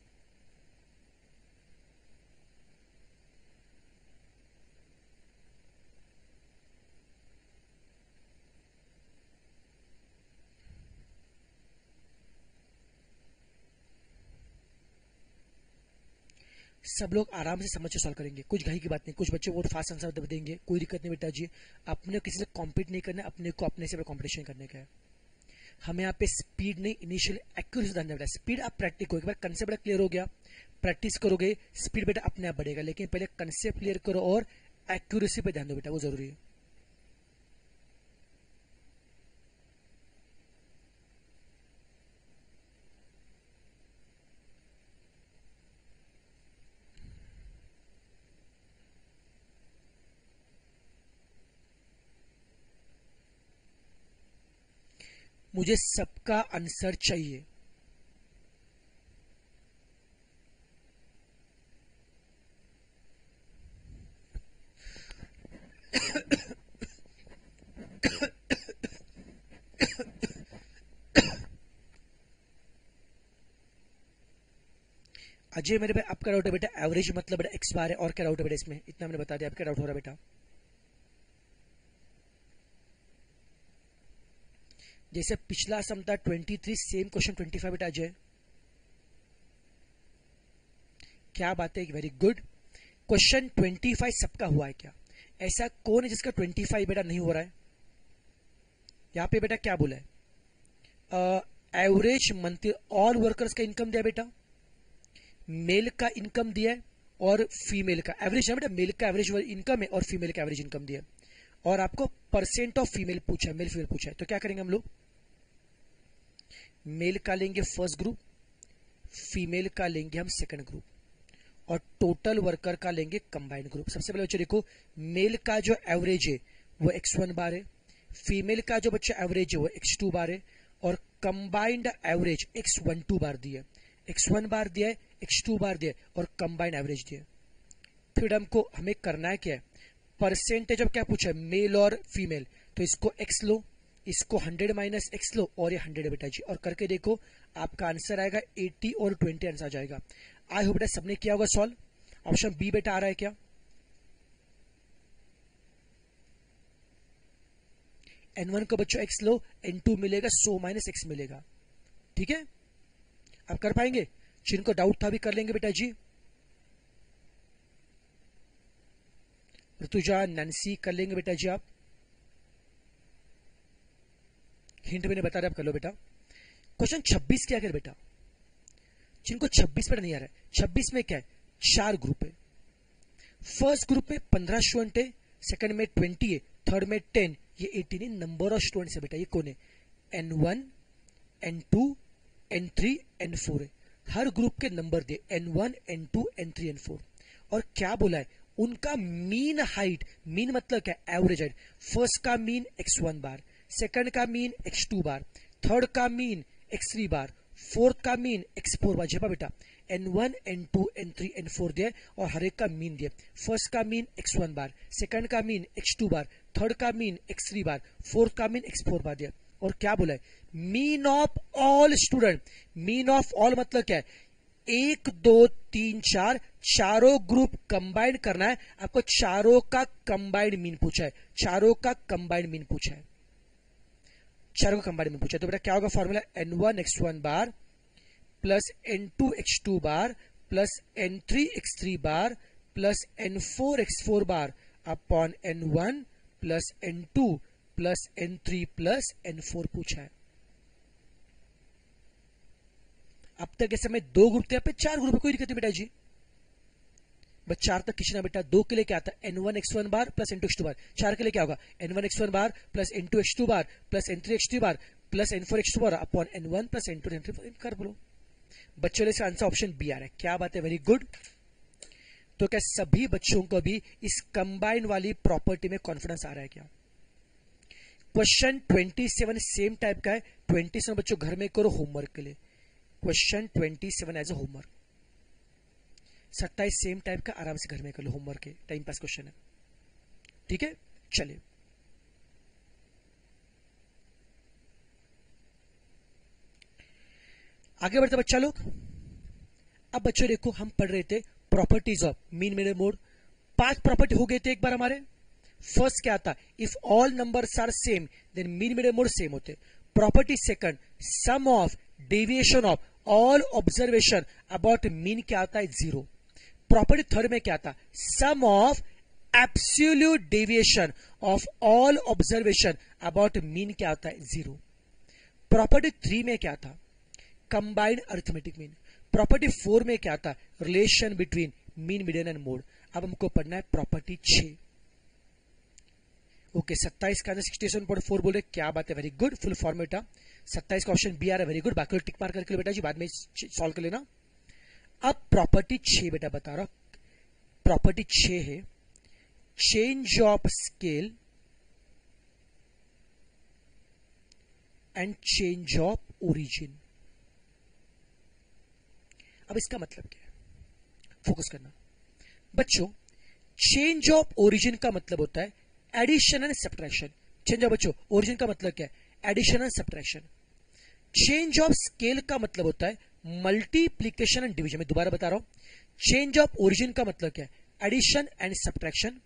सब लोग आराम से समझ के सॉल्व करेंगे, कुछ घाई की बात नहीं। कुछ बच्चे बहुत फास्ट आंसर देंगे, कोई दिक्कत नहीं बेटा जी। अपने किसी से कॉम्पीट नहीं करना, अपने को अपने से कंपटीशन करने का है। हमें यहाँ पे स्पीड नहीं, इनिशियल एक्यूरेसी ध्यान देना। स्पीड आप प्रैक्टिस करो, एक बार कंसेप्ट बेटा क्लियर हो गया, प्रैक्टिस करोगे स्पीड बेटा अपने आप बढ़ेगा, लेकिन पहले कंसेप्ट क्लियर करो और एक्यूरेसी पे ध्यान दो बेटा, वो जरूरी है। मुझे सबका आंसर चाहिए। अजय मेरे पे आपका डाउट है बेटा एवरेज मतलब बेटा एक्स बार है, और क्या डाउट है बेटा इसमें? इतना मैंने बता दिया, आपका डाउट हो रहा है बेटा। जैसे पिछला सम था तेईस, सेम क्वेश्चन पच्चीस बेटा अजय। क्या बात है, वेरी गुड। क्वेश्चन पच्चीस सबका हुआ है क्या? ऐसा कौन है जिसका पच्चीस बेटा नहीं हो रहा है? यहां पे बेटा क्या बोला है? एवरेज मंथली ऑल वर्कर्स का इनकम दिया बेटा, मेल का इनकम दिया है और फीमेल का एवरेज है बेटा, मेल का एवरेज इनकम है और फीमेल का एवरेज इनकम दिया है, और आपको परसेंट ऑफ फीमेल पूछा है, मेल फीमेल पूछा है। तो क्या करेंगे हम लोग? मेल का लेंगे फर्स्ट ग्रुप, फीमेल का लेंगे हम सेकंड ग्रुप, और टोटल वर्कर का लेंगे कंबाइंड ग्रुप। सबसे पहले बच्चे देखो, मेल का जो एवरेज है वो एक्स वन बार है, फीमेल का जो बच्चा एवरेज है वो एक्स टू बार है, और combined average x one two bar दिया है, एक्स वन बार दिया है, एक्स टू बार दिया है, और कंबाइंड एवरेज दिया है। फिर हमको हमें करना है क्या है? परसेंटेज ऑफ क्या पूछा है? मेल और फीमेल। तो इसको एक्स लो, इसको हंड्रेड माइनस एक्स लो, और ये हंड्रेड बेटा जी, और करके देखो आपका आंसर आएगा अस्सी और बीस आंसर आ जाएगा। आई होप बेटा सबने किया होगा सॉल्व। ऑप्शन बी बेटा आ रहा है क्या? एन वन को बच्चों एक्स लो, एन टू मिलेगा सौ माइनस एक्स मिलेगा। ठीक है, आप कर पाएंगे? जिनको डाउट था भी कर लेंगे बेटा जी। ऋतुजा, नैन्सी कर लेंगे बेटा जी आप। हिंट मैंने बता दिया, आप कर लो बेटा। क्वेश्चन छब्बीस क्या कर बेटा? जिनको छब्बीस पर नहीं आ रहा है, छब्बीस में क्या है? चार ग्रुप है। फर्स्ट ग्रुप में पंद्रह स्टूडेंट है, सेकंड में ट्वेंटी है, थर्ड में टेन, ये एटीन है। नंबर ऑफ स्टूडेंट्स है बेटा, ये कौन है? N one, N two, n three, n four है। हर ग्रुप के नंबर दिए, n one, N two, n three, n four. और क्या बोला है? उनका मीन हाइट, मीन मतलब क्या? Average height. फर्स्ट का mean x one bar, second का mean x two bar, third का mean x three bar, fourth का मीन एक्स फोर बार। जेपा बेटा n one, N two, n three, n four दिया और हर एक का मीन दिया। फर्स्ट का mean x one bar, second का mean x two bar, third का mean x three bar, fourth का मीन एक्स फोर बार दिया। और क्या बोला है? Mean of all student. Mean of all मतलब क्या है? एक, दो, तीन, चार, चारों ग्रुप कंबाइंड करना है आपको। चारों का कंबाइंड मीन पूछा है, चारों का कंबाइंड मीन पूछा है, चारों का कंबाइंड मीन पूछा है। तो बेटा क्या होगा formula? N one x one bar plus N two x two bar plus n three x three bar plus n four x four bar upon N one plus N two plus n three plus n four पूछा है। अब तक ऐसे में दो group थे, यहाँ पे चार ग्रुप, कोई दिक्कत नहीं बेटा जी। बस चार तक खींचना बेटा। दो के लिए क्या आता है? N one x one bar plus N two x two bar. चार के लिए क्या होगा? N one x one bar plus N two x two bar plus n three x two bar plus n four x two bar upon N one plus N two n three. कर बोलो बच्चों ने, इसका answer option B आ रहा है। क्या बात है, वेरी गुड। तो क्या सभी बच्चों को भी इस कंबाइन वाली प्रॉपर्टी में कॉन्फिडेंस आ रहा है क्या? क्वेश्चन सत्ताईस सेम टाइप का है। सत्ताईस बच्चों घर में करो होमवर्क के लिए। क्वेश्चन सत्ताईस एज अ होमवर्क। सत्ताईस सेम टाइप का, आराम से घर में कर लो होमवर्क के, टाइम पास क्वेश्चन है। ठीक है, चलिए आगे बढ़ते बच्चा लोग। अब बच्चों देखो, हम पढ़ रहे थे properties of mean median mode. पांच प्रॉपर्टी हो गए थे एक बार हमारे। फर्स्ट क्या था? If all numbers are same then mean median mode same होते। Property second, sum of deviation of all observation about mean क्या आता है? जीरो। प्रॉपर्टी थर्ड में क्या था? Sum of absolute deviation of all observation about mean क्या आता है? जीरो। प्रॉपर्टी थ्री में क्या था? Combined arithmetic mean. Property four में क्या था? Relation between mean, median and mode. अब हमको पढ़ना है प्रॉपर्टी छह। ओके, सत्ताईस का answer sixty seven point four बोल रहे, क्या बात है, वेरी गुड, फुल फॉर्मेटा। सत्ताईस का ऑप्शन बी आ रहा है, वेरी गुड, बाकी टिक मार करके बेटा जी बाद में सॉल्व कर लेना। अब प्रॉपर्टी छह बेटा बता रहा, प्रॉपर्टी छह है change of scale and change of origin. अब इसका मतलब क्या है, फोकस करना बच्चों। चेंज ऑफ ओरिजिन का मतलब होता है addition and subtraction. Change of बच्चों ओरिजिन का मतलब क्या है? Addition and subtraction. Change of scale का मतलब होता है मल्टीप्लीकेशन एंड डिवीजन। मैं दोबारा बता रहा हूं, चेंज ऑफ ओरिजिन का मतलब क्या है? Addition and subtraction.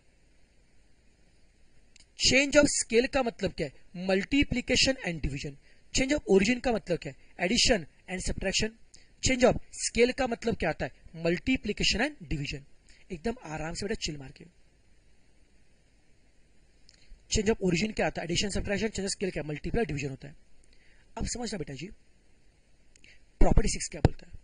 Change of scale का मतलब क्या है? Multiplication and division. Change of origin का मतलब क्या है? Addition and subtraction. Change of scale का मतलब क्या आता है? Multiplication and division. एकदम आराम से बेटा चिल मार के। चेंज ऑफ ओरिजिन क्या आता है? Addition subtraction. Change of scale क्या? मल्टीप्लाई डिवीजन होता है। अब समझना बेटा जी, प्रॉपर्टी सिक्स क्या बोलता है?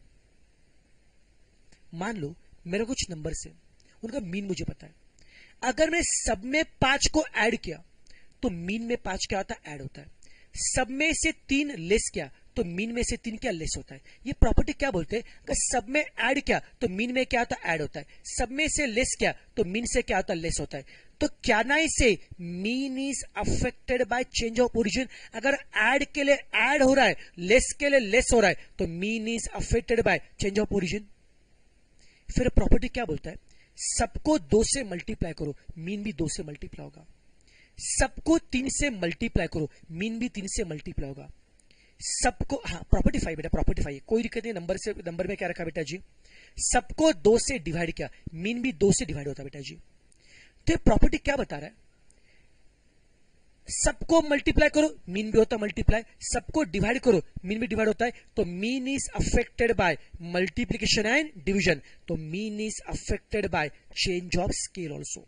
मान लो मेरे कुछ नंबर से, उनका मीन मुझे पता है। अगर मैं सब में पांच को ऐड किया तो मीन में पांच क्या होता है? ऐड होता है। सब में से तीन लेस किया तो मीन में से तीन क्या? लेस होता है। ये प्रॉपर्टी क्या बोलते हैं? अगर सब में ऐड किया तो मीन में क्या होता है? ऐड होता है। सब में से लेस किया तो मीन से क्या होता है? लेस होता है। तो क्या ना इसे mean is affected by change of origin. अगर ऐड के लिए ऐड हो रहा है, लेस के लिए लेस हो रहा है, तो mean is affected by change of origin. फिर प्रॉपर्टी क्या बोलता है? सबको दो से मल्टीप्लाई करो, मीन भी दो से मल्टीप्लाई होगा। सबको तीन से मल्टीप्लाई करो, मीन भी तीन से मल्टीप्लाई होगा। सबको, हाँ प्रॉपर्टी फाइव बेटा, प्रॉपर्टी फाइव कोई दिक्कत नहीं। नंबर से, नंबर में क्या रखा बेटा जी? सबको दो से डिवाइड किया, मीन भी दो से डिवाइड होता है बेटा जी। तो ये प्रॉपर्टी क्या बता रहा है? सबको मल्टीप्लाई करो, मीन भी होता है मल्टीप्लाई। सबको डिवाइड करो, मीन भी डिवाइड होता है। तो mean is affected by multiplication and division. तो mean is affected by change of scale also.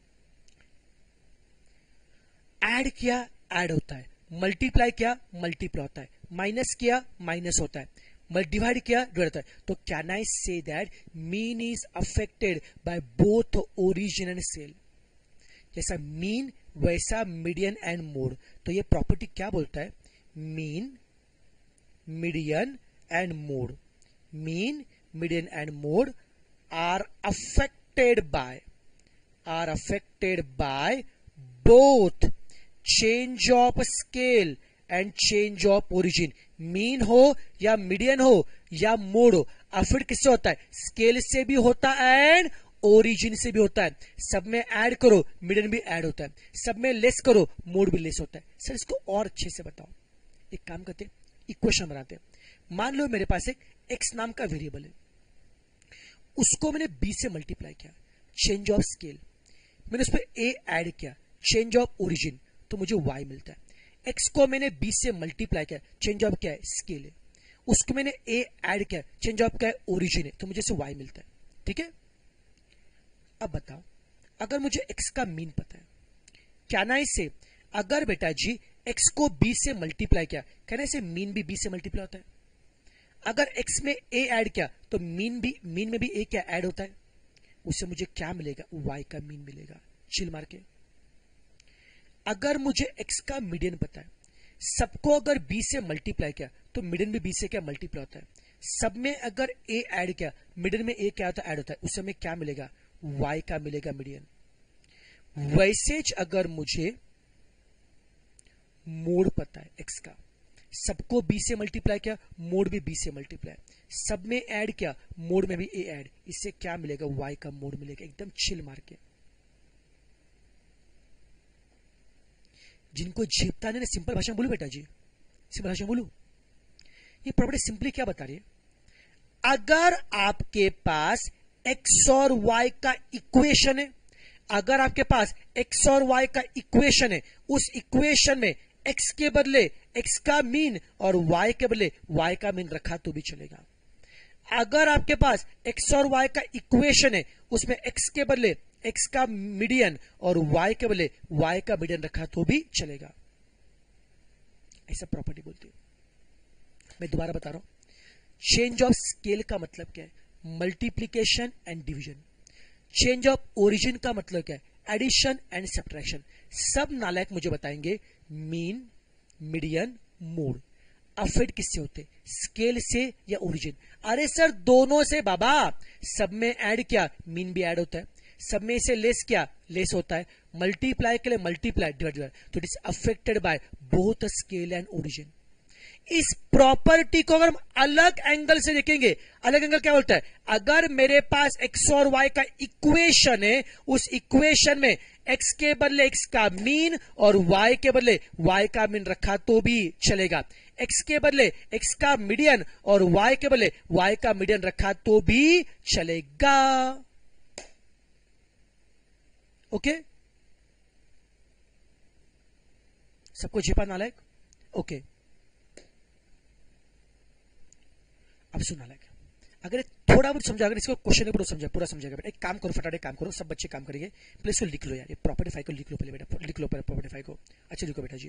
Add किया, ऐड होता है। मल्टीप्लाई किया, मल्टीप्लाई होता है। माइनस किया, माइनस होता है। डिवाइड किया, डिवाइड होता है। तो can I say that mean is affected by both origin and scale. जैसा मीन वैसा मीडियन एंड मोड। तो ये प्रॉपर्टी क्या बोलता है? Mean, median and mode, mean, median and mode are affected by, are affected by both change of scale and change of origin. Mean हो या median हो या मोड हो, अफेक्ट किससे होता है? स्केल से भी होता है एंड ओरिजिन से भी होता है। सब में ऐड करो, मीडियन भी ऐड होता है। सब में लेस करो, मोड भी लेस होता है। सर इसको और अच्छे से बताओ। एक काम करते, इक्वेशन बनाते हैं। मान लो मेरे पास एक एक्स नाम का वेरिएबल है, उसको मैंने बी से मल्टीप्लाई किया, चेंज ऑफ स्केल। मैंने उस पर ए ऐड किया, चेंज ऑफ ओरिजिन, तो मुझे वाई मिलता है। एक्स को मैंने बी से मल्टीप्लाई किया, चेंज ऑफ क्या है? स्केल है। उसको मैंने ए ऐड किया, चेंज ऑफ क्या है? ओरिजिन है, तो मुझे से वाई मिलता है। ठीक है, अब बताओ, अगर मुझे x का मीन पता है, क्या ना इसे, अगर बेटा जी x को b से मल्टीप्लाई किया, क्या ना इसे मीन भी b से मल्टीप्लाई होता है। अगर x में a ऐड किया तो मीन भी, मीन में भी a क्या ऐड होता है। उससे मुझे क्या मिलेगा? y का मीन मिलेगा। चिल मार के। अगर मुझे x का मीडियन पता है, सबको अगर b से मल्टीप्लाई किया तो मीडियन भी b से क्या मल्टीप्लाई होता है। सब में अगर a ऐड किया, मीडियन में a क्या होता है? ऐड होता है। उससे हमें क्या मिलेगा? y का मिलेगा मीडियन। वैसे अगर मुझे मोड पता है x का, सबको b से मल्टीप्लाई किया, मोड भी b से मल्टीप्लाई, सब में ऐड किया, मोड में भी a ऐड, इससे क्या मिलेगा? y का मोड मिलेगा। एकदम चिल मार के। जिनको झेपता नहीं ना, सिंपल भाषा में बोलू बेटा जी, सिंपल भाषा में बोलू। ये प्रॉपर्टी सिंपली क्या बता रही है? अगर आपके पास x और y का इक्वेशन है, अगर आपके पास x और y का इक्वेशन है, उस इक्वेशन में x के बदले x का मीन और y के बदले y का मीन रखा तो भी चलेगा। अगर आपके पास x और y का इक्वेशन है, उसमें x के बदले x का मीडियन और y के बदले y का मीडियन रखा तो भी चलेगा। ऐसा प्रॉपर्टी बोलती है। मैं दोबारा बता रहा हूं, चेंज ऑफ स्केल का मतलब क्या है? Multiplication and division. Change of origin का मतलब क्या है? Addition and subtraction. सब नालायक मुझे बताएंगे मीन, मीडियन, मोड। अफेक्ट किससे होते? स्केल से या ओरिजिन? अरे सर दोनों से बाबा। सब में ऐड किया, मीन भी ऐड होता है। सब में से लेस किया, लेस होता है। मल्टीप्लाई के लिए मल्टीप्लाई, डिवाइड डिवाइड, तो it is affected by both scale and origin. इस प्रॉपर्टी को अगर हम अलग एंगल से देखेंगे, अलग एंगल क्या बोलता है? अगर मेरे पास एक्स और वाई का इक्वेशन है, उस इक्वेशन में एक्स के बदले एक्स का मीन और वाई के बदले वाई का मीन रखा तो भी चलेगा। एक्स के बदले एक्स का मीडियन और वाई के बदले वाई का मीडियन रखा तो भी चलेगा। ओके, सबको झेपा नालायक? ओके, अब सुना लायक। अगर थोड़ा बहुत समझा, अगर इसको क्वेश्चन पूरा समझा, पूरा समझेगा बेटा, एक काम करो, फटाफट काम करो, सब बच्चे काम करेंगे। प्लीज इसको लिख लो यार, ये प्रॉपर्टी फाइव को लिख लो पहले बेटा, लिख लो पहले प्रॉपर्टी फाइव को। अच्छा लिखो बेटा जी।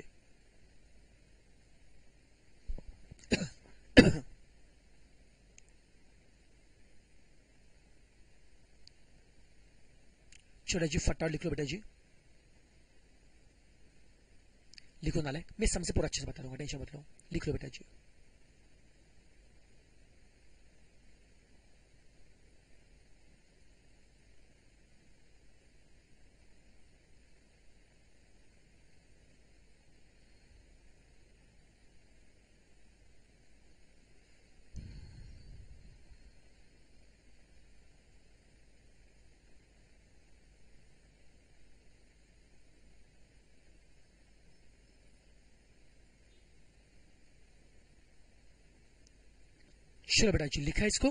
छोटा जी फटाफट लिख लो बेटा जी, लिखो नालायक। मैं समझे पूरा अच्छे से बता दूंगा, टेंशन मत लो, लिख लो बेटा जी। चलो बेटा जी, लिखा है इसको?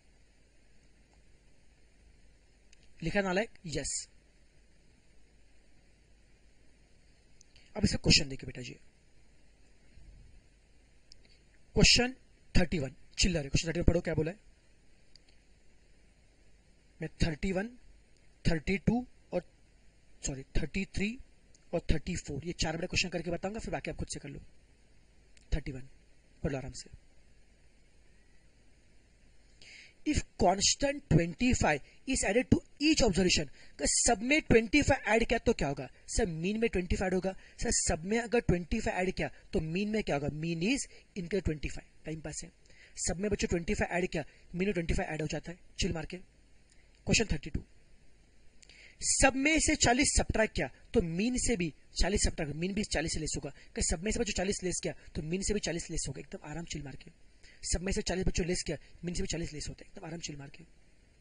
लिखा नालायक? यस। अब इसका क्वेश्चन देखिए बेटा जी। क्वेश्चन थर्टी वन, चिल्लर है। क्वेश्चन थर्टी वन पढ़ो, क्या बोला है? मैं थर्टी वन, थर्टी टू और सॉरी थर्टी थ्री और थर्टी फोर ये चार बड़े क्वेश्चन करके बताऊंगा, फिर बाकी आप खुद से कर लो। थर्टी वन पढ़ लो आराम से। If constant twenty five is added to each observation, सब में ट्वेंटी फाइव ऐड किया तो क्या होगा? सर मीन में ट्वेंटी फाइव होगा। सर सब में अगर ट्वेंटी फाइव ऐड किया तो मीन में क्या होगा? मीन इज इनके ट्वेंटी फाइव। टाइम पास है। सब में बच्चों ट्वेंटी फाइव ऐड किया, मीन में ट्वेंटी फाइव ऐड हो जाता है। चिल मार के। क्वेश्चन थर्टी टू, सब में से चालीस सब्ट्रैक्ट किया तो मीन से भी चालीस सब्ट्रैक्ट, मीन भी चालीस से लेस होगा। सब में से बच्चों चालीस लेस किया तो मीन से भी चालीस लेस होगा। एकदम आराम चिल मार के। सब में से चालीस बच्चों लेस किया, मीन से भी चालीस लेस होता है। एकदम आराम चिल मार के।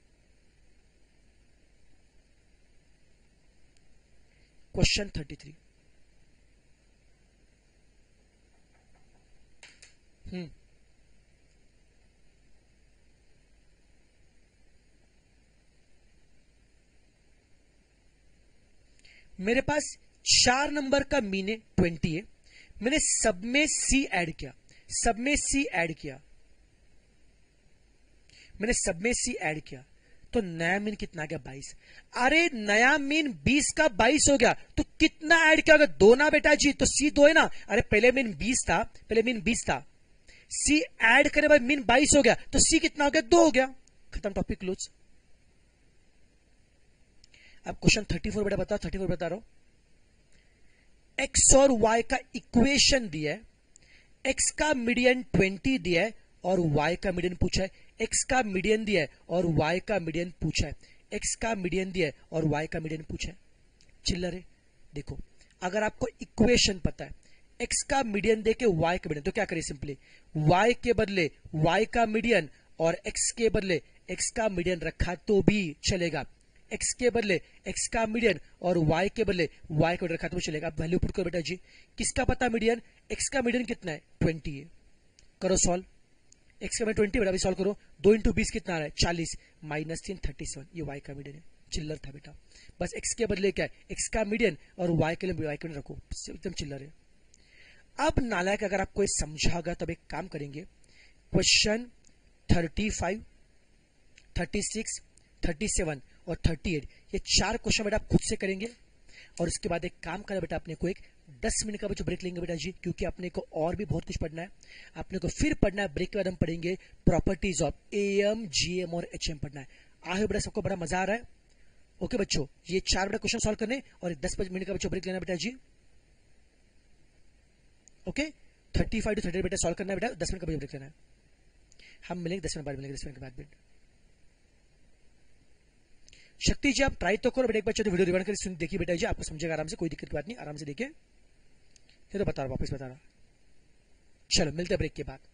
क्वेश्चन थर्टी थ्री, हम्म मेरे पास चार नंबर का मीन है ट्वेंटी है। मैंने सब में सी ऐड किया, सब में सी ऐड किया, मैंने सब में सी ऐड किया तो नया मीन कितना आ गया? बाईस। अरे नया मीन बीस का बाईस हो गया तो कितना ऐड किया होगा? दो ना बेटा जी, तो सी दो है ना। अरे पहले मीन बीस था, पहले मीन बीस था, सी ऐड करे बाद मीन बाईस हो गया तो सी कितना हो गया? दो हो गया। खत्म, टॉपिक क्लोज। अब क्वेश्चन थर्टी फोर बेटा बताओ, थर्टी फोर बता रहा हूं। एक्स और वाई का इक्वेशन दिया है, एक्स का मीडियन ट्वेंटी दिया है और वाई का मीडियन पूछा है। एक्स का मीडियन दिया है और वाई का मीडियन पूछा है। एक्स का मीडियन दिया है और वाई का मीडियन पूछा है। चिल्लर है। देखो अगर आपको इक्वेशन पता है, एक्स का मीडियन देके वाई का मीडियन, तो क्या करिए? सिंपली वाई के बदले वाई का मीडियन और एक्स के बदले एक्स का मीडियन रखा तो भी चलेगा। एक्स के बदले एक्स का मीडियन और वाई के बदले वाई को रखा तो भी चलेगा। वैल्यू पुट करो बेटा जी। किसका पता मीडियन? एक्स का मीडियन कितना है? ट्वेंटी है। करो सॉल्व। एक्स का मीडियन ट्वेंटी बेटा, अभी सॉल्व करो। दो इंटू बीस कितना आ रहा है? चालीस। माइनस तीन थर्टी सेवन। ये वाई का मीडियन है। चिल्लर था बेटा। बस एक्स के बदले क्या है? एक्स का मीडियन और वाई के लिए वाई के रखो, एकदम चिल्लर है। अब नालायक अगर आपको समझागा तब एक काम करेंगे। Question thirty five, thirty six, thirty seven और थर्टी एट ये चार क्वेश्चन बेटा आप खुद से करेंगे और उसके बाद एक काम करें बेटा, अपने को एक दस मिनट का बच्चों ब्रेक लेंगे बेटा जी, क्योंकि अपने को और भी बहुत कुछ पढ़ना है। अपने को फिर पढ़ना है, ब्रेक के बाद हम पढ़ेंगे प्रॉपर्टीज ऑफ एएम, जीएम और एचएम पढ़ना है। आई होप बेटा सबको बड़ा मजा आ रहा है। ओके बच्चों, ये चार बेटा क्वेश्चन सॉल्व करने और दस मिनट का बच्चों ब्रेक लेना बेटा जी। Okay, thirty five to thirty बेटा सॉल्व करना है बेटा, दस मिनट का ब्रेक लेना है। हम मिलेंगे दस मिनट बाद, मिलेंगे दस मिनट के बाद बेटा। शक्ति जी आप ट्राई तो करो बेटा, एक बच्चे तो वीडियो रिवाइंड करके सुन देखिए बेटा जी, आपको समझेगा आराम से, कोई दिक्कत की बात नहीं, आराम से देखिए। ये तो बता रहा हूं, वापस बता रहा हूं। चलो मिलते हैं ब्रेक के बाद।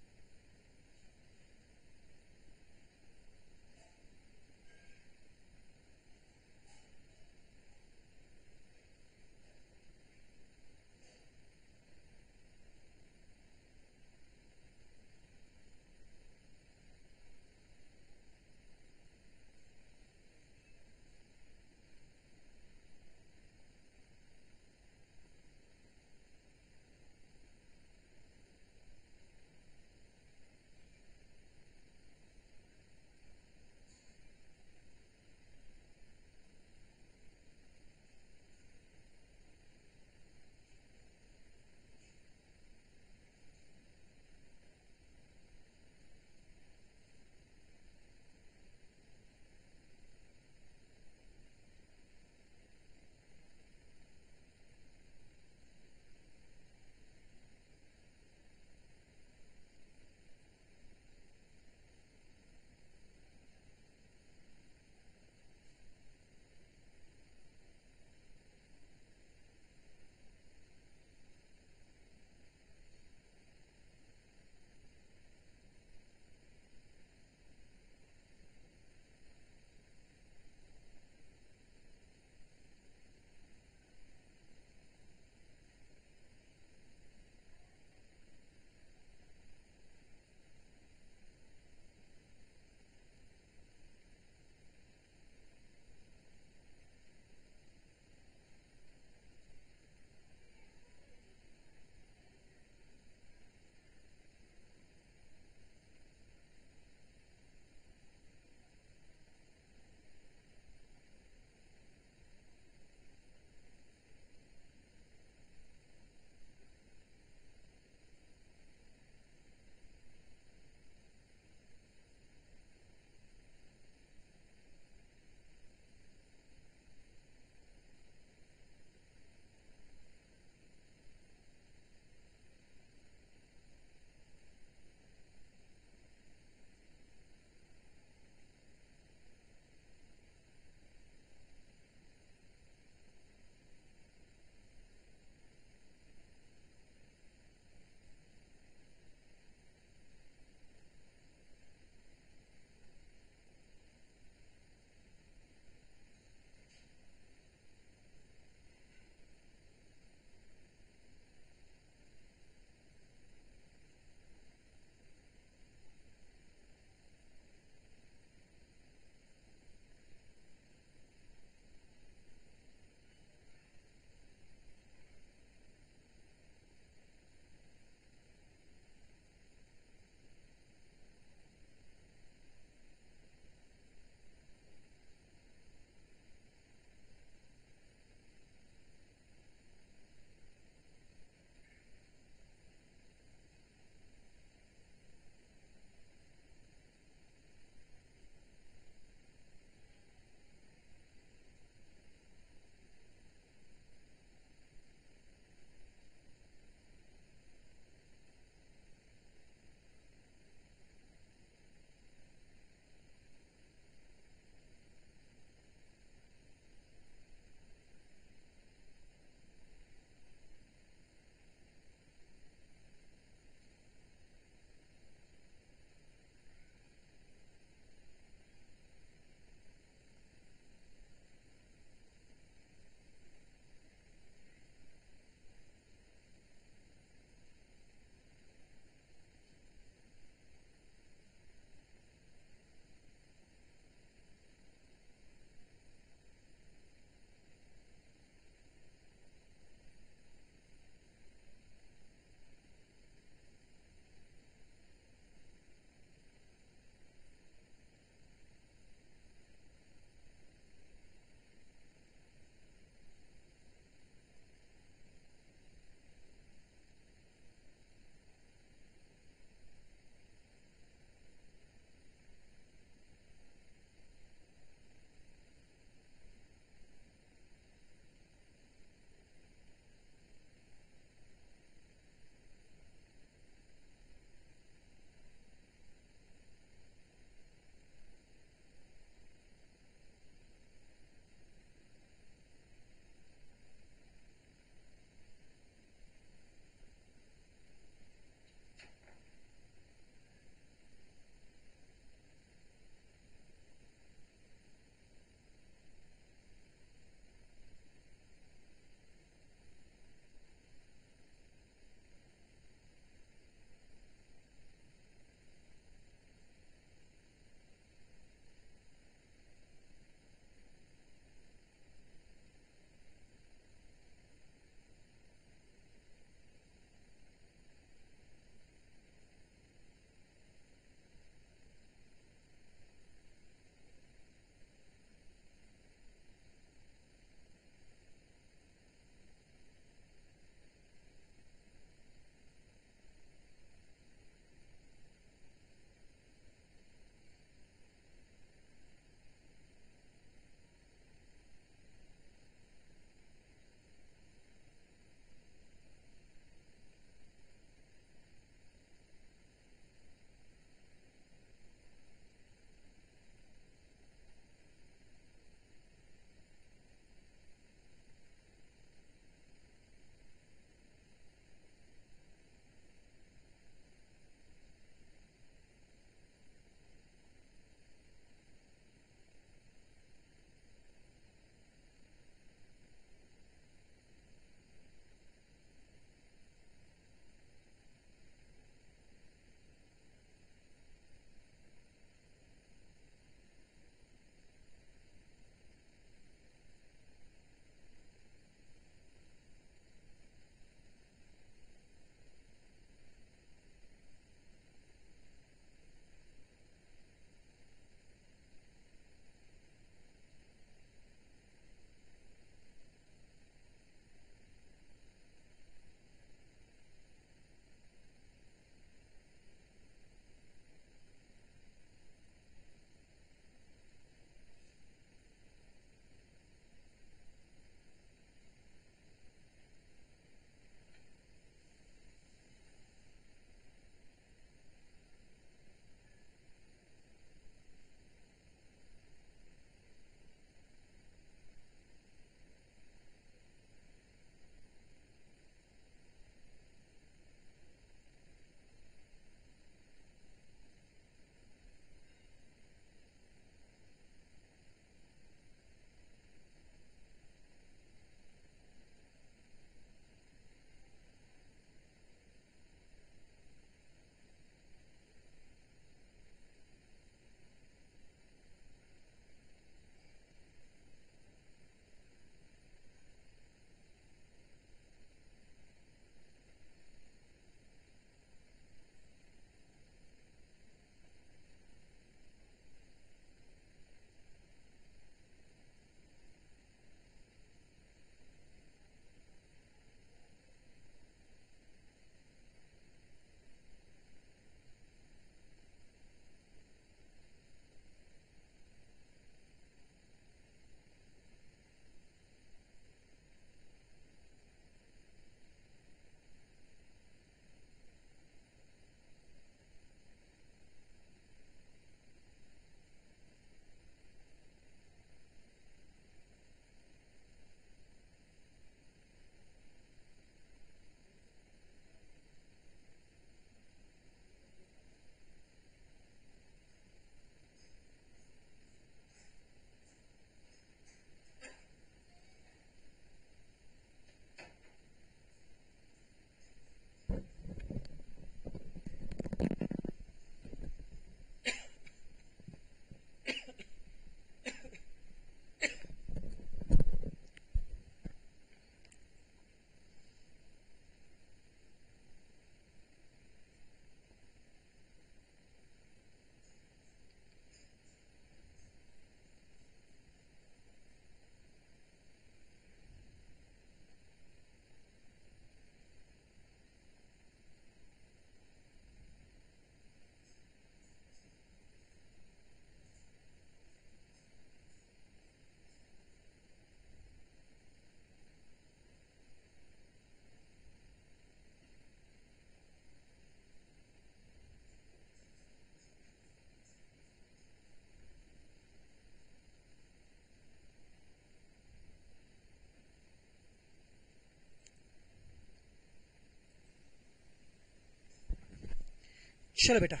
चलो बेटा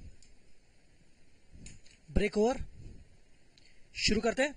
ब्रेक ओवर, शुरू करते हैं।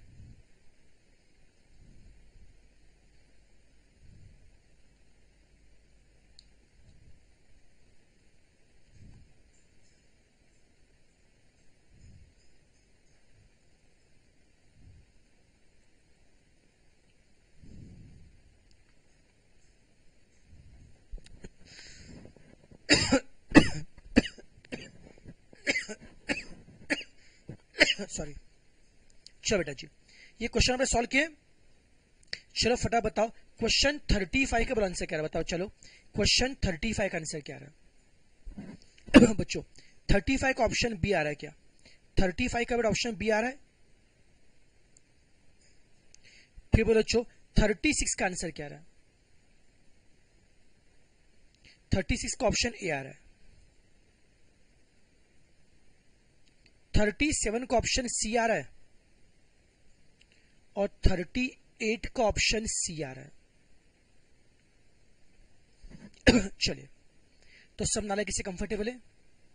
सॉरी। चलो बेटा जी, ये क्वेश्चन हमने सॉल्व किए। चलो फटा बताओ क्वेश्चन थर्टी फाइव का आंसर क्या रहा, बताओ। चलो क्वेश्चन थर्टी फाइव का आंसर क्या रहा बच्चों? थर्टी फाइव का ऑप्शन बी आ रहा है क्या? थर्टी फाइव का बेटा ऑप्शन बी आ रहा है। फिर बोलो बच्चों थर्टी सिक्स का आंसर क्या रहा है? थर्टी सिक्स का ऑप्शन ए आ रहा है। थर्टी सेवन का ऑप्शन सी आ रहा है और थर्टी एट का ऑप्शन सी आ रहा है। चलिए, तो सब नाला किसे कंफर्टेबल है?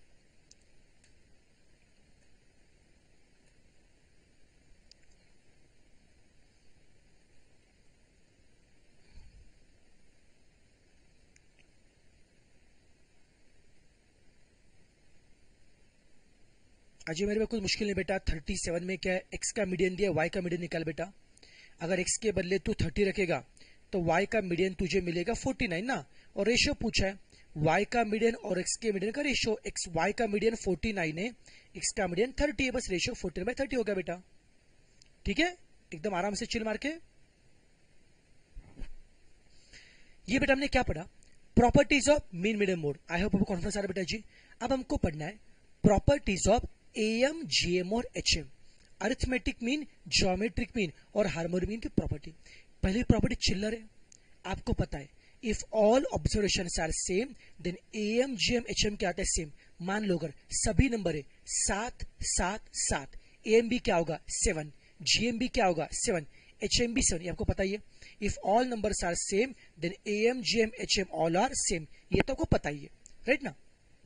अजय मेरे में कुछ मुश्किल नहीं बेटा। थर्टी सेवन में क्या है, एक्स का मीडियन दिया, वाई का मीडियन निकाल बेटा। अगर एक्स के बदले तू थर्टी रखेगा तो वाई का मीडियन तुझे मिलेगा फोर्टी नाइन ना। और रेशियो पूछा है, वाई का मीडियन और एक्स के मीडियन का रेशियो। एक्स वाई का मीडियन फोर्टी नाइन है, एक्स का मीडियन थर्टी है, बस रेशियो फोर्टी बाई थर्टी होगा बेटा। ठीक है, एकदम आराम से चिल मार के। ये बेटा हमने क्या पढ़ा? Properties of mean median mode. I hope आपको कॉन्फिडेंस आ रहा है बेटा जी। अब हमको पढ़ना है प्रॉपर्टीज ऑफ एएम, जीएम और HM. Arithmetic mean, geometric mean और हार्मोनिक मीन की प्रॉपर्टी। पहली प्रॉपर्टी चिल्लर है, आपको पता है। If all observation are same then AM, GM, HM क्या आता है? सेम। मान लो अगर सभी नंबर है सात सात सात, एएम भी क्या होगा? सेवन, जीएम भी क्या होगा? सेवन, एचएम भी सेवन, ये आपको पता ही है। If all numbers are same then AM, GM, HM all are same, ये तो आपको पता ही है, राइट ना।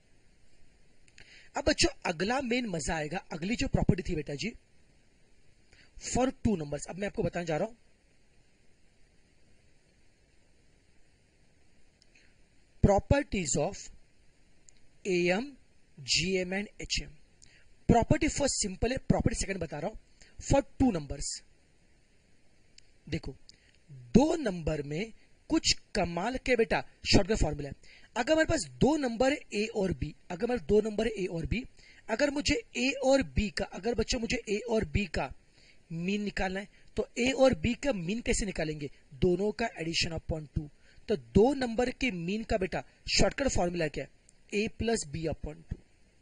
अब बच्चों अगला मेन मजा आएगा। अगली जो प्रॉपर्टी थी बेटा जी, फॉर टू नंबर्स, अब मैं आपको बताने जा रहा हूं। Properties of AM, GM and HM. Property first simple है, प्रॉपर्टी सेकंड बता रहा हूं। फॉर टू नंबर्स, देखो दो नंबर में कुछ कमाल के बेटा शॉर्टकट फॉर्मूला है। अगर मेरे पास दो नंबर है ए और बी, अगर मेरे दो नंबर है ए और बी, अगर मुझे ए और बी का, अगर बच्चों मुझे ए और बी का मीन निकालना है तो ए और बी का मीन कैसे निकालेंगे? दोनों का एडिशन अपॉन टू। तो दो नंबर के मीन का बेटा शॉर्टकट फॉर्मूला क्या है? A plus B upon two.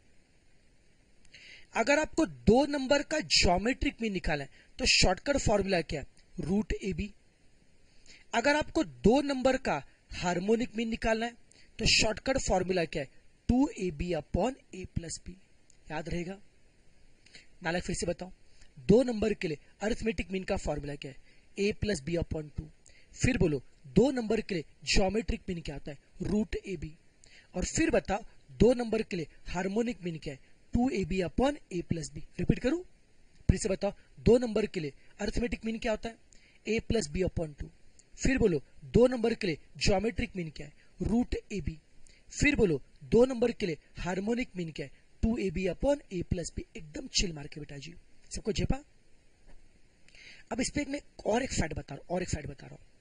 अगर आपको दो नंबर का ज्योमेट्रिक मीन निकालना है तो शॉर्टकट फॉर्मूला क्या है? रूट ए बी। अगर आपको दो नंबर का हार्मोनिक मीन निकालना है तो शॉर्टकट फॉर्मूला क्या है? Two A B upon A plus b. याद रहेगा? नालक फिर से बताओ, दो नंबर के लिए अरिथमेटिक मीन का फॉर्मूला क्या है? A plus B upon two. फिर बोलो दो नंबर के लिए ज्योमेट्रिक मीन क्या होता है? रूट ए बी। और फिर बताओ दो नंबर के लिए हार्मोनिक मीन क्या है? Two A B upon A plus b. Repeat करूं? फिर से बताओ दो नंबर के लिए अरिथमेटिक मीन क्या होता है? A plus B upon two. फिर बोलो दो नंबर के लिए ज्योमेट्रिक मीन क्या है? रूट ए बी। फिर बोलो दो नंबर के लिए हार्मोनिक मीन क्या है? Two A B upon A plus b. एकदम चिल मार के बेटा जी, सबको झेपा। अब इस पे मैं और एक फैक्ट बता रहा हूं, और एक फैक्ट बता रहा हूं।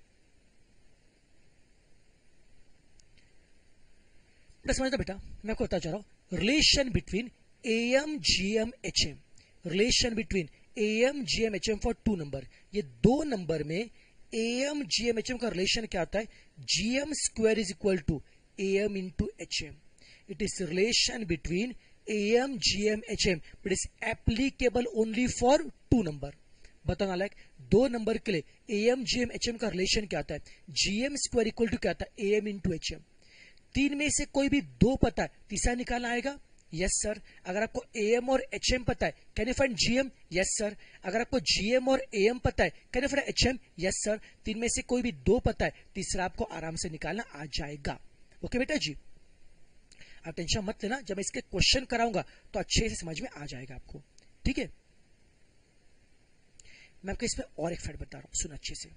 समझता बेटा, मैं आपको बता जा रहा हूं relation between AM, GM, HM. Relation between AM, GM, HM for two number. ये दो नंबर में एएम, जीएम, एचएम का रिलेशन क्या होता है? GM square is equal to AM into HM. It is relation between AM, GM, HM, but is applicable only for two number. बताओ नालायक, दो नंबर के लिए एएम, जीएम, एचएम का रिलेशन क्या होता है? जीएम स्क्वायर इक्वल टू क्या होता है? AM into HM. तीन में से कोई भी दो पता है, तीसरा निकालना आएगा? Yes sir. अगर आपको एएम और एचएम पता है, can you find GM? Yes sir. अगर आपको जीएम और एएम पता है, can you find HM? Yes sir. तीन में से कोई भी दो पता है, तीसरा आपको आराम से निकालना आ जाएगा। ओके बेटा जी। आप टेंशन मत लेना, जब मैं इसके क्वेश्चन कराऊंगा तो अच्छे से समझ में आ जाएगा आपको, ठीक है। मैं आपको इसमें और एक फैक्ट बता रहा हूं, सुन अच्छे से।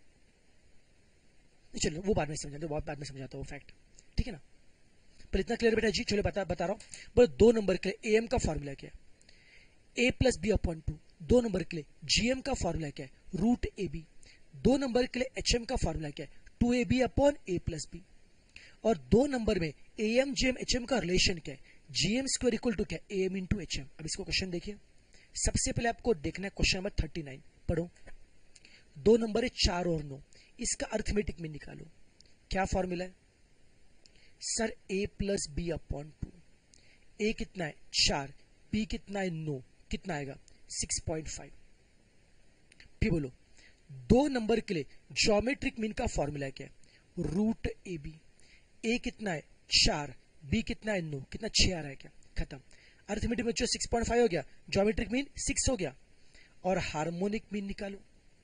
चलो वो बाद में समझाते, बहुत बाद में समझाता हूँ वो फैक्ट, ठीक है ना। पर इतना क्लियर बेटा जी, चलो बता बता रहा हूँ। बोलो दो नंबर के लिए एम का फॉर्मूला क्या है? A plus B upon two. दो नंबर के लिए जीएम का फॉर्मूला क्या है? रूट ए बी। दो नंबर के लिए एचएम का फॉर्मूला क्या है? Two A B upon A plus B. और दो नंबर में A M G M H M का रिलेशन क्या है? GM square equal to क्या है? A M into H M. अब इसको क्वेश्चन देखिए, सबसे पहले आपको देखना है क्वेश्चन नंबर थर्टी नाइन, पढ़ो। दो नंबर है चार और नौ, इसका अर्थमेटिक में निकालो। क्या फॉर्मूला है sir? A plus B upon two. A कितना है? चार, बी कितना है? नौ, कितना आएगा? Six point five. फिर बोलो दो नंबर के लिए ज्योमेट्रिक मीन का फॉर्मूला क्या है? Root A B. ए कितना है? चार, बी कितना है? नौ, कितना? छह आ रहा है क्या? खत्म। अर्थमेटिक में जो सिक्स पॉइंट फाइव हो गया, ज्योमेट्रिक मीन सिक्स हो गया। और हार्मोनिक मीन निकालो।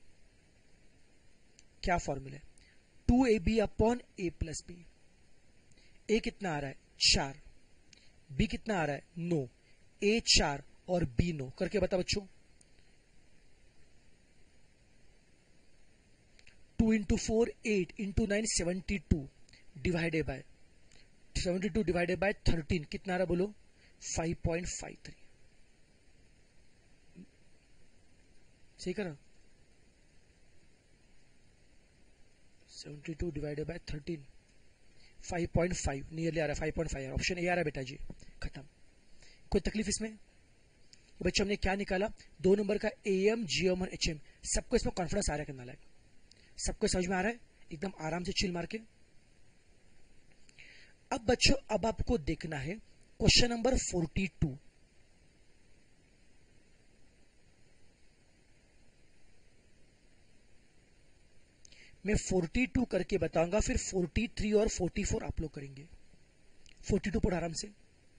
क्या फॉर्मूला है? Two A B upon A plus b. A कितना आ रहा है? चार, बी कितना आ रहा है? नौ। ए चार और बी नौ, करके बता बच्चों। Two into four eight, into nine seventy two, divided by seventy two divided by thirteen, कितना आ रहा बोलो? Five point five three. सही करा? Seventy two divided by thirteen, five point five nearly आ रहा है, five point five. Option A आ रहा है बेटा जी, खत्म। कोई तकलीफ इसमें? बच्चों हमने क्या निकाला? दो नंबर का ए एम जी एम और एच एम। सबको इसमें कॉन्फिडेंस आ रहा है करना लायक? सबको समझ में आ रहा है? एकदम आराम से चिल मार के। अब बच्चों अब आपको देखना है क्वेश्चन नंबर फोर्टी टू। मैं फोर्टी टू करके बताऊंगा, फिर फोर्टी थ्री और फोर्टी फोर आप लोग करेंगे। फोर्टी टू पढ़ आराम से।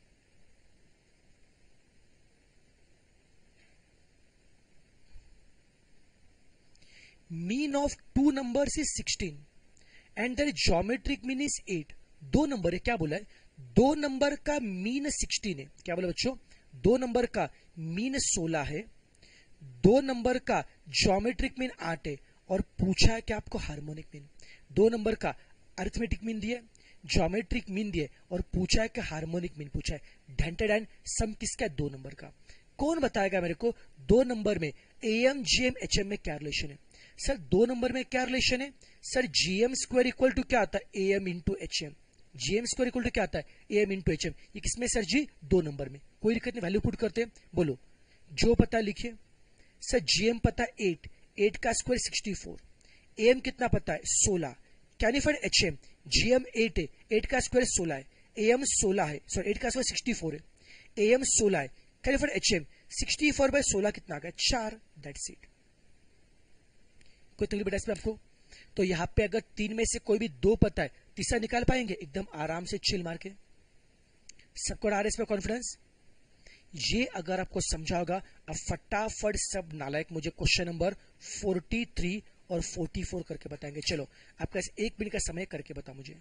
Mean of two numbers is sixteen and their geometric mean is eight. दो नंबर है, क्या बोला है? दो नंबर का मीन सिक्सटीन है। क्या बोला बच्चों? दो नंबर का मीन सोलह है, दो नंबर का ज्योमेट्रिक मीन आठ है, और पूछा है कि आपको हार्मोनिक मीन। दो नंबर का अरिथमेटिक मीन दिया है, ज्योमेट्रिक मीन दिया है, और पूछा है कि हार्मोनिक मीन पूछा है। डेंटेड एंड सम किसका है? दो नंबर का। कौन बताएगा मेरे को दो नंबर में A M G M H M में क्या रिलेशन है? सर दो नंबर में क्या रिलेशन है? Sir GM square equal to क्या आता है? A M into H M. GM square equal to क्या आता है? A M into H M. ये किसमें सर जी? दो नंबर में। कोई दिक्कत नहीं, वैल्यू पुट करते हैं। बोलो जो पता लिखिए। सर जीएम पता है एट, एट का स्क्वायर सिक्सटी फोर। एम कितना पता है? सोलह। Can you find H M? GM eight है, एट का स्क्वायर सोलह है, एम सोलह है, सॉरी एट का स्क्वायर सिक्सटी फोर है, एम सोलह है। Can you find H M? Sixty four by सोलह कितना आ गया? चार। That's it. कोई तकलीफ बेटा इसमें आपको? तो यहाँ पे अगर तीन में से कोई भी दो पता है, तीसरा निकाल पाएंगे एकदम आराम से चिल मार के। सबको आ रहा है इसमें कॉन्फिडेंस? ये अगर आपको समझा होगा, अब फटाफट सब नालायक मुझे क्वेश्चन नंबर फोर्टी थ्री और फोर्टी फोर करके बताएंगे। चलो आपका एक मिनट का समय करके बता मुझे।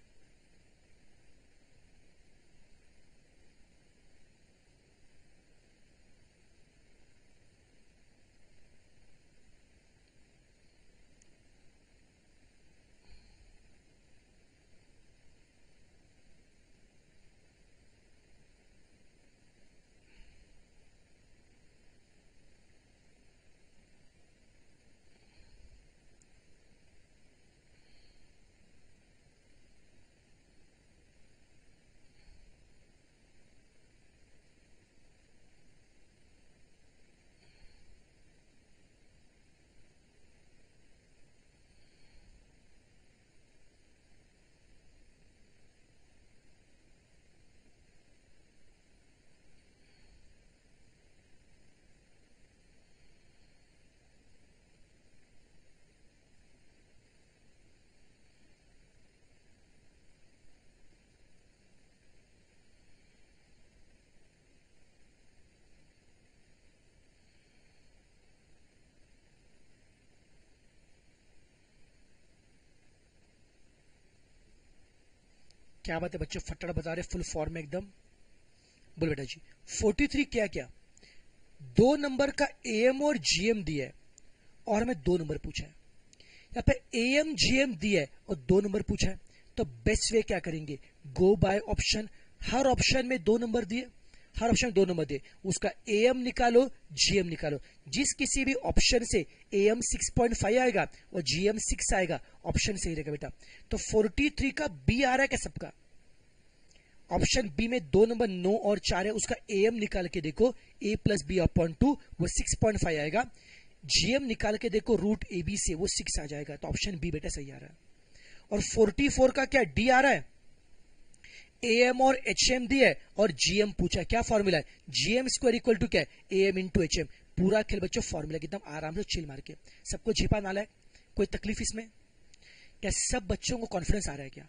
क्या बात है बच्चों, फटाफट बता रहे फुल फॉर्म में एकदम। बोल बेटा जी। फोर्टी थ्री क्या क्या, दो नंबर का एएम और जीएम दिया है और हमें दो नंबर पूछा है। यहाँ पे एएम जीएम दिया है और दो नंबर पूछा है, तो बेस्ट वे क्या करेंगे, गो बाय ऑप्शन। हर ऑप्शन में दो नंबर दिए, हर ऑप्शन में दो नंबर दिए, उसका एएम निकालो जीएम निकालो। जिस किसी भी ऑप्शन से एएम सिक्स पॉइंट फाइव आएगा और जीएम सिक्स आएगा, ऑप्शन सही रहेगा बेटा। तो फोर्टी थ्री का बी आ रहा है क्या सबका, ऑप्शन बी में दो नंबर नौ और चार है, उसका एएम निकाल के देखो, A plus B upon two, वो सिक्स पॉइंट फाइव आएगा। जीएम निकाल के देखो रूट ए बी से, वो सिक्स आ जाएगा, तो ऑप्शन बी बेटा सही आ रहा है। और फोर्टी फोर का क्या डी आ रहा है, एएम और एचएम दिया है और जीएम पूछा है, क्या फॉर्मूला है, जीएम स्क्वायर इक्वल टू क्या है, एएम इंटू एचएम। पूरा खेल बच्चों फॉर्मूला एकदम आराम से चिल मार के, सबको झिपा नाला है, कोई तकलीफ इसमें, क्या सब बच्चों को कॉन्फिडेंस आ रहा है क्या,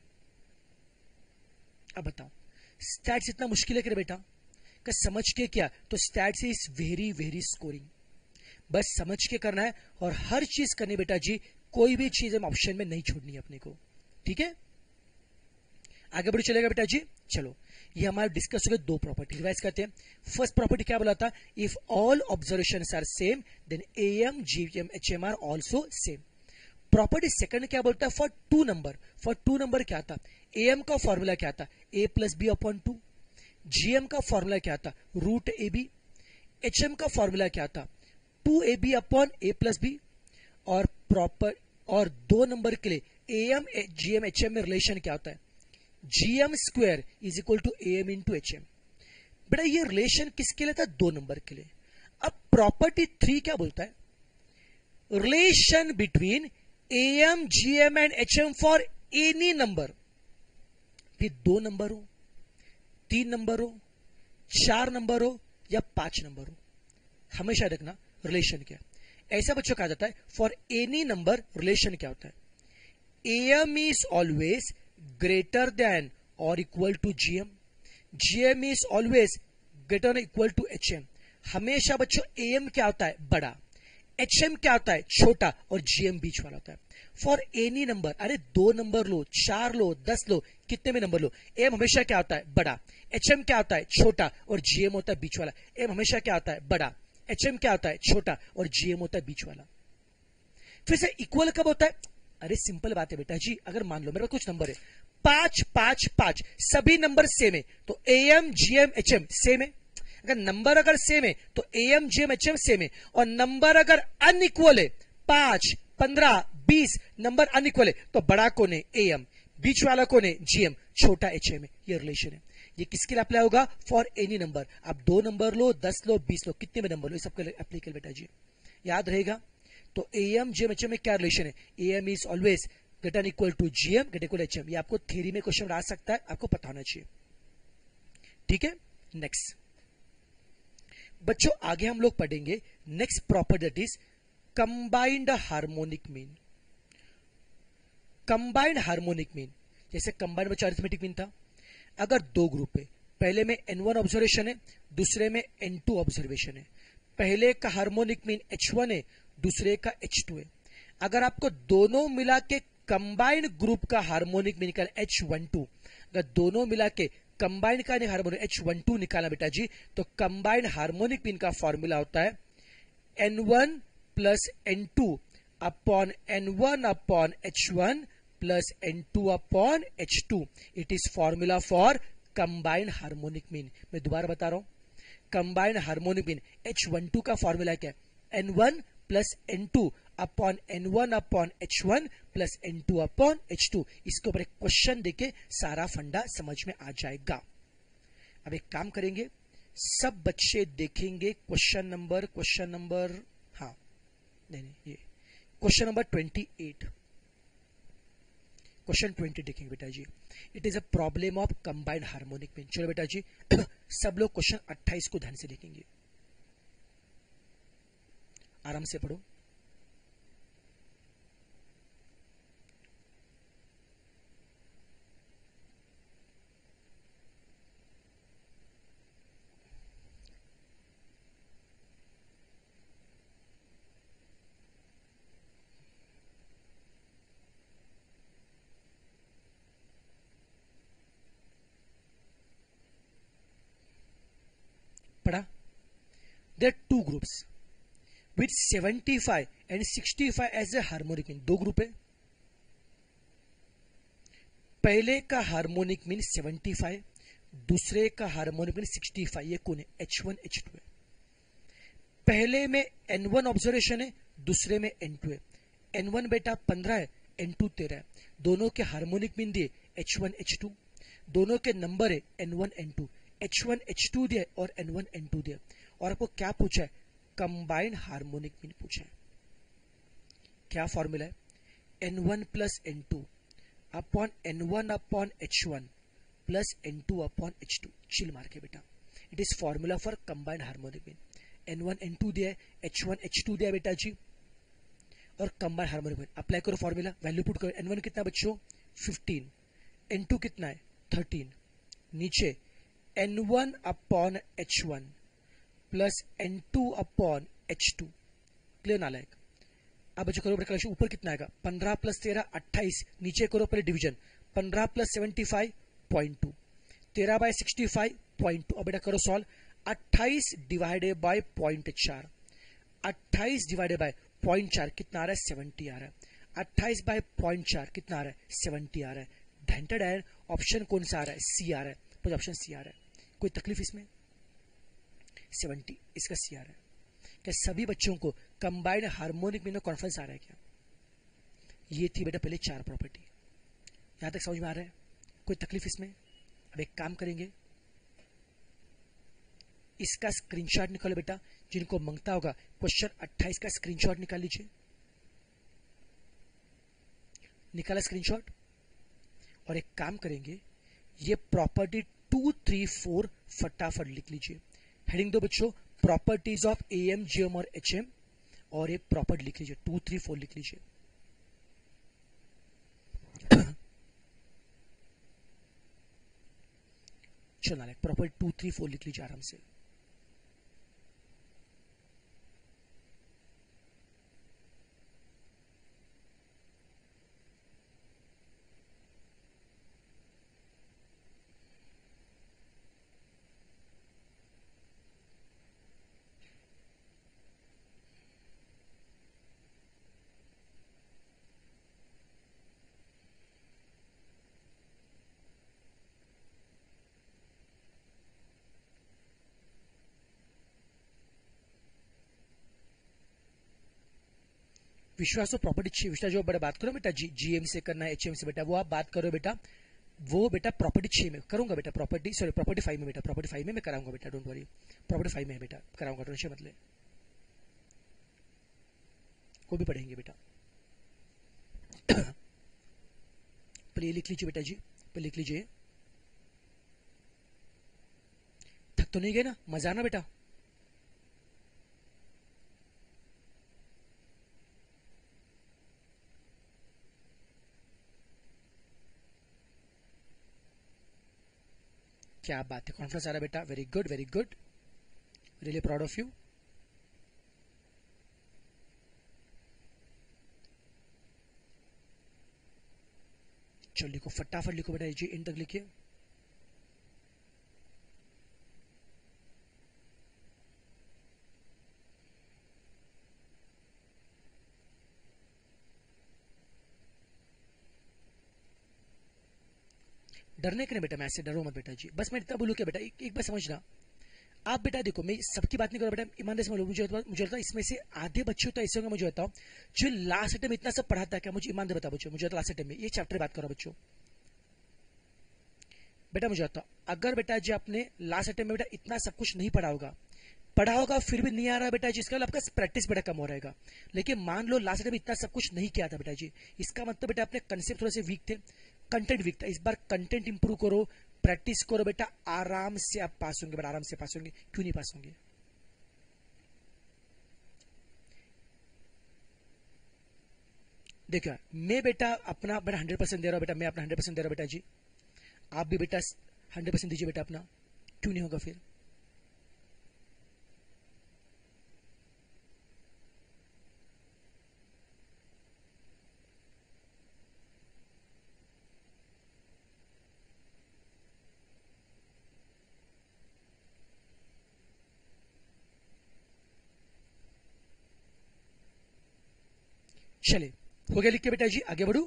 अब बताओ। स्टैट्स इतना मुश्किल है क्या बेटा, क्या समझ के क्या, तो stats is very very scoring, बस समझ के करना है और हर चीज करनी बेटा जी, कोई भी चीज हम ऑप्शन में नहीं छोड़नी है अपने को, ठीक है। आगे बढ़ चलेगा बेटा जी, चलो ये हमारे डिस्कस हो गए दो प्रॉपर्टी, रिवाइज करते हैं। फर्स्ट प्रॉपर्टी क्या बोला था, if all observation are same then AM GM HM are also same. Property second क्या बोलता है, for two number, for two number क्या था, एएम का फॉर्मूला क्या था, A plus B upon two, GM का फॉर्मूला क्या था, रूट ए बी, एचएम का फॉर्मूला क्या था, two A B upon A plus B. और प्रॉपर और दो नंबर के लिए एएम जीएम एचएम में रिलेशन क्या होता है, GM square is equal to AM into HM. बेटा ये रिलेशन किसके लिए था, दो नंबर के लिए। अब प्रॉपर्टी थ्री क्या बोलता है, relation between AM GM and HM for any number, फिर दो नंबर हो, तीन नंबर हो, चार नंबर हो या पांच नंबर हो, हमेशा देखना रिलेशन क्या है। ऐसा बच्चों कहा जाता है फॉर एनी नंबर रिलेशन क्या होता है, AM is always greater than और equal to GM, GM is always greater equal to HM. हमेशा बच्चों एएम क्या होता है, बड़ा, एचएम क्या होता है, छोटा, और जीएम बीच वाला होता है। फॉर एनी नंबर, अरे दो नंबर लो, चार लो, दस लो, कितने में नंबर लो, एम हमेशा क्या होता है, बड़ा, एचएम क्या होता है, छोटा, और जीएम होता है बीच वाला। एम हमेशा क्या होता है, बड़ा, एचएम क्या होता है, छोटा, और जीएम होता है बीच वाला। फिर से इक्वल कब होता है, अरे सिंपल बात है बेटा जी, अगर मान लो मेरे पास कुछ नंबर है पांच पांच पांच, सभी नंबर सेम है, तो एएम जीएम एचएम सेम है। अगर नंबर अगर सेम है तो एएम जीएम एचएम सेम है, और नंबर अगर अनइक्वल है, पांच पंद्रह बीस नंबर अनइक्वल है, तो बड़ा कौन है, एएम, बीच वाला कौन है, जीएम, छोटा एचएम है। ये रिलेशन है, ये किसके लिए अप्लाई होगा, फॉर एनी नंबर। आप दो नंबर लो, दस लो, बीस लो, कितने में नंबर लो, ये सबके लिए एप्लीकेबल बेटा जी, याद रहेगा। तो एएम जीएम एचएम में क्या रिलेशन है, AM is always greater equal to GM greater equal HM. ये आपको थ्योरी में क्वेश्चन आ सकता है, आपको पता होना चाहिए, ठीक है। नेक्स्ट बच्चों आगे हम लोग पढ़ेंगे next property that is combined harmonic mean. Combined harmonic mean, जैसे कंबाइंड बच्चों अरिथमेटिक मीन था, अगर दो ग्रुप है, पहले में एन वन ऑब्जर्वेशन है, दूसरे में एन टू ऑब्जर्वेशन है, पहले का हार्मोनिक मीन एच वन है, दूसरे का एच टू है। अगर आपको दोनों मिला के कंबाइंड ग्रुप का हार्मोनिक मीन निकाला एच वन टू, अगर दोनों मिला के कंबाइंड का हार्मोनिक एच वन टू निकाला बेटा जी, तो कंबाइंड हार्मोनिक मीन का फॉर्मूला होता है N one plus N two upon N one upon H one plus N two upon H two. It is formula for combined harmonic mean. मैं दोबारा बता रहा हूं, combined harmonic mean H one two का formula क्या है, N one plus N two upon N one upon H one plus N two upon H two. इसके ऊपर एक क्वेश्चन देके सारा फंडा समझ में आ जाएगा। अब एक काम करेंगे, सब बच्चे देखेंगे क्वेश्चन नंबर क्वेश्चन नंबर हाँ नहीं नहीं ये question number twenty eight, question twenty देखेंगे बेटा जी। It is a problem of combined harmonic mean. चलो बेटा जी सब लोग क्वेश्चन अट्ठाईस को ध्यान से देखेंगे, आराम से पढ़ो। पढ़ा? There two groups with seventy five and sixty five as a harmonic mean. दो ग्रुप है. पहले का हार्मोनिक मीन सेवेंटी फाइव, दूसरे का हार्मोनिक मीन सिक्सटी फाइव. ये कौन है? एच वन एच टू है. पहले में एन वन ऑब्जर्वेशन है, दूसरे में एन टू है. एन वन बेटा पंद्रह है, एन टू तेरह है. दोनों के हार्मोनिक मीन दिए एच वन एच टू. दोनों के नंबर है N one N two. H one H two दिया और एन वन एन टू दिया. और आपको क्या पूछा है? कंबाइंड हार्मोनिक मीन पूछा है. क्या फॉर्मूला है? N one plus N two upon N one upon H one plus N two upon H two. Chill मार के बेटा. It is formula for combined harmonic mean. N one N two दिया है, H one H two दिया है बेटा जी, और कंबाइंड हार्मोनिक मीन. अप्लाई करो फॉर्मूला, वैल्यू पुट करो. एन वन कितना बच्चों? फिफ्टीन. एन टू कितना है? थर्टीन. नीचे N one upon H one plus N two upon H two. Clear नालायक? अब बच्चों करो कलेक्शन. ऊपर कितना आएगा? पंद्रह प्लस तेरह अट्ठाईस. नीचे करो पहले डिवीजन. पंद्रह plus seventy five point two. तेरह by sixty five point two. अब बेटा करो सॉल्व. अट्ठाईस डिवाइडेड बाय पॉइंट चार. अट्ठाईस डिवाइडेड बाय पॉइंट चार कितना आ रहा है? सेवेंटी आ रहा है. अट्ठाईस बाय पॉइंट चार कितना आ रहा है? सेवेंटी आ रहा है. ढंटेड है. ऑप्शन कौन सा आ रहा है? सी आ रहा है. तो ऑप्शन सी आ रहा है. कोई तकलीफ इसमें? सेवेंटी इसका सी आ रहा है. क्या सभी बच्चों को कंबाइंड हार्मोनिक मीन में कॉन्फ्रेंस आ रहा है क्या? ये थी बेटा पहले चार प्रॉपर्टी. यहां तक समझ में आ रहा है? कोई तकलीफ इसमें? अब एक काम करेंगे, इसका स्क्रीनशॉट निकालो बेटा. जिनको मांगता होगा क्वेश्चन अट्ठाईस का स्क्रीनशॉट निकाल लीजिए. निकाला स्क्रीनशॉट. और एक काम करेंगे, ये प्रॉपर्टी टू थ्री फोर फटाफट लिख लीजिए. हेडिंग दो बच्चों, properties of A M G M और एच एम. और ये प्रॉपर्टी लिख लीजिए. टू थ्री फोर लिख लीजिए. चलो प्रॉपर्टी टू थ्री फोर लिख लीजिए आराम से. विश्वास तो प्रॉपर्टी चाहिए. विश्वास जो बड़ा बात करो बेटा, जी जीएम से करना है, एचएम से बेटा, वो आप बात करो बेटा. वो बेटा प्रॉपर्टी छह में करूंगा बेटा. प्रॉपर्टी सॉरी प्रॉपर्टी फाइव में बेटा. प्रॉपर्टी फाइव में मैं कराऊंगा बेटा. Don't worry. प्रॉपर्टी फाइव में है बेटा, कराऊंगा. टेंशन मत ले. वो भी पढ़ेंगे बेटा. पहले लिख लीजिए बेटा जी. पहले लिख लीजिए. थक तो नहीं गए ना? मजा आना बेटा. क्या बात है, कॉन्फ्रेंस आ रहा है बेटा. Very good very good. Really proud of you. चलो लिखो फटाफट लिखो बेटा जी. इन तक लिखिए. डरने के नहीं बेटा, मैं ऐसे डरो मत बेटा जी. बस मैं इतना बोलूँ क्या बेटा, एक, एक बार समझना. आप बेटा देखो, मैं सबकी बात नहीं कर रहा बेटा, ईमानदारी से मुझे मुझे लगता है इसमें से आधे बच्चे तो ऐसे होंगे, मुझे बताओ, जो लास्ट टाइम इतना सब पढ़ाता है क्या? मुझे ईमानदार बताओ बच्चों. मुझे लास्ट टाइम में ये चैप्टर बात करो बच्चों. बेटा मुझे बताओ, अगर बेटा जी आपने लास्ट टाइम में बेटा इतना सब कुछ नहीं पढ़ा होगा, पढ़ा होगा फिर भी नहीं आ रहा बेटा जी, इसका आपका प्रैक्टिस बेटा कम हो रहेगा. लेकिन मान लो लास्ट टाइम इतना सब कुछ नहीं किया था बेटा जी, इसका मतलब बेटा अपने कंसेप्ट थोड़े से वीक थे, कंटेंट वीक था. इस बार कंटेंट इंप्रूव करो, प्रैक्टिस करो बेटा, आराम से आप पास होंगे बेटा. आराम से पास होंगे. क्यों नहीं पास होंगे? देखो मैं बेटा अपना बेटा हंड्रेड परसेंट दे रहा हूं बेटा. मैं अपना हंड्रेड परसेंट दे रहा हूं बेटा जी. आप भी बेटा हंड्रेड परसेंट दीजिए बेटा अपना. क्यों नहीं होगा फिर? चले, हो गया लिख के बेटा जी, आगे बढ़ू।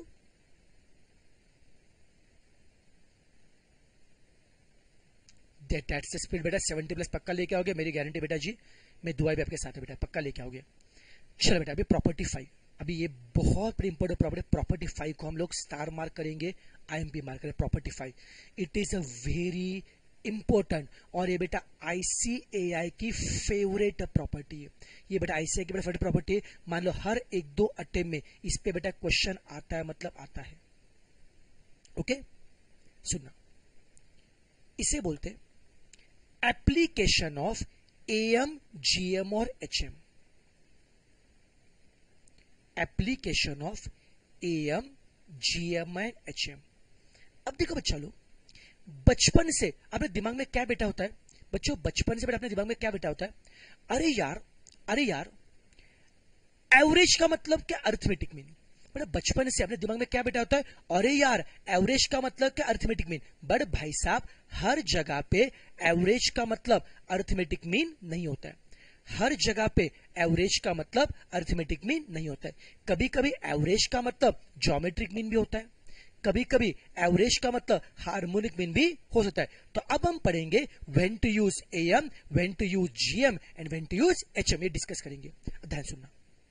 दैट्स स्पीड बेटा सेवेंटी प्लस पक्का लेके आओगे, मेरी गारंटी बेटा जी, मैं दुआ भी आपके साथ है बेटा, पक्का लेके आओगे। चलो बेटा, अभी प्रॉपर्टी फाइव, अभी ये बहुत बड़ी इंपॉर्टेंट प्रॉपर्टी, प्रॉपर्टी फाइव को हम लोग स्टार मार्क करेंगे, आईएमपी मार्क करेंगे। Property five it is a very important, और ये बेटा आईसीएआई की फेवरेट प्रॉपर्टी है। ये बेटा आईसीएआई की बेटा फेवरेट प्रॉपर्टी है। मान लो हर एक दो अटेम्प्ट में इस पे बेटा क्वेश्चन आता है, मतलब आता है। ओके, सुनना, इसे बोलते एप्लीकेशन ऑफ एएम, जीएम और HM. Application of AM, GM and HM. अब देखो बच्चा लोग, बचपन से अपने दिमाग में क्या बेटा होता है बच्चों, बचपन से बेटा अपने दिमाग में क्या बेटा होता है, अरे यार अरे यार एवरेज का मतलब क्या, अर्थमेटिक मीन। बेटा बचपन से अपने दिमाग में क्या बेटा होता है, अरे यार एवरेज का मतलब क्या, अर्थमेटिक मीन। बट भाई साहब, हर जगह पे एवरेज का मतलब अर्थमेटिक मीन नहीं होता है। हर जगह पे एवरेज का मतलब अर्थमेटिक मीन नहीं होता है। कभी कभी एवरेज का मतलब ज्योमेट्रिक मीन भी होता है, कभी कभी एवरेज का मतलब हार्मोनिक मीन भी हो सकता है। तो अब हम पढ़ेंगे when to use AM, when to use GM and when to use HM, ये डिस्कस करेंगे। ध्यान सुनना,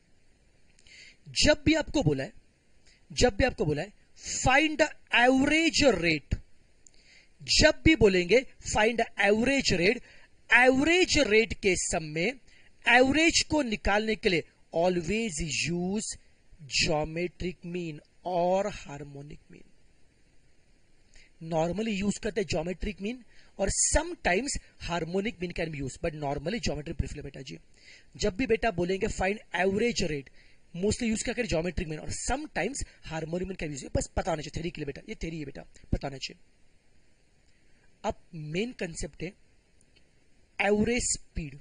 जब भी आपको बोला है जब भी आपको बोला है फाइंड द एवरेज रेट, जब भी बोलेंगे find the average rate, average rate के सम में एवरेज को निकालने के लिए ऑलवेज यूज ज्योमेट्रिक मीन और हार्मोनिक मीन। नॉर्मली यूज करते हैं ज्योमेट्रिक मीन और sometimes harmonic mean can be use, but normally geometric prefer बेटा जी। जब भी बेटा बोलेंगे find average rate, mostly use क्या करें, ज्योमेट्रिक मीन और sometimes harmonic mean can use. बस पता होना चाहिए, थ्योरी के लिए बेटा, ये थ्योरी है बेटा, पता होना चाहिए। अब मेन कंसेप्ट है एवरेज स्पीड।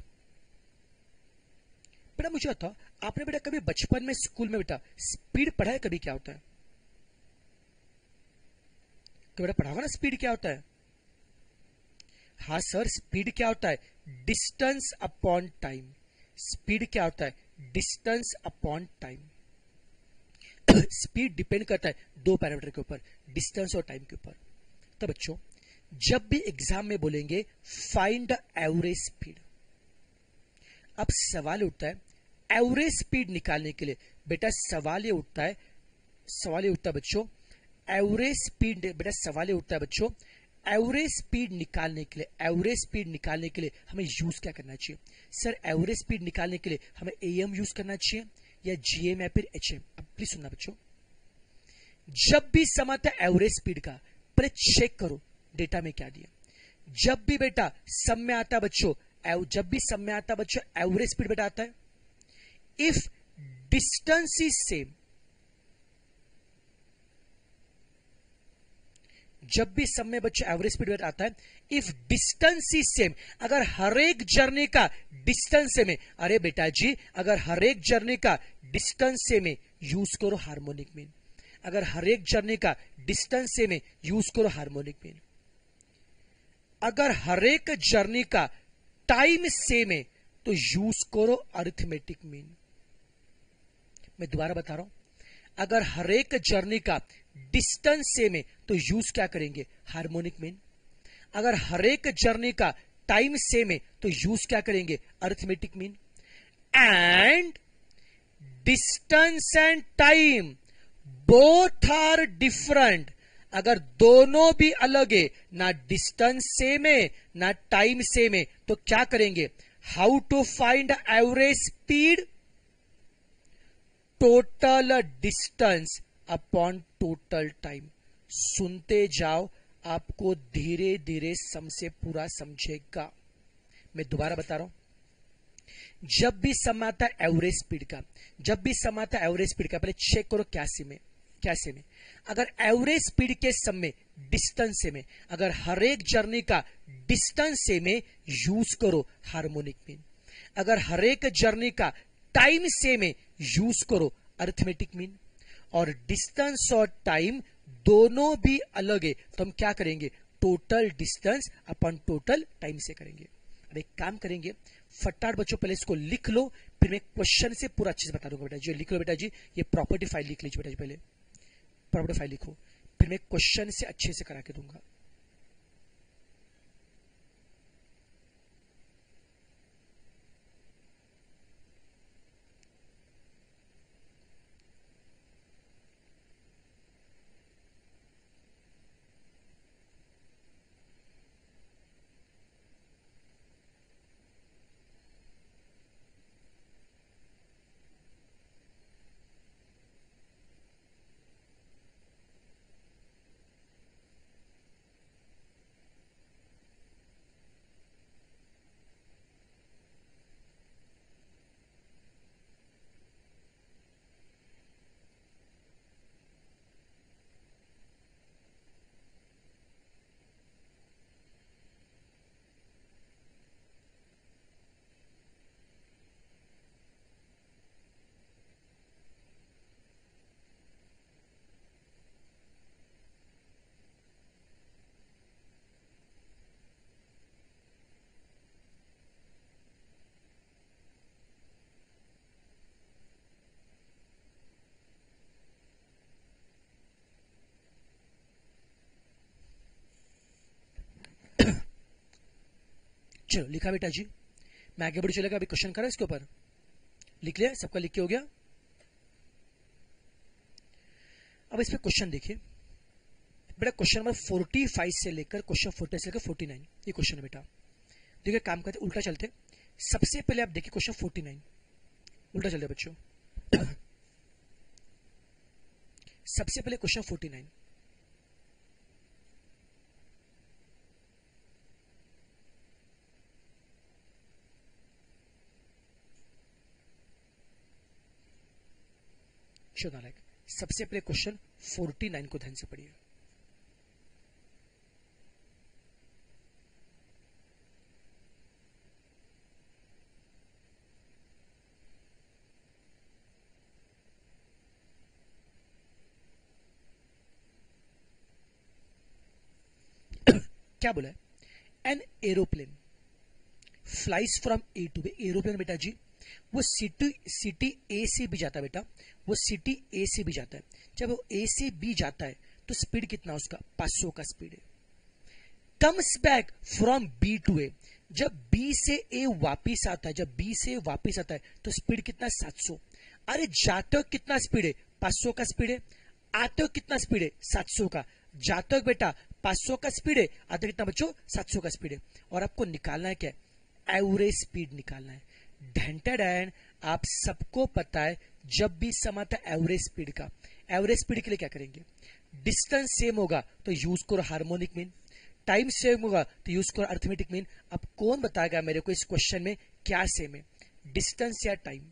बेटा मुझे बताओ, आपने बेटा कभी बचपन में स्कूल में बेटा स्पीड पढ़ा है, कभी क्या होता है, तो बेटा पढ़ा होगा ना स्पीड क्या होता है। हाँ सर, स्पीड क्या होता है, डिस्टेंस अपॉन टाइम। स्पीड क्या होता है, distance upon time. Speed depend करता है दो पैरामीटर के ऊपर, डिस्टेंस और टाइम के ऊपर। तो बच्चों, जब भी एग्जाम में बोलेंगे फाइंड द एवरेज स्पीड, अब सवाल उठता है एवरेज स्पीड निकालने के लिए। बेटा सवाल ये उठता है सवाल ये उठता है बच्चों, एवरेज स्पीड बेटा सवाल ये उठता है बच्चों, एवरेज स्पीड निकालने के लिए एवरेज स्पीड निकालने के लिए हमें यूज क्या करना चाहिए। सर एवरेज स्पीड निकालने के लिए हमें एएम यूज करना चाहिए या जीएम या फिर एचएम। अब प्लीज सुनना बच्चों, जब भी सम आता है एवरेज स्पीड का, पहले चेक करो डेटा में क्या दिया। जब भी बेटा सम में आता है बच्चों, जब भी सम में आता है बच्चों एवरेज स्पीड बेटा आता है, इफ डिस्टेंस इज सेम, जब भी सम में बच्चों एवरेज स्पीड बेटा आता है, इफ डिस्टेंस इज सेम, अगर हर एक जर्नी का डिस्टेंस सेम है, अरे बेटा जी अगर हर एक जर्नी का डिस्टेंस सेम है, यूज करो हार्मोनिक मीन। अगर हर एक जर्नी का डिस्टेंस सेम है, यूज करो हार्मोनिक मीन। अगर हर एक जर्नी का टाइम सेम है, तो यूज करो अरिथमेटिक मीन। मैं दोबारा बता रहा हूं, अगर हर एक जर्नी का डिस्टेंस सेम है, तो यूज क्या करेंगे, हार्मोनिक मीन। अगर हर एक जर्नी का टाइम सेम है, तो यूज क्या करेंगे, arithmetic mean. And distance and time both are different, अगर दोनों भी अलग है, ना डिस्टेंस सेम है ना टाइम सेम है, तो क्या करेंगे, how to find average speed, total distance upon total time. सुनते जाओ, आपको धीरे धीरे सम से पूरा समझेगा। मैं दोबारा बता रहा हूं, जब भी सम आता है एवरेज स्पीड का, जब भी सम आता है एवरेज स्पीड का, पहले चेक करो क्या सेम है क्या सेम है। अगर एवरेज स्पीड के सम में डिस्टेंस सेम है, अगर हर एक जर्नी का डिस्टेंस सेम है, यूज करो हार्मोनिक मीन। अगर हर एक जर्नी का टाइम सेम है, यूज करो अरिथमेटिक मीन। और डिस्टेंस और टाइम दोनों भी अलग है, तो हम क्या करेंगे, total distance upon total time से करेंगे। अब एक काम करेंगे, फटाफट बच्चों पहले इसको लिख लो, फिर मैं क्वेश्चन से पूरा अच्छे से बता दूंगा बेटा जी। लिख लो बेटा जी, ये प्रॉपर्टी फाइल लिख लीजिए बेटा जी, पहले प्रॉपर्टी फाइल लिखो, फिर मैं क्वेश्चन से अच्छे से करा के दूंगा। चलो लिखा बेटा जी, मैं आगे बढ़ चलेगा, अभी क्वेश्चन करा इसके ऊपर, लिख लिया सबका, लिख के हो गया। अब इस पे क्वेश्चन देखिए बेटा, क्वेश्चन नंबर फोर्टी फाइव से लेकर क्वेश्चन फोर्टी से लेकर फोर्टी नाइन ये क्वेश्चन है बेटा। देखिए काम करते उल्टा चलते, सबसे पहले आप देखिए क्वेश्चन फोर्टी नाइन, उल्टा चलते बच्चों। सबसे पहले क्वेश्चन फोर्टी नाइन, नालायक, सबसे पहले क्वेश्चन फोर्टी नाइन को ध्यान से पढ़िए। क्या बोला है? An aeroplane flies from A to B. Aeroplane बेटा जी वो सिटी सिटी ए से भी जाता है बेटा, वो सिटी ए से भी जाता है। जब वो ए से बी जाता है तो स्पीड कितना उसका? पाँच सौ का स्पीड है। Comes back from B to A, जब बी से ए वापिस आता है, जब बी से वापिस आता है तो स्पीड कितना? सात सौ। अरे जाते हो कितना स्पीड है? पाँच सौ का स्पीड है। आते हो कितना स्पीड है? सात सौ का। जाते हो बेटा पाँच सौ का स्पीड है, आते कितना बच्चों? सात सौ का स्पीड है। और आपको निकालना है क्या? एवरेज स्पीड निकालना है। ढंटा डैन, आप सबको पता है जब भी सम आता है एवरेज स्पीड का, एवरेज स्पीड के लिए क्या करेंगे? डिस्टेंस सेम होगा तो यूज करो हार्मोनिक मीन, टाइम सेम होगा तो यूज करो अर्थमेटिक मीन। अब कौन बताएगा मेरे को इस क्वेश्चन में क्या सेम है, डिस्टेंस या टाइम?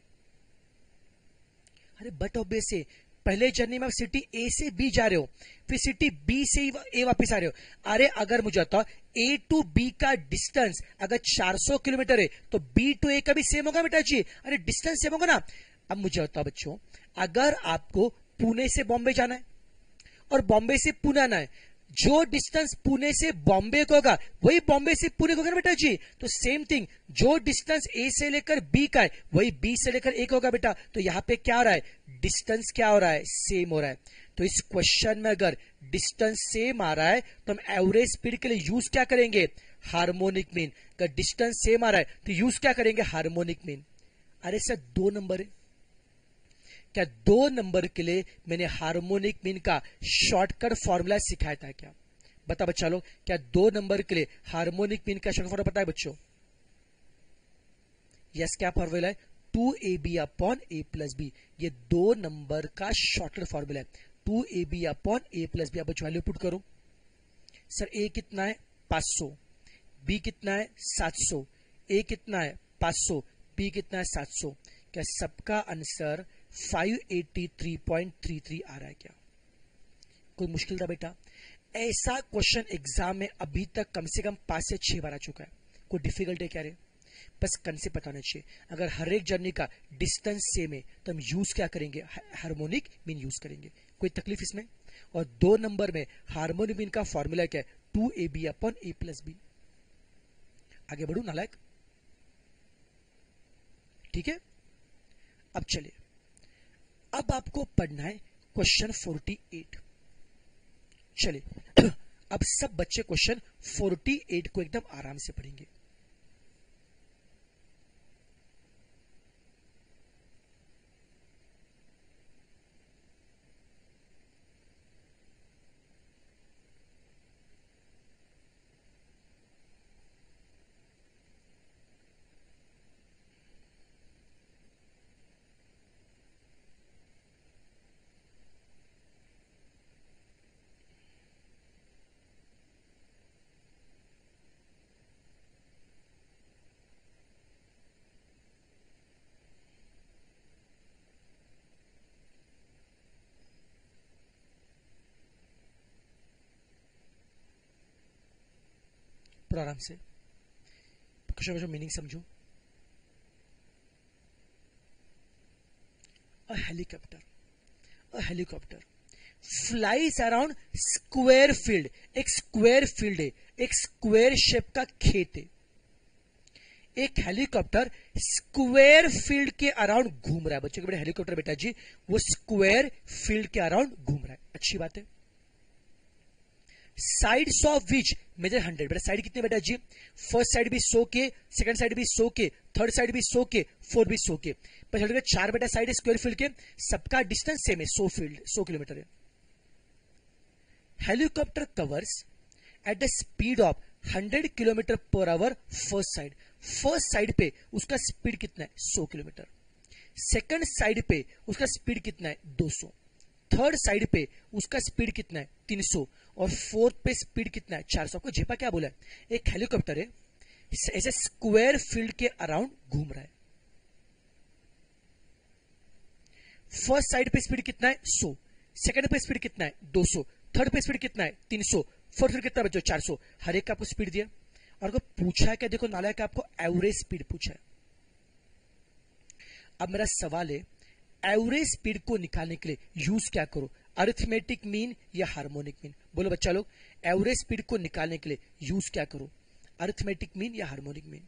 अरे बट ऑब्वियस है, पहले जर्नी में आप सिटी ए से बी जा रहे हो, फिर सिटी बी से ए वापस आ रहे हो। अरे अगर मुझे बताओ ए टू बी का डिस्टेंस अगर चार सौ किलोमीटर है तो बी टू ए का भी सेम होगा बेटा जी। अरे डिस्टेंस सेम होगा ना। अब मुझे बताओ बच्चों, अगर आपको पुणे से बॉम्बे जाना है और बॉम्बे से पुणे आना है, जो डिस्टेंस पुणे से बॉम्बे को होगा वही बॉम्बे से पुणे को होगा ना बेटा जी। तो सेम थिंग, जो डिस्टेंस ए से लेकर बी का है वही बी से लेकर ए का होगा बेटा। तो यहां पे क्या हो रहा है? डिस्टेंस क्या हो रहा है? सेम हो रहा है। तो इस क्वेश्चन में अगर डिस्टेंस सेम आ रहा है तो हम एवरेज स्पीड के लिए यूज क्या करेंगे? Harmonic mean. अगर डिस्टेंस सेम आ रहा है तो यूज क्या करेंगे? Harmonic mean. अरे सर दो नंबर है क्या? दो नंबर के लिए मैंने हार्मोनिक मीन का शॉर्टकट फॉर्मूला सिखाया था क्या? बता बच्चा लोग, क्या दो नंबर के लिए हार्मोनिक मीन का शॉर्टकट फॉर्मूला पता है बच्चों? यस, क्या फॉर्मूला है? Two A B upon A plus B. ये दो नंबर का शॉर्टकट फॉर्मूला है, two A B upon A plus B. अब बच्चों वैल्यू पुट करो। सर ए कितना है? पांच सौ। बी कितना है? सात सौ। ए कितना है? पांच सौ। बी कितना है? सात सौ। क्या सबका answer five eighty three point three three आ रहा है क्या? कोई मुश्किल था बेटा? ऐसा क्वेश्चन एग्जाम में अभी तक कम से कम पांच से छह बार आ चुका है। कोई डिफिकल्ट है क्या रे? बस कंसेप्ट बताना चाहिए। अगर हर एक जर्नी का डिस्टेंस सेम है तो हम यूज क्या करेंगे? हार्मोनिक मीन यूज करेंगे। कोई तकलीफ इसमें? और दो नंबर में हार्मोनिक मीन का फॉर्मूला क्या है? Two A B upon A plus B. आगे बढ़ू नालायक। ठीक है, अब चलिए, अब आपको पढ़ना है क्वेश्चन फोर्टी एट। चलिए अब सब बच्चे क्वेश्चन फोर्टी एट को एकदम आराम से पढ़ेंगे। आराम से क्वेश्चन का मीनिंग समझो। A helicopter, a helicopter flies around square field. एक स्क्वायर फील्ड है, एक स्क्वायर शेप का खेत है। एक हेलीकॉप्टर स्क्वायर फील्ड के अराउंड घूम रहा है। बच्चों के बेटा हेलीकॉप्टर बेटा जी वो स्क्वायर फील्ड के अराउंड घूम रहा है, अच्छी बात है। Sides of which measure hundred. बेटा साइड कितने बेटा जी, फर्स्ट साइड भी सौ के, सेकंड साइड भी सौ के, थर्ड साइड भी सौ के, फोर्थ भी सौ के, पर चार बेटा साइड स्क्वायर फील्ड के, सबका डिस्टेंस सेम है, सौ फील्ड सौ किलोमीटर है। Helicopter covers at the speed of hundred kilometre per hour first side. First side पे उसका स्पीड कितना है, सौ किलोमीटर। सेकंड साइड पे उसका स्पीड कितना है, दो सौ। थर्ड साइड पे उसका स्पीड कितना है, तीन सौ। और फोर्थ पे स्पीड कितना है, चार सौ। आपको जेपा क्या बोला है, एक हेलीकॉप्टर है ऐसे स्क्वायर फील्ड के अराउंड घूम रहा है। फर्स्ट साइड पे स्पीड कितना है, सौ। सेकंड पे स्पीड कितना है, दो सौ। थर्ड पे स्पीड कितना है, तीन सौ। फोर्थ पे कितना बच्चों, चार सौ। हर एक का आपको स्पीड दिया और पूछा है क्या, देखो नाला का आपको एवरेज स्पीड पूछा है। अब मेरा सवाल है एवरेज स्पीड को निकालने के लिए यूज क्या करो, अरिथमेटिक मीन या हार्मोनिक मीन। बोलो बच्चा लोग एवरेज स्पीड को निकालने के लिए यूज क्या करो, अरिथमेटिक मीन या हार्मोनिक मीन।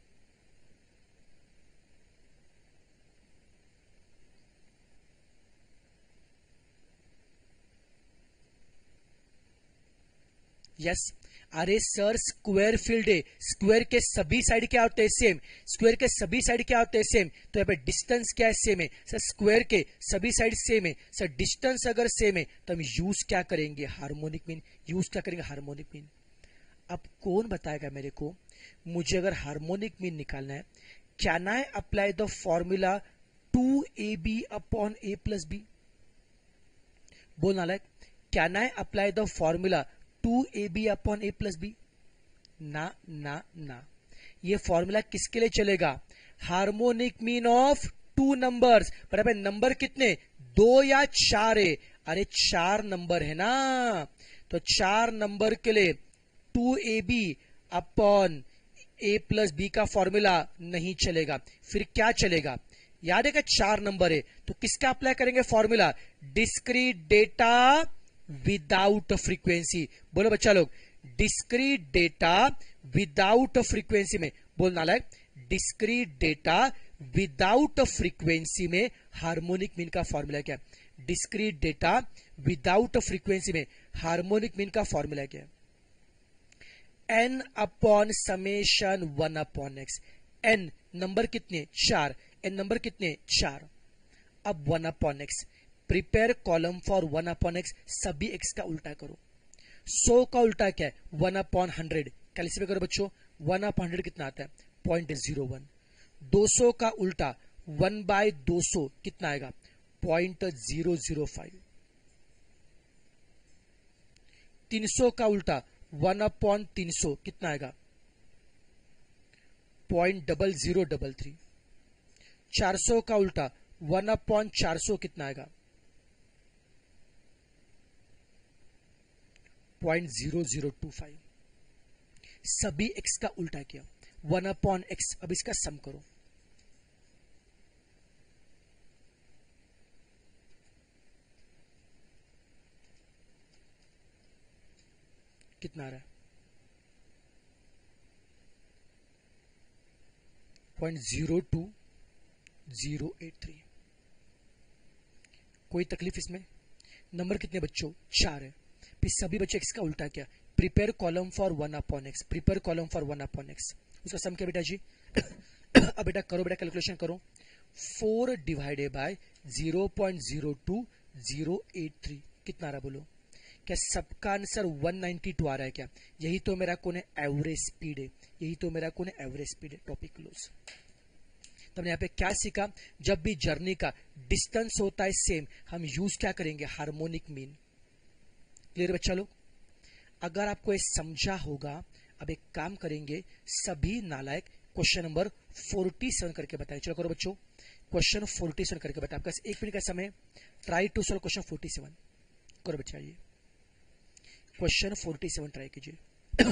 Yes yes. अरे सर स्क्वायर फील्ड है, स्क्वायर के सभी साइड क्या होते हैं, सेम। स्क्वायर के सभी साइड क्या होते हैं, सेम। तो यहाँ पे डिस्टेंस क्या है, सेम है। सर स्क्वायर के सभी साइड सेम है, सर डिस्टेंस अगर सेम है तो हम यूज क्या करेंगे, हार्मोनिक मीन। यूज क्या करेंगे, हार्मोनिक मीन। अब कौन बताएगा मेरे को, मुझे अगर हार्मोनिक मीन निकालना है, can I apply the formula two A B upon A plus B. बोलना like can I apply the formula two A B upon A plus B. ना ना ना, ये फॉर्मूला किसके लिए चलेगा, harmonic mean of two numbers. पर अब नंबर कितने, दो या चार है। अरे चार नंबर है ना, तो चार नंबर के लिए two A B upon A plus B का फॉर्मूला नहीं चलेगा। फिर क्या चलेगा, याद है कि चार नंबर है तो किसका अप्लाई करेंगे formula, discrete data without frequency. बोलो बच्चा लोग डिस्क्रीट डेटा विदाउट फ्रीक्वेंसी में। बोलना like discrete data without frequency में हार्मोनिक मीन का फॉर्मूला क्या है, डिस्क्रीट डेटा विदाउट फ्रीक्वेंसी में हार्मोनिक मीन का फॉर्मूला क्या है, N upon summation one upon X. N number कितने, चार। एन नंबर कितने, चार। अब one upon X, prepare column for one upon X, सभी एक्स का उल्टा करो। सौ का उल्टा क्या है, वन अपॉन हंड्रेड। कैलकुलेट करो बच्चों, वन अपॉन हंड्रेड कितना आता है, पॉइंट जीरो वन। दो सौ का उल्टा वन बाय दो सौ कितना आएगा, पॉइंट जीरो जीरो फाइव। तीन सौ का उल्टा वन अपॉन तीन सौ कितना आएगा, point double zero double three. चार सौ का उल्टा वन अपॉन चार सौ कितना आएगा, point zero zero two five. सभी एक्स का उल्टा किया, वन अपॉन एक्स। अब इसका सम करो, कितना आ रहा है, point zero two zero eight three. कोई तकलीफ इसमें? नंबर कितने बच्चों? चार है। फिर सभी बच्चे एक्स का उल्टा क्या? Prepare column for one upon X, prepare column for one upon X. उसका सम क्या बेटा जी? अब बेटा करो, बेटा कैलकुलेशन करो। Four divided by zero point zero two zero eight three कितना आ रहा बोलो? क्या सबका आंसर वन नाइंटी टू आ रहा है क्या? यही तो मेरा कौन है? एवरेज स्पीड है। यही तो मेरा कौन है? एवरेज स्पीड है। Topic close. तो हमने यहाँ पे क्या सीखा? जब भी जर्नी का डिस्टेंस होता है सेम, हम यूज क्या करेंगे? Harmonic mean. क्लियर बच्चा लोग? अगर आपको ये समझा होगा, अब एक काम करेंगे, सभी नालायक क्वेश्चन नंबर फोर्टी सेवन करके बताए। चलो करो बच्चों, क्वेश्चन फोर्टी सेवन करके बताए। आपका एक मिनट का समय। Try to solve question forty seven. करो बच्चा, ये क्वेश्चन फोर्टी सेवन ट्राई कीजिए।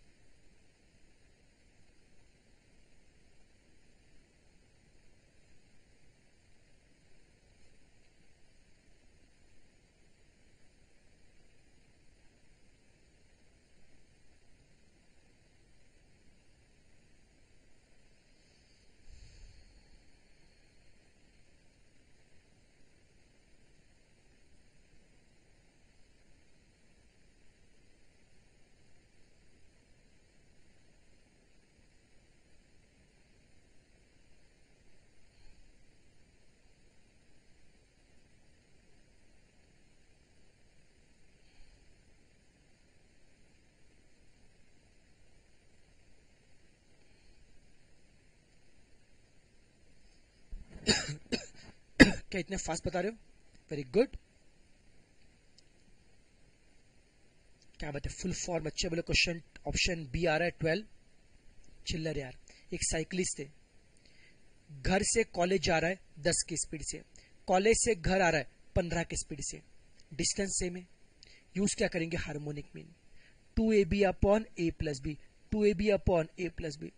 क्या इतने फास्ट बता रहे हो? Very good. क्या बात है, फुल फॉर्म अच्छे बोले। क्वेश्चन ऑप्शन बी आ रहा है ट्वेल्व। चिल्लर यार। एक साइकिलिस्ट है, घर से कॉलेज जा रहा है दस की स्पीड से, कॉलेज से घर आ रहा है पंद्रह की स्पीड से, डिस्टेंस सेम है। यूज क्या करेंगे? Harmonic mean. Two A B upon A plus B, to A B upon A plus B.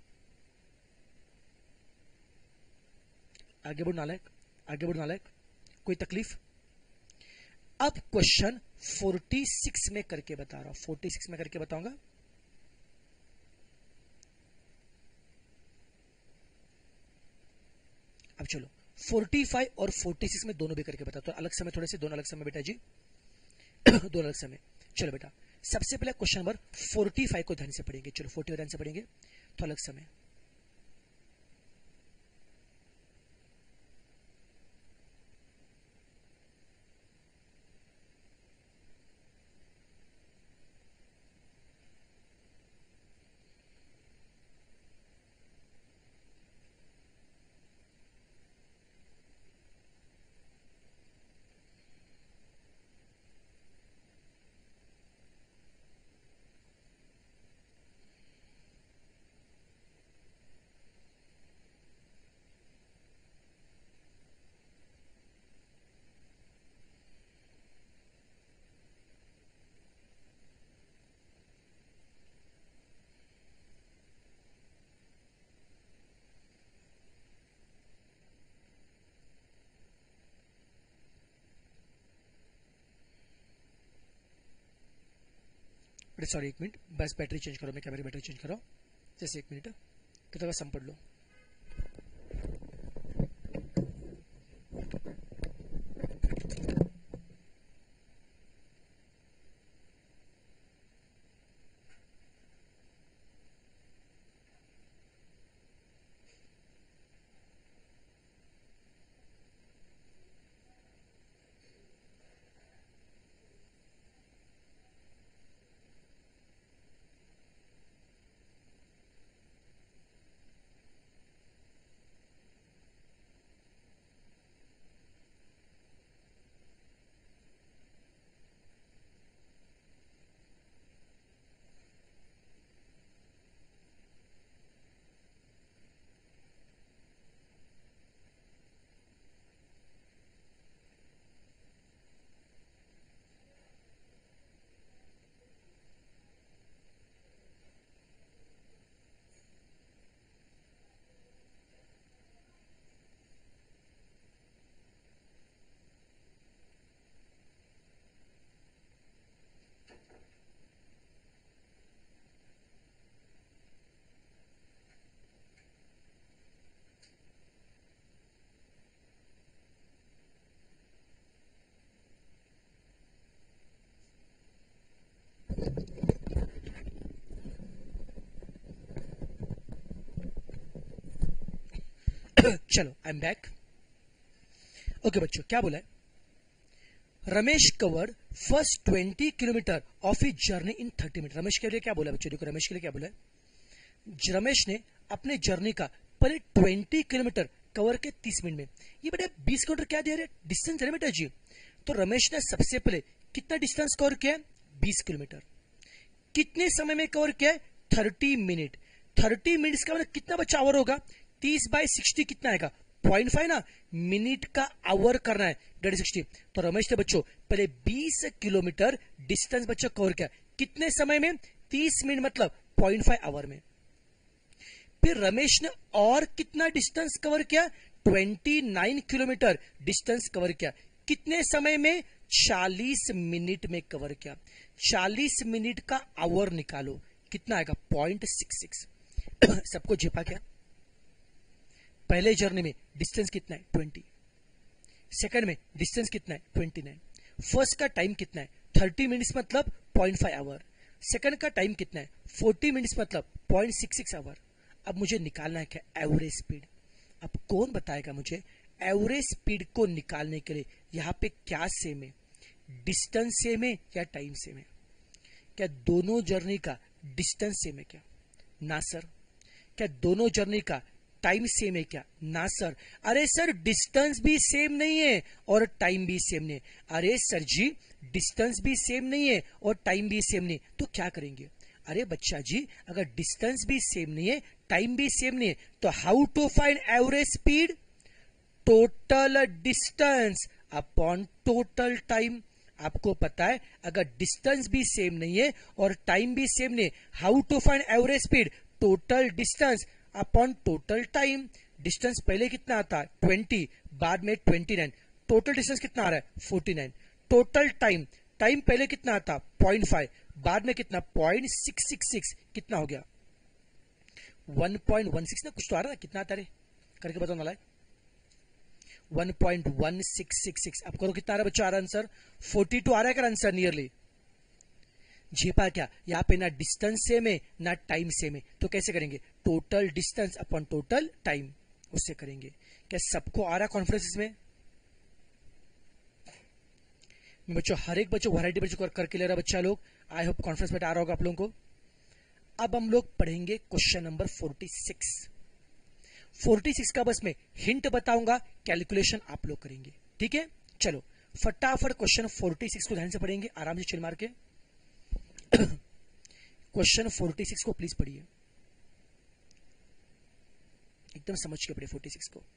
आगे बढ़ो नालायक, आगे बढ़ो नालायक। कोई तकलीफ? अब क्वेश्चन फोर्टी सिक्स में करके बता रहा हूं, फोर्टी सिक्स में करके बताऊंगा। अब चलो फोर्टी फाइव और फोर्टी सिक्स में दोनों भी करके बताता हूं। अलग समय थोड़े से, दोनों अलग समय बेटा जी। दोनों अलग समय। चलो बेटा, सबसे पहले क्वेश्चन नंबर फोर्टी फाइव को ध्यान से पढ़ेंगे। चलो फोर्टी ध्यान से पढ़ेंगे तो अलग समय। सॉरी एक मिनट, बस बैटरी चेंज करो, मैं कैमरे बैटरी चेंज करो। जैसे एक मिनट, कितना का सम पढ़ लो। चलो आई एम बैक। ओके बच्चों, क्या बोला है? Ramesh covered first twenty kilometre of his journey in thirty minute. Ramesh के लिए क्या बोला बच्चों? देखो रमेश के लिए क्या बोला है। रमेश ने अपने जर्नी का पहले ट्वेंटी किलोमीटर कवर के तीस मिनट में। ये बेटा बीस किलोमीटर क्या दे रहे? डिस्टेंस है बेटा जी। तो रमेश ने सबसे पहले कितना डिस्टेंस कवर किया? बीस किलोमीटर। कितने समय में कवर किया? Thirty minute. थर्टी मिनट्स का मतलब कितना बच्चा आवर होगा? तीस बाय सिक्सटी कितना आएगा? पॉइंट फाइव ना, मिनट का आवर करना है डेढ़ सिक्सटी। तो रमेश ने बच्चों पहले बीस किलोमीटर डिस्टेंस बच्चों कवर किया कितने समय में? तीस मिनट मतलब पॉइंट फाइव आवर में। फिर रमेश ने और कितना डिस्टेंस कवर किया? उनतीस किलोमीटर डिस्टेंस कवर किया कितने समय में? चालीस मिनट में कवर किया। चालीस मिनट का आवर निकालो, कितना आएगा? Point six six. सबको झेपा क्या? पहले जर्नी में डिस्टेंस कितना है? ट्वेंटी। सेकंड में डिस्टेंस कितना है? Twenty nine. फर्स्ट का टाइम कितना है? थर्टी मिनट्स मतलब पॉइंट फाइव आवर। सेकंड का टाइम कितना है? फोर्टी मिनट्स मतलब पॉइंट सिक्स सिक्स आवर। अब मुझे निकालना है क्या? Average speed. अब कौन बताएगा मुझे एवरेज स्पीड को निकालने के लिए यहां पे क्या सेम है? डिस्टेंस सेम है या टाइम सेम है? क्या दोनों जर्नी का डिस्टेंस सेम है क्या? ना सर। क्या दोनों जर्नी का टाइम सेम है क्या? ना सर। अरे सर डिस्टेंस भी सेम नहीं है और टाइम भी सेम नहीं है। अरे सर जी डिस्टेंस भी सेम नहीं है और टाइम भी सेम नहीं, तो क्या करेंगे? अरे बच्चा जी अगर डिस्टेंस भी सेम नहीं है, टाइम भी सेम नहीं है, तो how to find average speed? Total distance upon total time. आपको पता है अगर डिस्टेंस भी सेम नहीं है और टाइम भी सेम नहीं है, how to find average speed? Total distance upon total time. Distance पहले कितना आता है? ट्वेंटी, बाद में ट्वेंटी नाइन। टोटल डिस्टेंस कितना आ रहा है? Forty nine. Total time, time पहले कितना आता? पॉइंट फाइव, बाद में कितना? Point six six six. कितना हो गया? वन पॉइंट वन सिक्स ना, कुछ तो आ रहा है, कितना आता है करके बताओ ना। One point one six six six. अब करो कितना आ रहा है बच्चा? आ रहा आंसर फोर्टी टू आ रहा है क्या आंसर? नियरली। झेपा क्या? यहाँ पे ना डिस्टेंस सेम है ना टाइम सेम है, तो कैसे करेंगे? Total distance upon total time, उससे करेंगे। क्या सबको आ रहा कॉन्फ्रेंस में? बच्चों हर एक बच्चों वैरायटी बच्चों करके ले रहा बच्चा लोग। आई होप कॉन्फ्रेंस में आ रहा होगा आप लोगों को। अब हम लोग पढ़ेंगे question number forty six. Forty six का बस मैं हिंट बताऊंगा, कैलकुलेशन आप लोग करेंगे, ठीक है? चलो फटाफट क्वेश्चन फोर्टी सिक्स को ध्यान से पढ़ेंगे, आराम से चिल मार के। क्वेश्चन फोर्टी सिक्स को प्लीज पढ़िए, एकदम समझ के पढ़िए फोर्टी सिक्स को।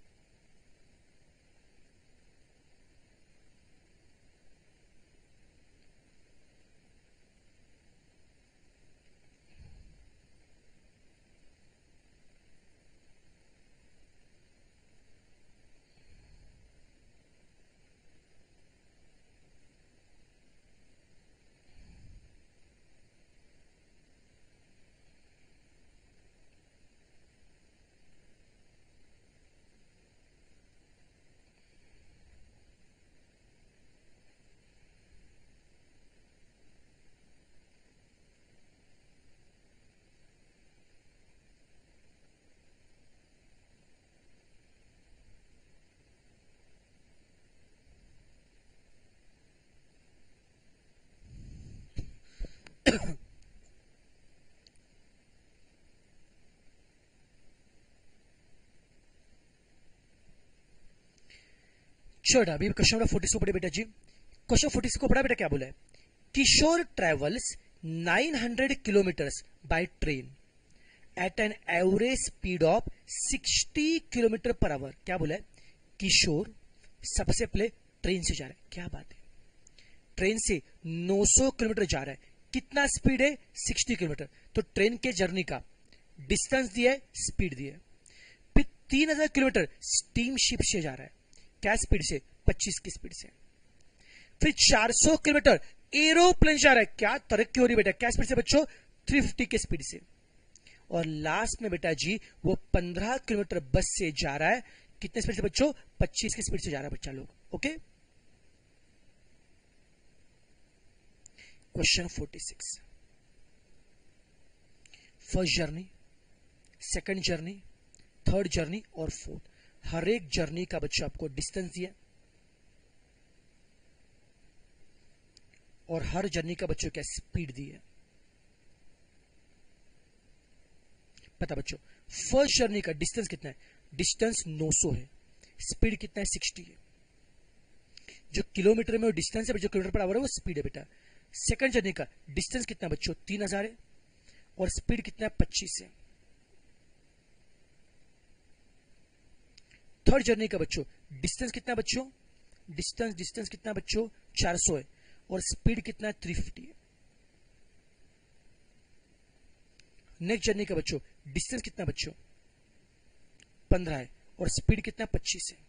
चलो अभी क्वेश्चन नंबर फोर्टी सिक्स को पढ़े बेटा जी। क्वेश्चन फोर्टी सिक्स को पढ़ा बेटा, क्या बोला है? Kishore travels nine hundred kilometres by train at an average speed of sixty kilometre per hour. क्या बोला है? किशोर सबसे पहले ट्रेन से जा रहा है, क्या बात है, ट्रेन से नौ सौ किलोमीटर जा रहा है, कितना स्पीड है? Sixty kilometre. तो ट्रेन के जर्नी का डिस्टेंस दिया है, स्पीड दिया है। फिर तीन हजार किलोमीटर स्टीम शिप से जा रहा है, क्या स्पीड से? पच्चीस की स्पीड से। फिर चार सौ किलोमीटर एरोप्लेन जा रहा है, क्या तरक्की हो रही बेटा, क्या स्पीड से बच्चों? थ्री फिफ्टी की स्पीड से। और लास्ट में बेटा जी वो पंद्रह किलोमीटर बस से जा रहा है, कितने स्पीड से बच्चों? पच्चीस की स्पीड से जा रहा है बच्चा लोग। Okay, question forty six. First journey, second journey, third journey और फोर्थ। हर एक जर्नी का बच्चा आपको डिस्टेंस दिया और हर जर्नी का बच्चों क्या स्पीड दी है। पता बच्चों, फर्स्ट जर्नी का डिस्टेंस कितना है? डिस्टेंस नौ सौ है, स्पीड कितना है? साठ है। जो किलोमीटर में वो डिस्टेंस है, जो किलोमीटर पर आवर है वो स्पीड है बेटा। सेकंड जर्नी का डिस्टेंस कितना बच्चों? तीन हजार है और स्पीड कितना है? पच्चीस है। थर्ड जर्नी का बच्चों डिस्टेंस कितना बच्चों? डिस्टेंस डिस्टेंस कितना बच्चों? चार सौ है और स्पीड कितना है? तीन सौ पचास है। नेक्स्ट जर्नी का बच्चों डिस्टेंस कितना बच्चों? पंद्रह है और स्पीड कितना? पच्चीस है।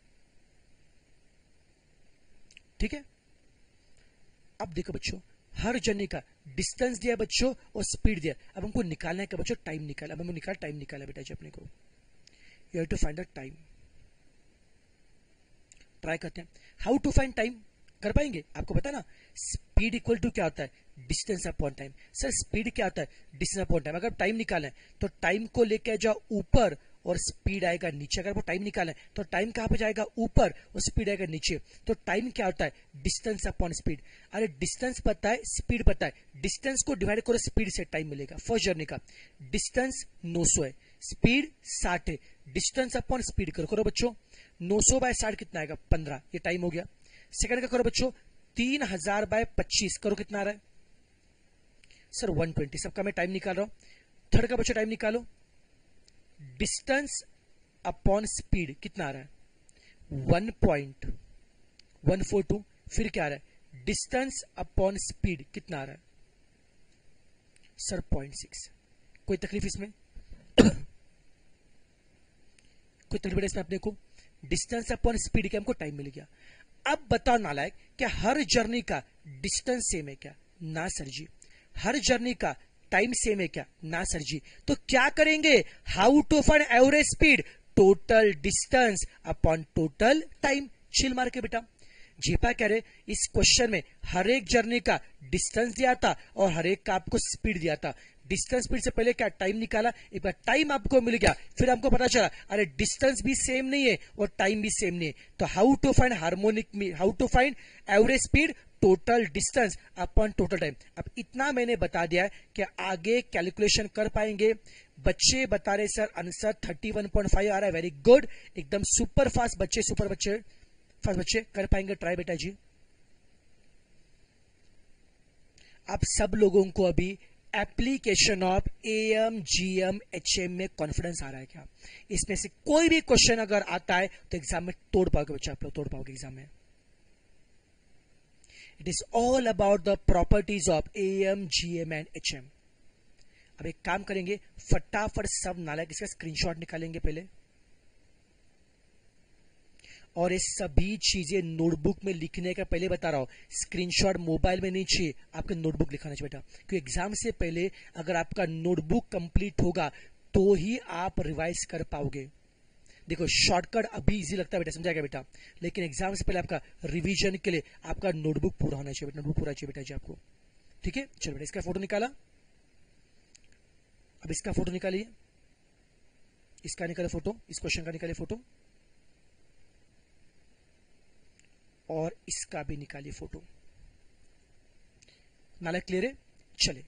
ठीक है, अब देखो बच्चों, हर जर्नी का डिस्टेंस दिया बच्चों और स्पीड दिया। अब हमको निकालना है क्या बच्चों? टाइम निकाला। अब हमको निकाल टाइम निकाला बेटा जी अपने को। You have to find the time. Try करते हैं। हाउ टू फाइंड टाइम कर पाएंगे? आपको पता ना, स्पीड इक्वल टू क्या होता है? Distance upon time. Sir speed क्या होता है? Distance upon time. अगर टाइम निकालना है तो टाइम को लेकर जाओ ऊपर और स्पीड आएगा नीचे। अगर वो टाइम निकालना है तो टाइम कहां पे जाएगा? ऊपर और स्पीड आएगा नीचे। तो टाइम क्या होता है? Distance upon speed. अरे डिस्टेंस पता है, स्पीड पता है, डिस्टेंस को डिवाइड करो स्पीड से, टाइम मिलेगा। फर्स्ट जर्नी का डिस्टेंस नौ सौ है, स्पीड साठ है, डिस्टेंस अपॉन स्पीड करो करो बच्चों। नौ सौ बाय साठ कितना आएगा? पंद्रह। ये टाइम हो गया। सेकंड का करो बच्चों, तीन हजार बाय पच्चीस करो, कितना आ रहा है? Sir one twenty. सबका मैं टाइम निकाल रहा हूं। थर्ड का बच्चों टाइम निकालो। डिस्टेंस अपॉन स्पीड कितना आ रहा है? One point one four two. फिर क्या आ रहा है? डिस्टेंस अपॉन स्पीड कितना आ रहा है? Sir point six. कोई तकलीफ इसमें? कोई तकलीफ इसमें अपने को? डिस्टेंस अपॉन स्पीड के हमको टाइम मिल गया। अब बताओ नालायक, क्या हर जर्नी का डिस्टेंस सेम है क्या? ना सर जी। हर जर्नी का टाइम सेम है क्या? ना सर जी। तो क्या करेंगे? How to find average speed? Total distance upon total time. Chill मार के बेटा। जेपा कह रहे इस क्वेश्चन में हर एक जर्नी का डिस्टेंस दिया था और हर एक का आपको स्पीड दिया था। डिस्टेंस स्पीड से पहले क्या टाइम निकाला, एक बार टाइम आपको मिल गया, फिर हमको पता चला अरे डिस्टेंस भी सेम नहीं है और टाइम भी सेम नहीं है। तो how to find harmonic, how to find average speed? Total distance upon total time. अब इतना मैंने बता दिया है कि आगे कैलकुलेशन कर पाएंगे। बच्चे बता रहे sir answer thirty one point five आ रहा है। वेरी गुड, एकदम सुपर फास्ट बच्चे, सुपर बच्चे, फास्ट बच्चे कर पाएंगे। ट्राई बेटा जी। आप सब लोगों को अभी application of AM GM HM में कॉन्फिडेंस आ रहा है क्या? इसमें से कोई भी क्वेश्चन अगर आता है तो एग्जाम में तोड़ पाओगे बच्चा, आप लोग तोड़ पाओगे एग्जाम में। It is all about the properties of AM GM and HM. अब एक काम करेंगे, फटाफट सब नालायक इसका स्क्रीनशॉट निकालेंगे पहले, और ये सभी चीजें नोटबुक में लिखने का पहले बता रहा हूं, स्क्रीनशॉट मोबाइल में नहीं चाहिए, आपके नोटबुक लिखाना चाहिए बेटा। क्योंकि एग्जाम से पहले अगर आपका नोटबुक कंप्लीट होगा तो ही आप रिवाइज कर पाओगे। देखो शॉर्टकट अभी इजी लगता है बेटा, समझा गया बेटा, लेकिन एग्जाम से पहले आपका रिवीजन के लिए आपका नोटबुक पूरा होना चाहिए बेटा, नोटबुक पूरा चाहिए बेटा जी आपको। ठीक है, चलो बेटा इसका फोटो निकाला। अब इसका फोटो निकालिए, इसका निकाले फोटो, इस क्वेश्चन का निकालिए फोटो, और इसका भी निकालिए फोटो। नाला क्लियर है? चले,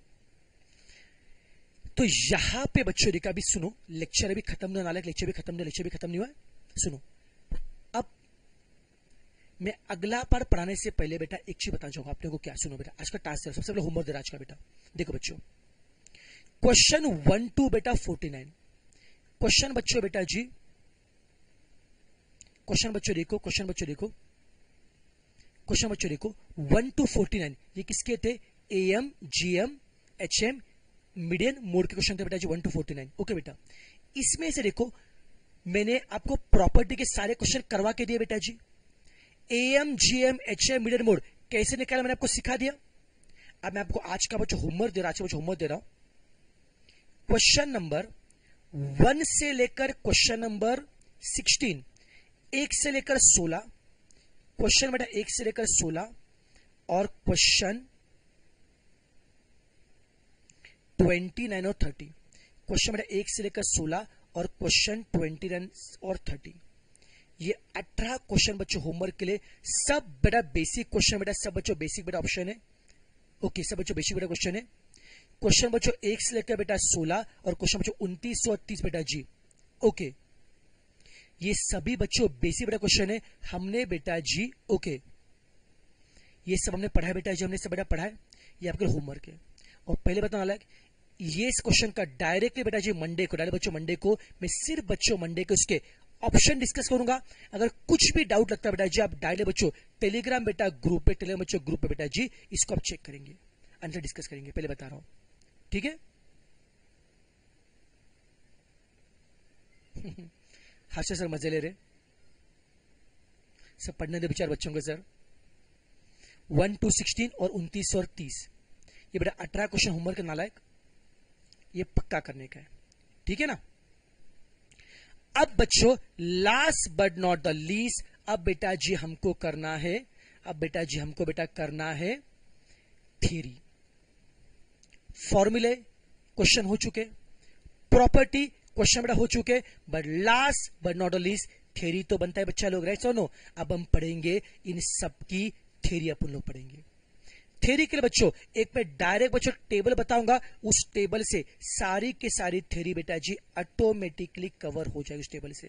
तो यहां पे बच्चों देखा, अभी सुनो, लेक्चर अभी खत्म नहीं, नाला लेक्चर भी खत्म नहीं, लेक्चर भी खत्म नहीं हुआ, सुनो। अब मैं अगला पार्ट पढ़ाने से पहले बेटा एक चीज बताना चाहूंगा आपने को। क्या? सुनो बेटा, आज का टास्क है, सबसे पहले होमवर्क दे रहा आज का बेटा। देखो बच्चों, क्वेश्चन वन टू बेटा फोर्टी नाइन क्वेश्चन बच्चों बेटा जी, क्वेश्चन बच्चों देखो, क्वेश्चन बच्चों देखो, क्वेश्चन बच्चों देखो, वन टू फोर्टी नाइन ये किसके थे? AM GM HM median mode के क्वेश्चन थे बेटा जी, one to forty nine. Okay बेटा, इसमें से देखो मैंने आपको प्रॉपर्टी के सारे क्वेश्चन करवा के दिए बेटा जी। AM GM HM median mode कैसे निकाला मैंने आपको सिखा दिया। अब मैं आपको आज का बच्चों होमवर्क दे रहा, आज का बच्चों होमवर्क दे रहा हूं। क्वेश्चन नंबर वन से लेकर क्वेश्चन नंबर सिक्सटीन, एक से लेकर सोलह, क्वेश्चन बेटा एक से लेकर सोलह, और क्वेश्चन ट्वेंटी नाइन और थर्टी। क्वेश्चन बेटा एक से लेकर सोलह और क्वेश्चन ट्वेंटी रन और थर्टी। ये अठारह क्वेश्चन बच्चों होमवर्क के लिए, सब बेटा बेसिक क्वेश्चन, बेटा सब बच्चों बेसिक बेटा ऑप्शन है। ओके, सब बच्चों बेसिक बेटा क्वेश्चन है। क्वेश्चन बच्चों एक से लेकर बेटा सोलह और क्वेश्चन बच्चों उनतीस और तीस बेटा जी। ओके, ये सभी बच्चों बेसिक बेटा क्वेश्चन है हमने बेटा जी। ओके, ये सब हमने पढ़ा है बेटा जी, हमने सब बेटा पढ़ा है। ये आपके होमवर्क है। और पहले बताना अलग, ये इस क्वेश्चन का डायरेक्टली बेटा जी मंडे को, डायरेक्ट बच्चों मंडे को मैं सिर्फ बच्चों मंडे को उसके ऑप्शन डिस्कस करूंगा। अगर कुछ भी डाउट लगता है बेटा जी, आप डायरेक्ट बच्चों टेलीग्राम बेटा ग्रुप पे, टेलीग्राम बच्चों ग्रुप पे बेटा जी इसको आप चेक करेंगे, आंसर डिस्कस करेंगे, पहले बता रहा हूं, ठीक है। हास्य सर मजे ले रहे, सब पढ़ने दे विचार बच्चों को सर। वन टू सिक्सटीन और उनतीस और तीस, ये बेटा अठारह क्वेश्चन होमवर्क के नालायक, ये पक्का करने का है, ठीक है ना। अब बच्चों last but not the least, अब बेटा जी हमको करना है, अब बेटा जी हमको बेटा करना है थ्योरी। फॉर्मूले क्वेश्चन हो चुके, प्रॉपर्टी क्वेश्चन बेटा हो चुके, but last but not the least theory तो बनता है बच्चा लोग, राइट सो नो। अब हम पढ़ेंगे इन सबकी थ्योरी, अपन लोग पढ़ेंगे। थ्योरी के लिए बच्चों एक मैं डायरेक्ट बच्चों टेबल बताऊंगा, उस टेबल से सारी की सारी थ्योरी बेटा जी ऑटोमेटिकली कवर हो जाएगी उस टेबल से।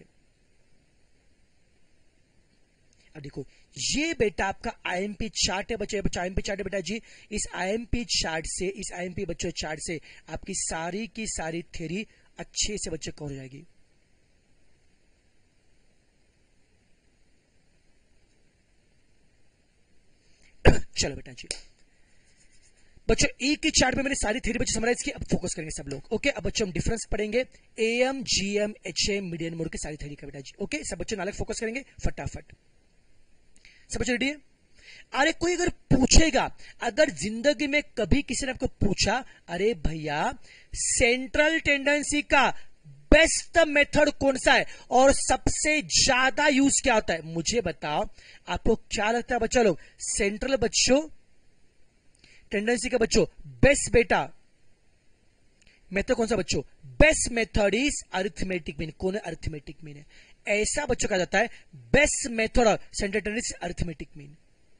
अब देखो ये बेटा आपका आईएमपी चार्ट है बच्चे, बच्चा आईएमपी चार्ट है बेटा जी। इस आईएमपी चार्ट से, इस आईएमपी बच्चों चार्ट से आपकी सारी की सारी थ्योरी अच्छे से बच्चे कवर हो जाएगी। चलो बेटा जी बच्चों, एक ही चार्ट में मैंने सारी थ्योरी बच्चे समराइज की, अब फोकस करेंगे सब लोग। ओके, अब बच्चों हम डिफरेंस पढ़ेंगे, AM GM HM median mode की सारी थ्योरी का बेटा जी। ओके, सब बच्चे नालक फोकस करेंगे फटाफट। सब बच्चे रेडी है? अरे कोई अगर पूछेगा, अगर जिंदगी में कभी किसी ने आपको पूछा, अरे भैया सेंट्रल टेंडेंसी का बेस्ट मेथड कौन सा है और सबसे ज्यादा यूज क्या होता है, मुझे बताओ। आपको क्या लगता है बच्चा लोग, सेंट्रल बच्चों टेंडेंसी का बच्चों बेस्ट बेटा मेथड कौन सा बच्चों, best method is arithmetic mean. कौन है अरिथमेटिक मीन है, ऐसा बच्चों कहा जाता है best method of central tendency arithmetic mean.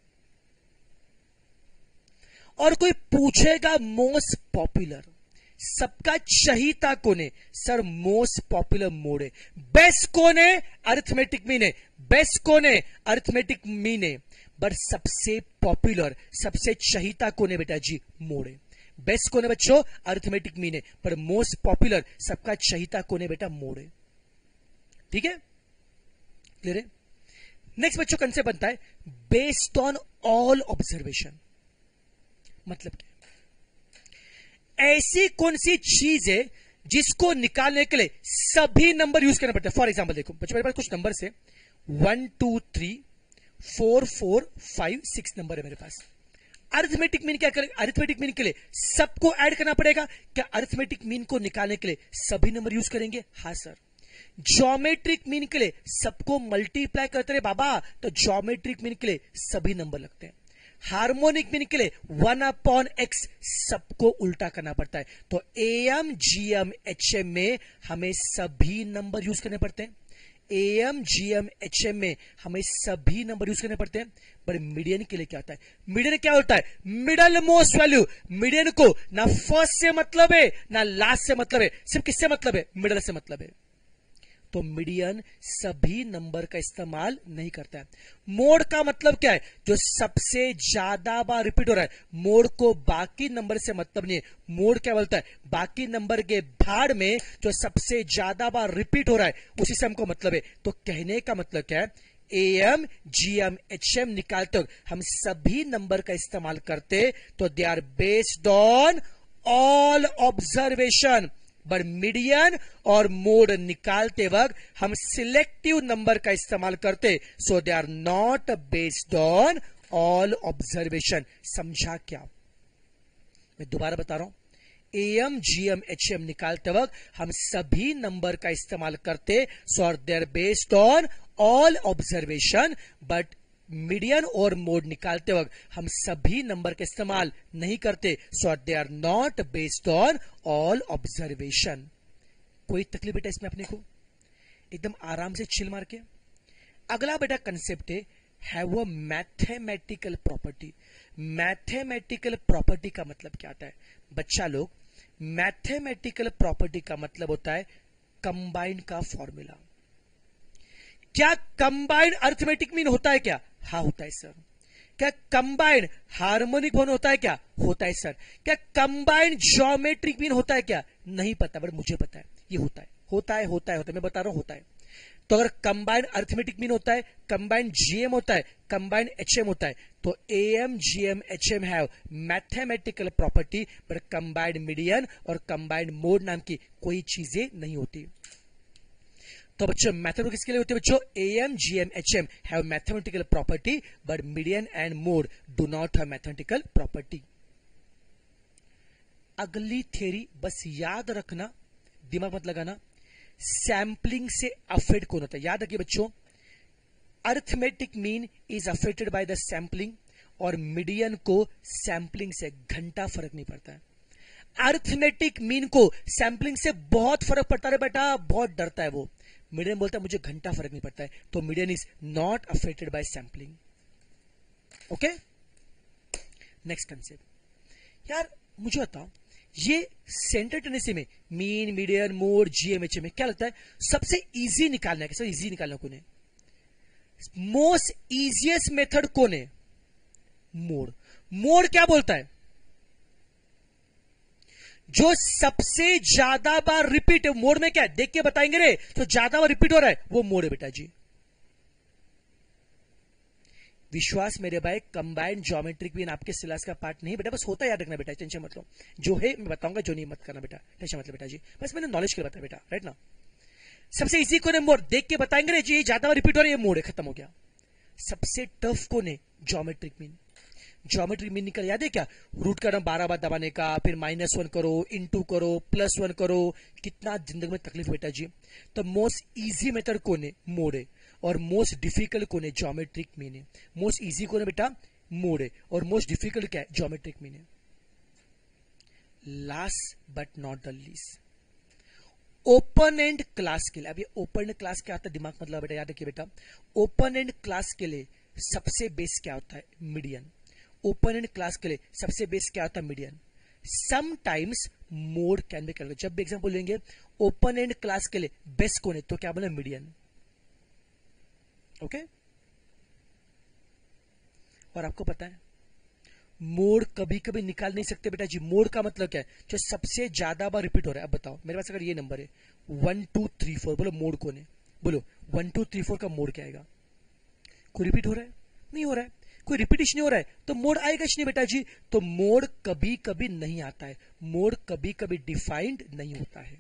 और कोई पूछेगा मोस्ट पॉपुलर, सबका चहीता कौन है, सर मोस्ट पॉपुलर मोड है। बेस्ट कौन है, अरिथमेटिक मीन है। बेस्ट कौन है, अरिथमेटिक मीन है। बट सबसे पॉपुलर, सबसे चहीता कौन है बेटा जी, मोड है। बेस्ट कौन है बच्चों, अरिथमेटिक मीन है, पर मोस्ट पॉपुलर सबका चहीता कौन है बेटा, मोड है। ठीक है, क्लियर है। नेक्स्ट बच्चों कंसेप्ट बनता है बेस्ड ऑन ऑल ऑब्जर्वेशन। मतलब क्या, ऐसी कौन सी चीज है जिसको निकालने के लिए सभी नंबर यूज करना पड़ता है। फॉर एग्जाम्पल देखो बच्चों, मेरे पास कुछ नंबर है, one two three four four five six number है मेरे पास। अरिथमेटिक मीन क्या करें, अरिथमेटिक मीन के लिए सबको ऐड करना पड़ेगा क्या, अरिथमेटिक मीन को निकालने के लिए सभी नंबर यूज करेंगे, हाँ सर। ज्योमेट्रिक मीन के लिए सबको मल्टीप्लाई करते रहे बाबा, तो ज्योमेट्रिक मीन के लिए सभी नंबर लगते हैं। हार्मोनिक मीन के लिए वन अपॉन एक्स सबको उल्टा करना पड़ता है। तो एएम जीएम एचएम में हमें सभी नंबर यूज करने पड़ते हैं। एएम जीएम एचएम में हमें सभी नंबर यूज करने पड़ते हैं। पर मीडियन के लिए क्या होता है, मीडियन क्या होता है, मिडल मोस्ट वैल्यू। मीडियन को ना फर्स्ट से मतलब है ना लास्ट से मतलब है, सिर्फ किससे मतलब है, मिडल से मतलब है। तो मीडियन सभी नंबर का इस्तेमाल नहीं करता है। मोड का मतलब क्या है, जो सबसे ज्यादा बार रिपीट हो रहा है। मोड को बाकी नंबर से मतलब नहीं है। मोड क्या बोलता है, बाकी नंबर के भाड़ में जो सबसे ज्यादा बार रिपीट हो रहा है उसी से हमको मतलब है। तो कहने का मतलब क्या है, एएम जीएम एचएम निकालते वक्त हम सभी नंबर का इस्तेमाल करते, तो they are based on all observation. But median और मोड निकालते वक्त हम सिलेक्टिव नंबर का इस्तेमाल करते, so they are not based on all observation. समझा क्या, मैं दोबारा बता रहा हूं, एएम जीएम एचएम निकालते वक्त हम सभी नंबर का इस्तेमाल करते, so they are based on all observation. But median और मोड निकालते वक्त हम सभी नंबर का इस्तेमाल नहीं करते, so they are not based on all observation. कोई तकलीफ बेटा इसमें अपने को, एकदम आराम से चिल मार के। अगला बेटा कंसेप्ट है have a mathematical property. Mathematical property का मतलब क्या आता है बच्चा लोग? मैथमेटिकल प्रॉपर्टी का मतलब होता है कंबाइन का फॉर्मूला। क्या कंबाइन अर्थमेटिक मीन होता है क्या? हाँ होता है सर। क्या कंबाइन हार्मोनिक वन होता है क्या? होता है सर। क्या कंबाइन ज्योमेट्रिक मीन होता है क्या? नहीं पता, बट मुझे पता है ये होता है होता है होता है होता है मैं बता रहा हूं होता है। तो अगर कंबाइन अर्थमेटिक मीन होता है, कंबाइन जीएम होता है, कंबाइन एचएम होता है, तो AM GM HM have mathematical property, but combined median और कंबाइंड मोड नाम की कोई चीजें नहीं होती। तो बच्चों मैथड किसके लिए होते हैं बच्चों? AM GM HM have mathematical property but median and mode do not have mathematical property. अगली थ्योरी बस याद रखना, दिमाग मत लगाना, सैंपलिंग से अफेक्ट कौन होता है? याद रखिए बच्चों, arithmetic mean is affected by the sampling, और मीडियन को सैंपलिंग से घंटा फर्क नहीं पड़ता है। अर्थमेटिक मीन को सैंपलिंग से बहुत फर्क पड़ता है बेटा, बहुत डरता है वो। मीडियन बोलता है मुझे घंटा फर्क नहीं पड़ता है, तो median is not affected by sampling. Okay, next concept. यार मुझे बताओ ये सेंटर टेंडेंसी में मीन मीडियन मोड जीएमएच में क्या लगता है सबसे इजी निकालना है? सबसे इजी निकालना कौन है? मोस्ट इजिएस्ट मेथड कौन है? मोड। मोड क्या बोलता है? जो सबसे ज्यादा बार रिपीट है। मोड में क्या है देख के बताएंगे रे, तो ज्यादा बार रिपीट हो रहा है वो मोड है बेटा जी। विश्वास मेरे भाई, कंबाइंड ज्योमेट्रिक मीन आपके सिलेबस का पार्ट नहीं बेटा, बस होता है, याद रखना बेटा, टेंशन मत लो। जो है मैं बताऊंगा, जो नहीं मत करना बेटा, टेंशन मत लो बेटा जी, बस मैंने नॉलेज के लिए बताया बेटा, राइट ना। सबसे इजी कौन है? मोड। देख के बताएंगे रे जी, ज्यादा बार रिपीट हो रहा है ये मोड है, खत्म हो गया। सबसे टफ कौन है? Geometric mean. ज्योमेट्रिक मीन निकल याद है क्या? रूट का बारह बार दबाने का, फिर माइनस वन करो, इंटू करो, प्लस वन करो, कितना जिंदगी में तकलीफ बेटा जी। तो मोस्ट इजी मेथड कौन है? मोड है। और मोस्ट डिफिकल्ट कौन है? ज्योमेट्रिक मीन है। मोस्ट इजी कौन है बेटा? मोड है। और मोस्ट डिफिकल्ट क्या है? ज्योमेट्रिक मीन है। Last but not the least, open end class के लिए। अब ये ओपन एंड क्लास क्या होता है दिमाग मतलब बेटा, याद रखिए बेटा, ओपन एंड क्लास के लिए सबसे बेस क्या होता है? मीडियन। ओपन एंड क्लास के लिए सबसे बेस क्या होता है? Median. Sometimes mode can be calculated. जब भी एग्जांपल लेंगे ओपन एंड क्लास के लिए बेस्ट कौन है, तो क्या बोले? मीडियन। ओके, और आपको पता है मोड कभी कभी निकाल नहीं सकते बेटा जी। मोड का मतलब क्या है? जो सबसे ज्यादा बार रिपीट हो रहा है। अब बताओ मेरे पास अगर ये नंबर है वन टू थ्री फोर, बोलो मोड कौन है? बोलो वन टू थ्री फोर का मोड क्या आएगा? कोई रिपीट हो रहा है? नहीं हो रहा है, कोई रिपीटेशन नहीं हो रहा है, तो मोड आएगा नहीं बेटा जी। तो मोड कभी कभी नहीं आता है, मोड कभी कभी डिफाइंड नहीं होता है।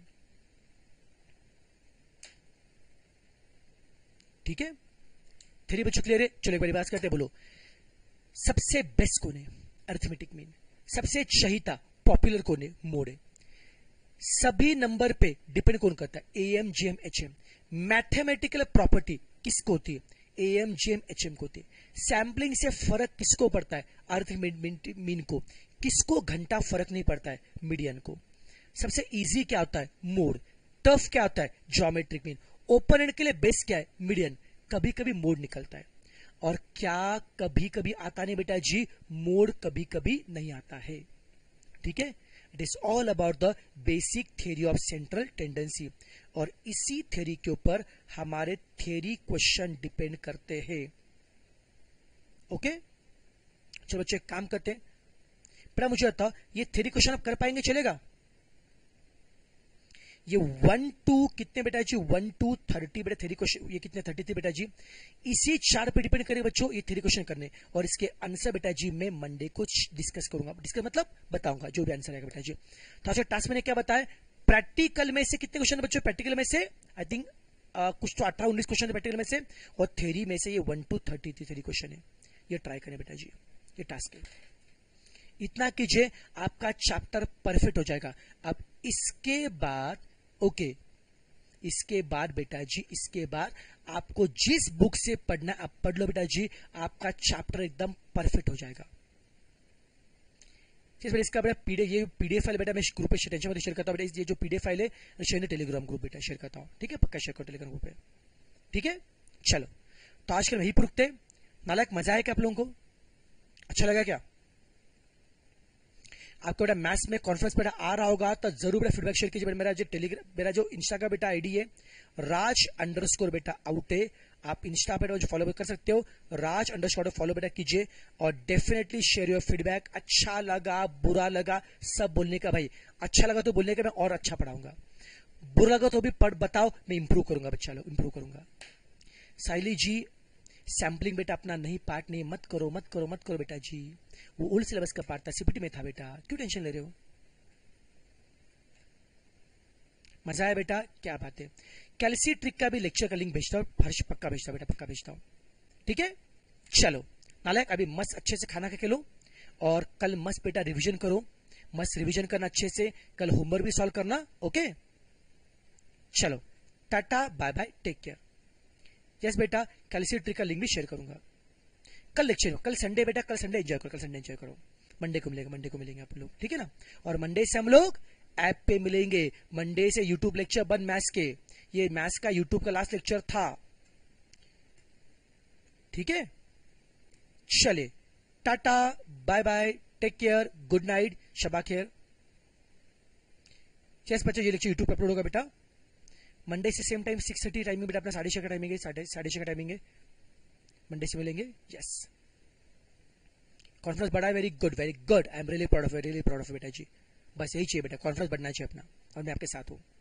ठीक है, थ्री बच्चों क्लियर है? चलो एक बार बात करते हैं। बोलो सबसे बेस्ट कौन है? Arithmetic mean. सबसे चहिता पॉपुलर कौन है? मोड है। सभी नंबर पे डिपेंड कौन करता है? AM GM HM. Mathematical property किसको होती है? एएम जीएम एचएम को होती है। सैंपलिंग से फर्क किसको पड़ता है? अर्थमेटिक मीन को। किसको घंटा फर्क नहीं पड़ता है? मीडियन को। सबसे इजी क्या होता है? मोड। टफ क्या होता है? Geometric mean. ओपन एंड के लिए बेस्ट क्या है? मीडियन। कभी कभी मोड निकलता है। और क्या कभी कभी आता नहीं बेटा जी? मोड कभी कभी नहीं आता है। ठीक है, it is all about the basic theory of central tendency. और इसी थ्योरी के ऊपर हमारे थ्योरी क्वेश्चन डिपेंड करते हैं। ओके, चलो बच्चे काम करते हैं। बेटा मुझे बताओ ये थ्योरी क्वेश्चन आप कर पाएंगे? चलेगा? ये वन टू कितने बेटा जी? वन टू थर्टी बेटा थ्योरी क्वेश्चन। ये कितने? थर्टी थ्री बेटा जी। इसी चार पे डिपेंड करेगा बच्चों ये थ्योरी क्वेश्चन करने। और इसके आंसर बेटा जी मैं मंडे को डिस्कस करूंगा। डिस्कस मतलब बताऊंगा जो भी आंसर आएगा बेटा जी। तो आज टास्क मैंने क्या बताया? प्रैक्टिकल में से कितने क्वेश्चन बच्चों? प्रैक्टिकल में से आई थिंक कुछ तो अठारह उन्नीस क्वेश्चन प्रैक्टिकल में से, और थ्योरी में से ये one two thirty three theory question है। ये ट्राई करें बेटा जी, ये टास्क है। इतना कीजिए आपका चैप्टर परफेक्ट हो जाएगा। अब इसके बाद ओके okay, इसके बाद बेटा जी इसके बाद आपको जिस बुक से पढ़ना आप पढ़ लो बेटा जी, आपका चैप्टर एकदम परफेक्ट हो जाएगा। बेटा इसका बेटा पीडीएफ, ये पीडीएफ फाइल बेटा मैं ग्रुप पे टेंशन में शेयर करता हूँ बेटा, ये जो पीडीएफ फाइल है शेयर टेलीग्राम ग्रुप बेटा शेयर करता हूँ, ठीक है, पक्का शेयर करो टेलीग्राम ग्रुप पे, ठीक है। चलो तो आज के वही रुकते। नालायक मजा आया क्या आप लोगों को? अच्छा लगा क्या आपको? बेटा मैथ्स में कॉन्फ्रेंस बेटा आ रहा होगा तो जरूर बेटा फीडबैक शेयर कीजिए। मेरा जो टेलीग्राम, मेरा जो इंस्टा का बेटा आईडी है राज अंडरस्कोर बेटा आउट है, आप इंस्टा पे जो फॉलो कर सकते हो, राज अंडरस्कोर फॉलो बेटा कीजिए और डेफिनेटली शेयर योर फीडबैक। अच्छा लगा बुरा लगा सब बोलने का भाई, अच्छा लगा तो बोलने का, मैं और अच्छा पढ़ाऊंगा, बुरा लगा तो भी पढ़ बताओ, मैं इंप्रूव करूंगा बच्चा लोग, इंप्रूव करूंगा। साइली जी सैम्पलिंग बेटा अपना नहीं पार्ट नहीं, मत करो मत करो मत करो बेटा जी, वो ओल्ड सिलेबस का पार्ट था, सीपीटी में था बेटा, क्यों टेंशन ले रहे हो? मजा आया बेटा, क्या बात है। कैल्सी ट्रिक का भी लेक्चर का लिंक भेजता हूँ, हर्ष पक्का भेजता हूँ बेटा, पक्का भेजता हूँ, ठीक है। चलो नालायक अभी मस्त अच्छे से खाना खा के लो और कल मस्त बेटा रिवीजन करो, मस्त रिवीजन करना अच्छे से, कल होमवर्क भी सॉल्व करना, ओके। चलो tata bye bye, take care. Yes बेटा कैल्सी ट्रिक का लिंक भी शेयर करूंगा कल लेक्चर में, कल संडे बेटा, कल संडे एंजॉय करो, कल संडे एंजॉय करो, मंडे को मिलेगा, मंडे को मिलेंगे आप लोग, ठीक है ना। और मंडे से हम लोग ऐप पे मिलेंगे, मंडे से यूट्यूब लेक्चर बंद मैथ्स के, ये मैथ्स का यूट्यूब का लास्ट लेक्चर था, ठीक है। चले tata bye bye, take care, good night, शबा खैर। यस बच्चों ये लेक्चर यूट्यूब पे अपलोड होगा बेटा मंडे से same time six thirty timing बेटा, अपना साढ़े छह का टाइमिंग है, साढ़े साढ़े छह का टाइमिंग है, मंडे से मिलेंगे। यस कॉन्फ्रेंस बढ़ा है, very good very good, I am really proud of really proud of बेटा जी, बस यही चाहिए बेटा, कॉन्फ्रेंस बढ़ना चाहिए अपना और मैं आपके साथ हूँ।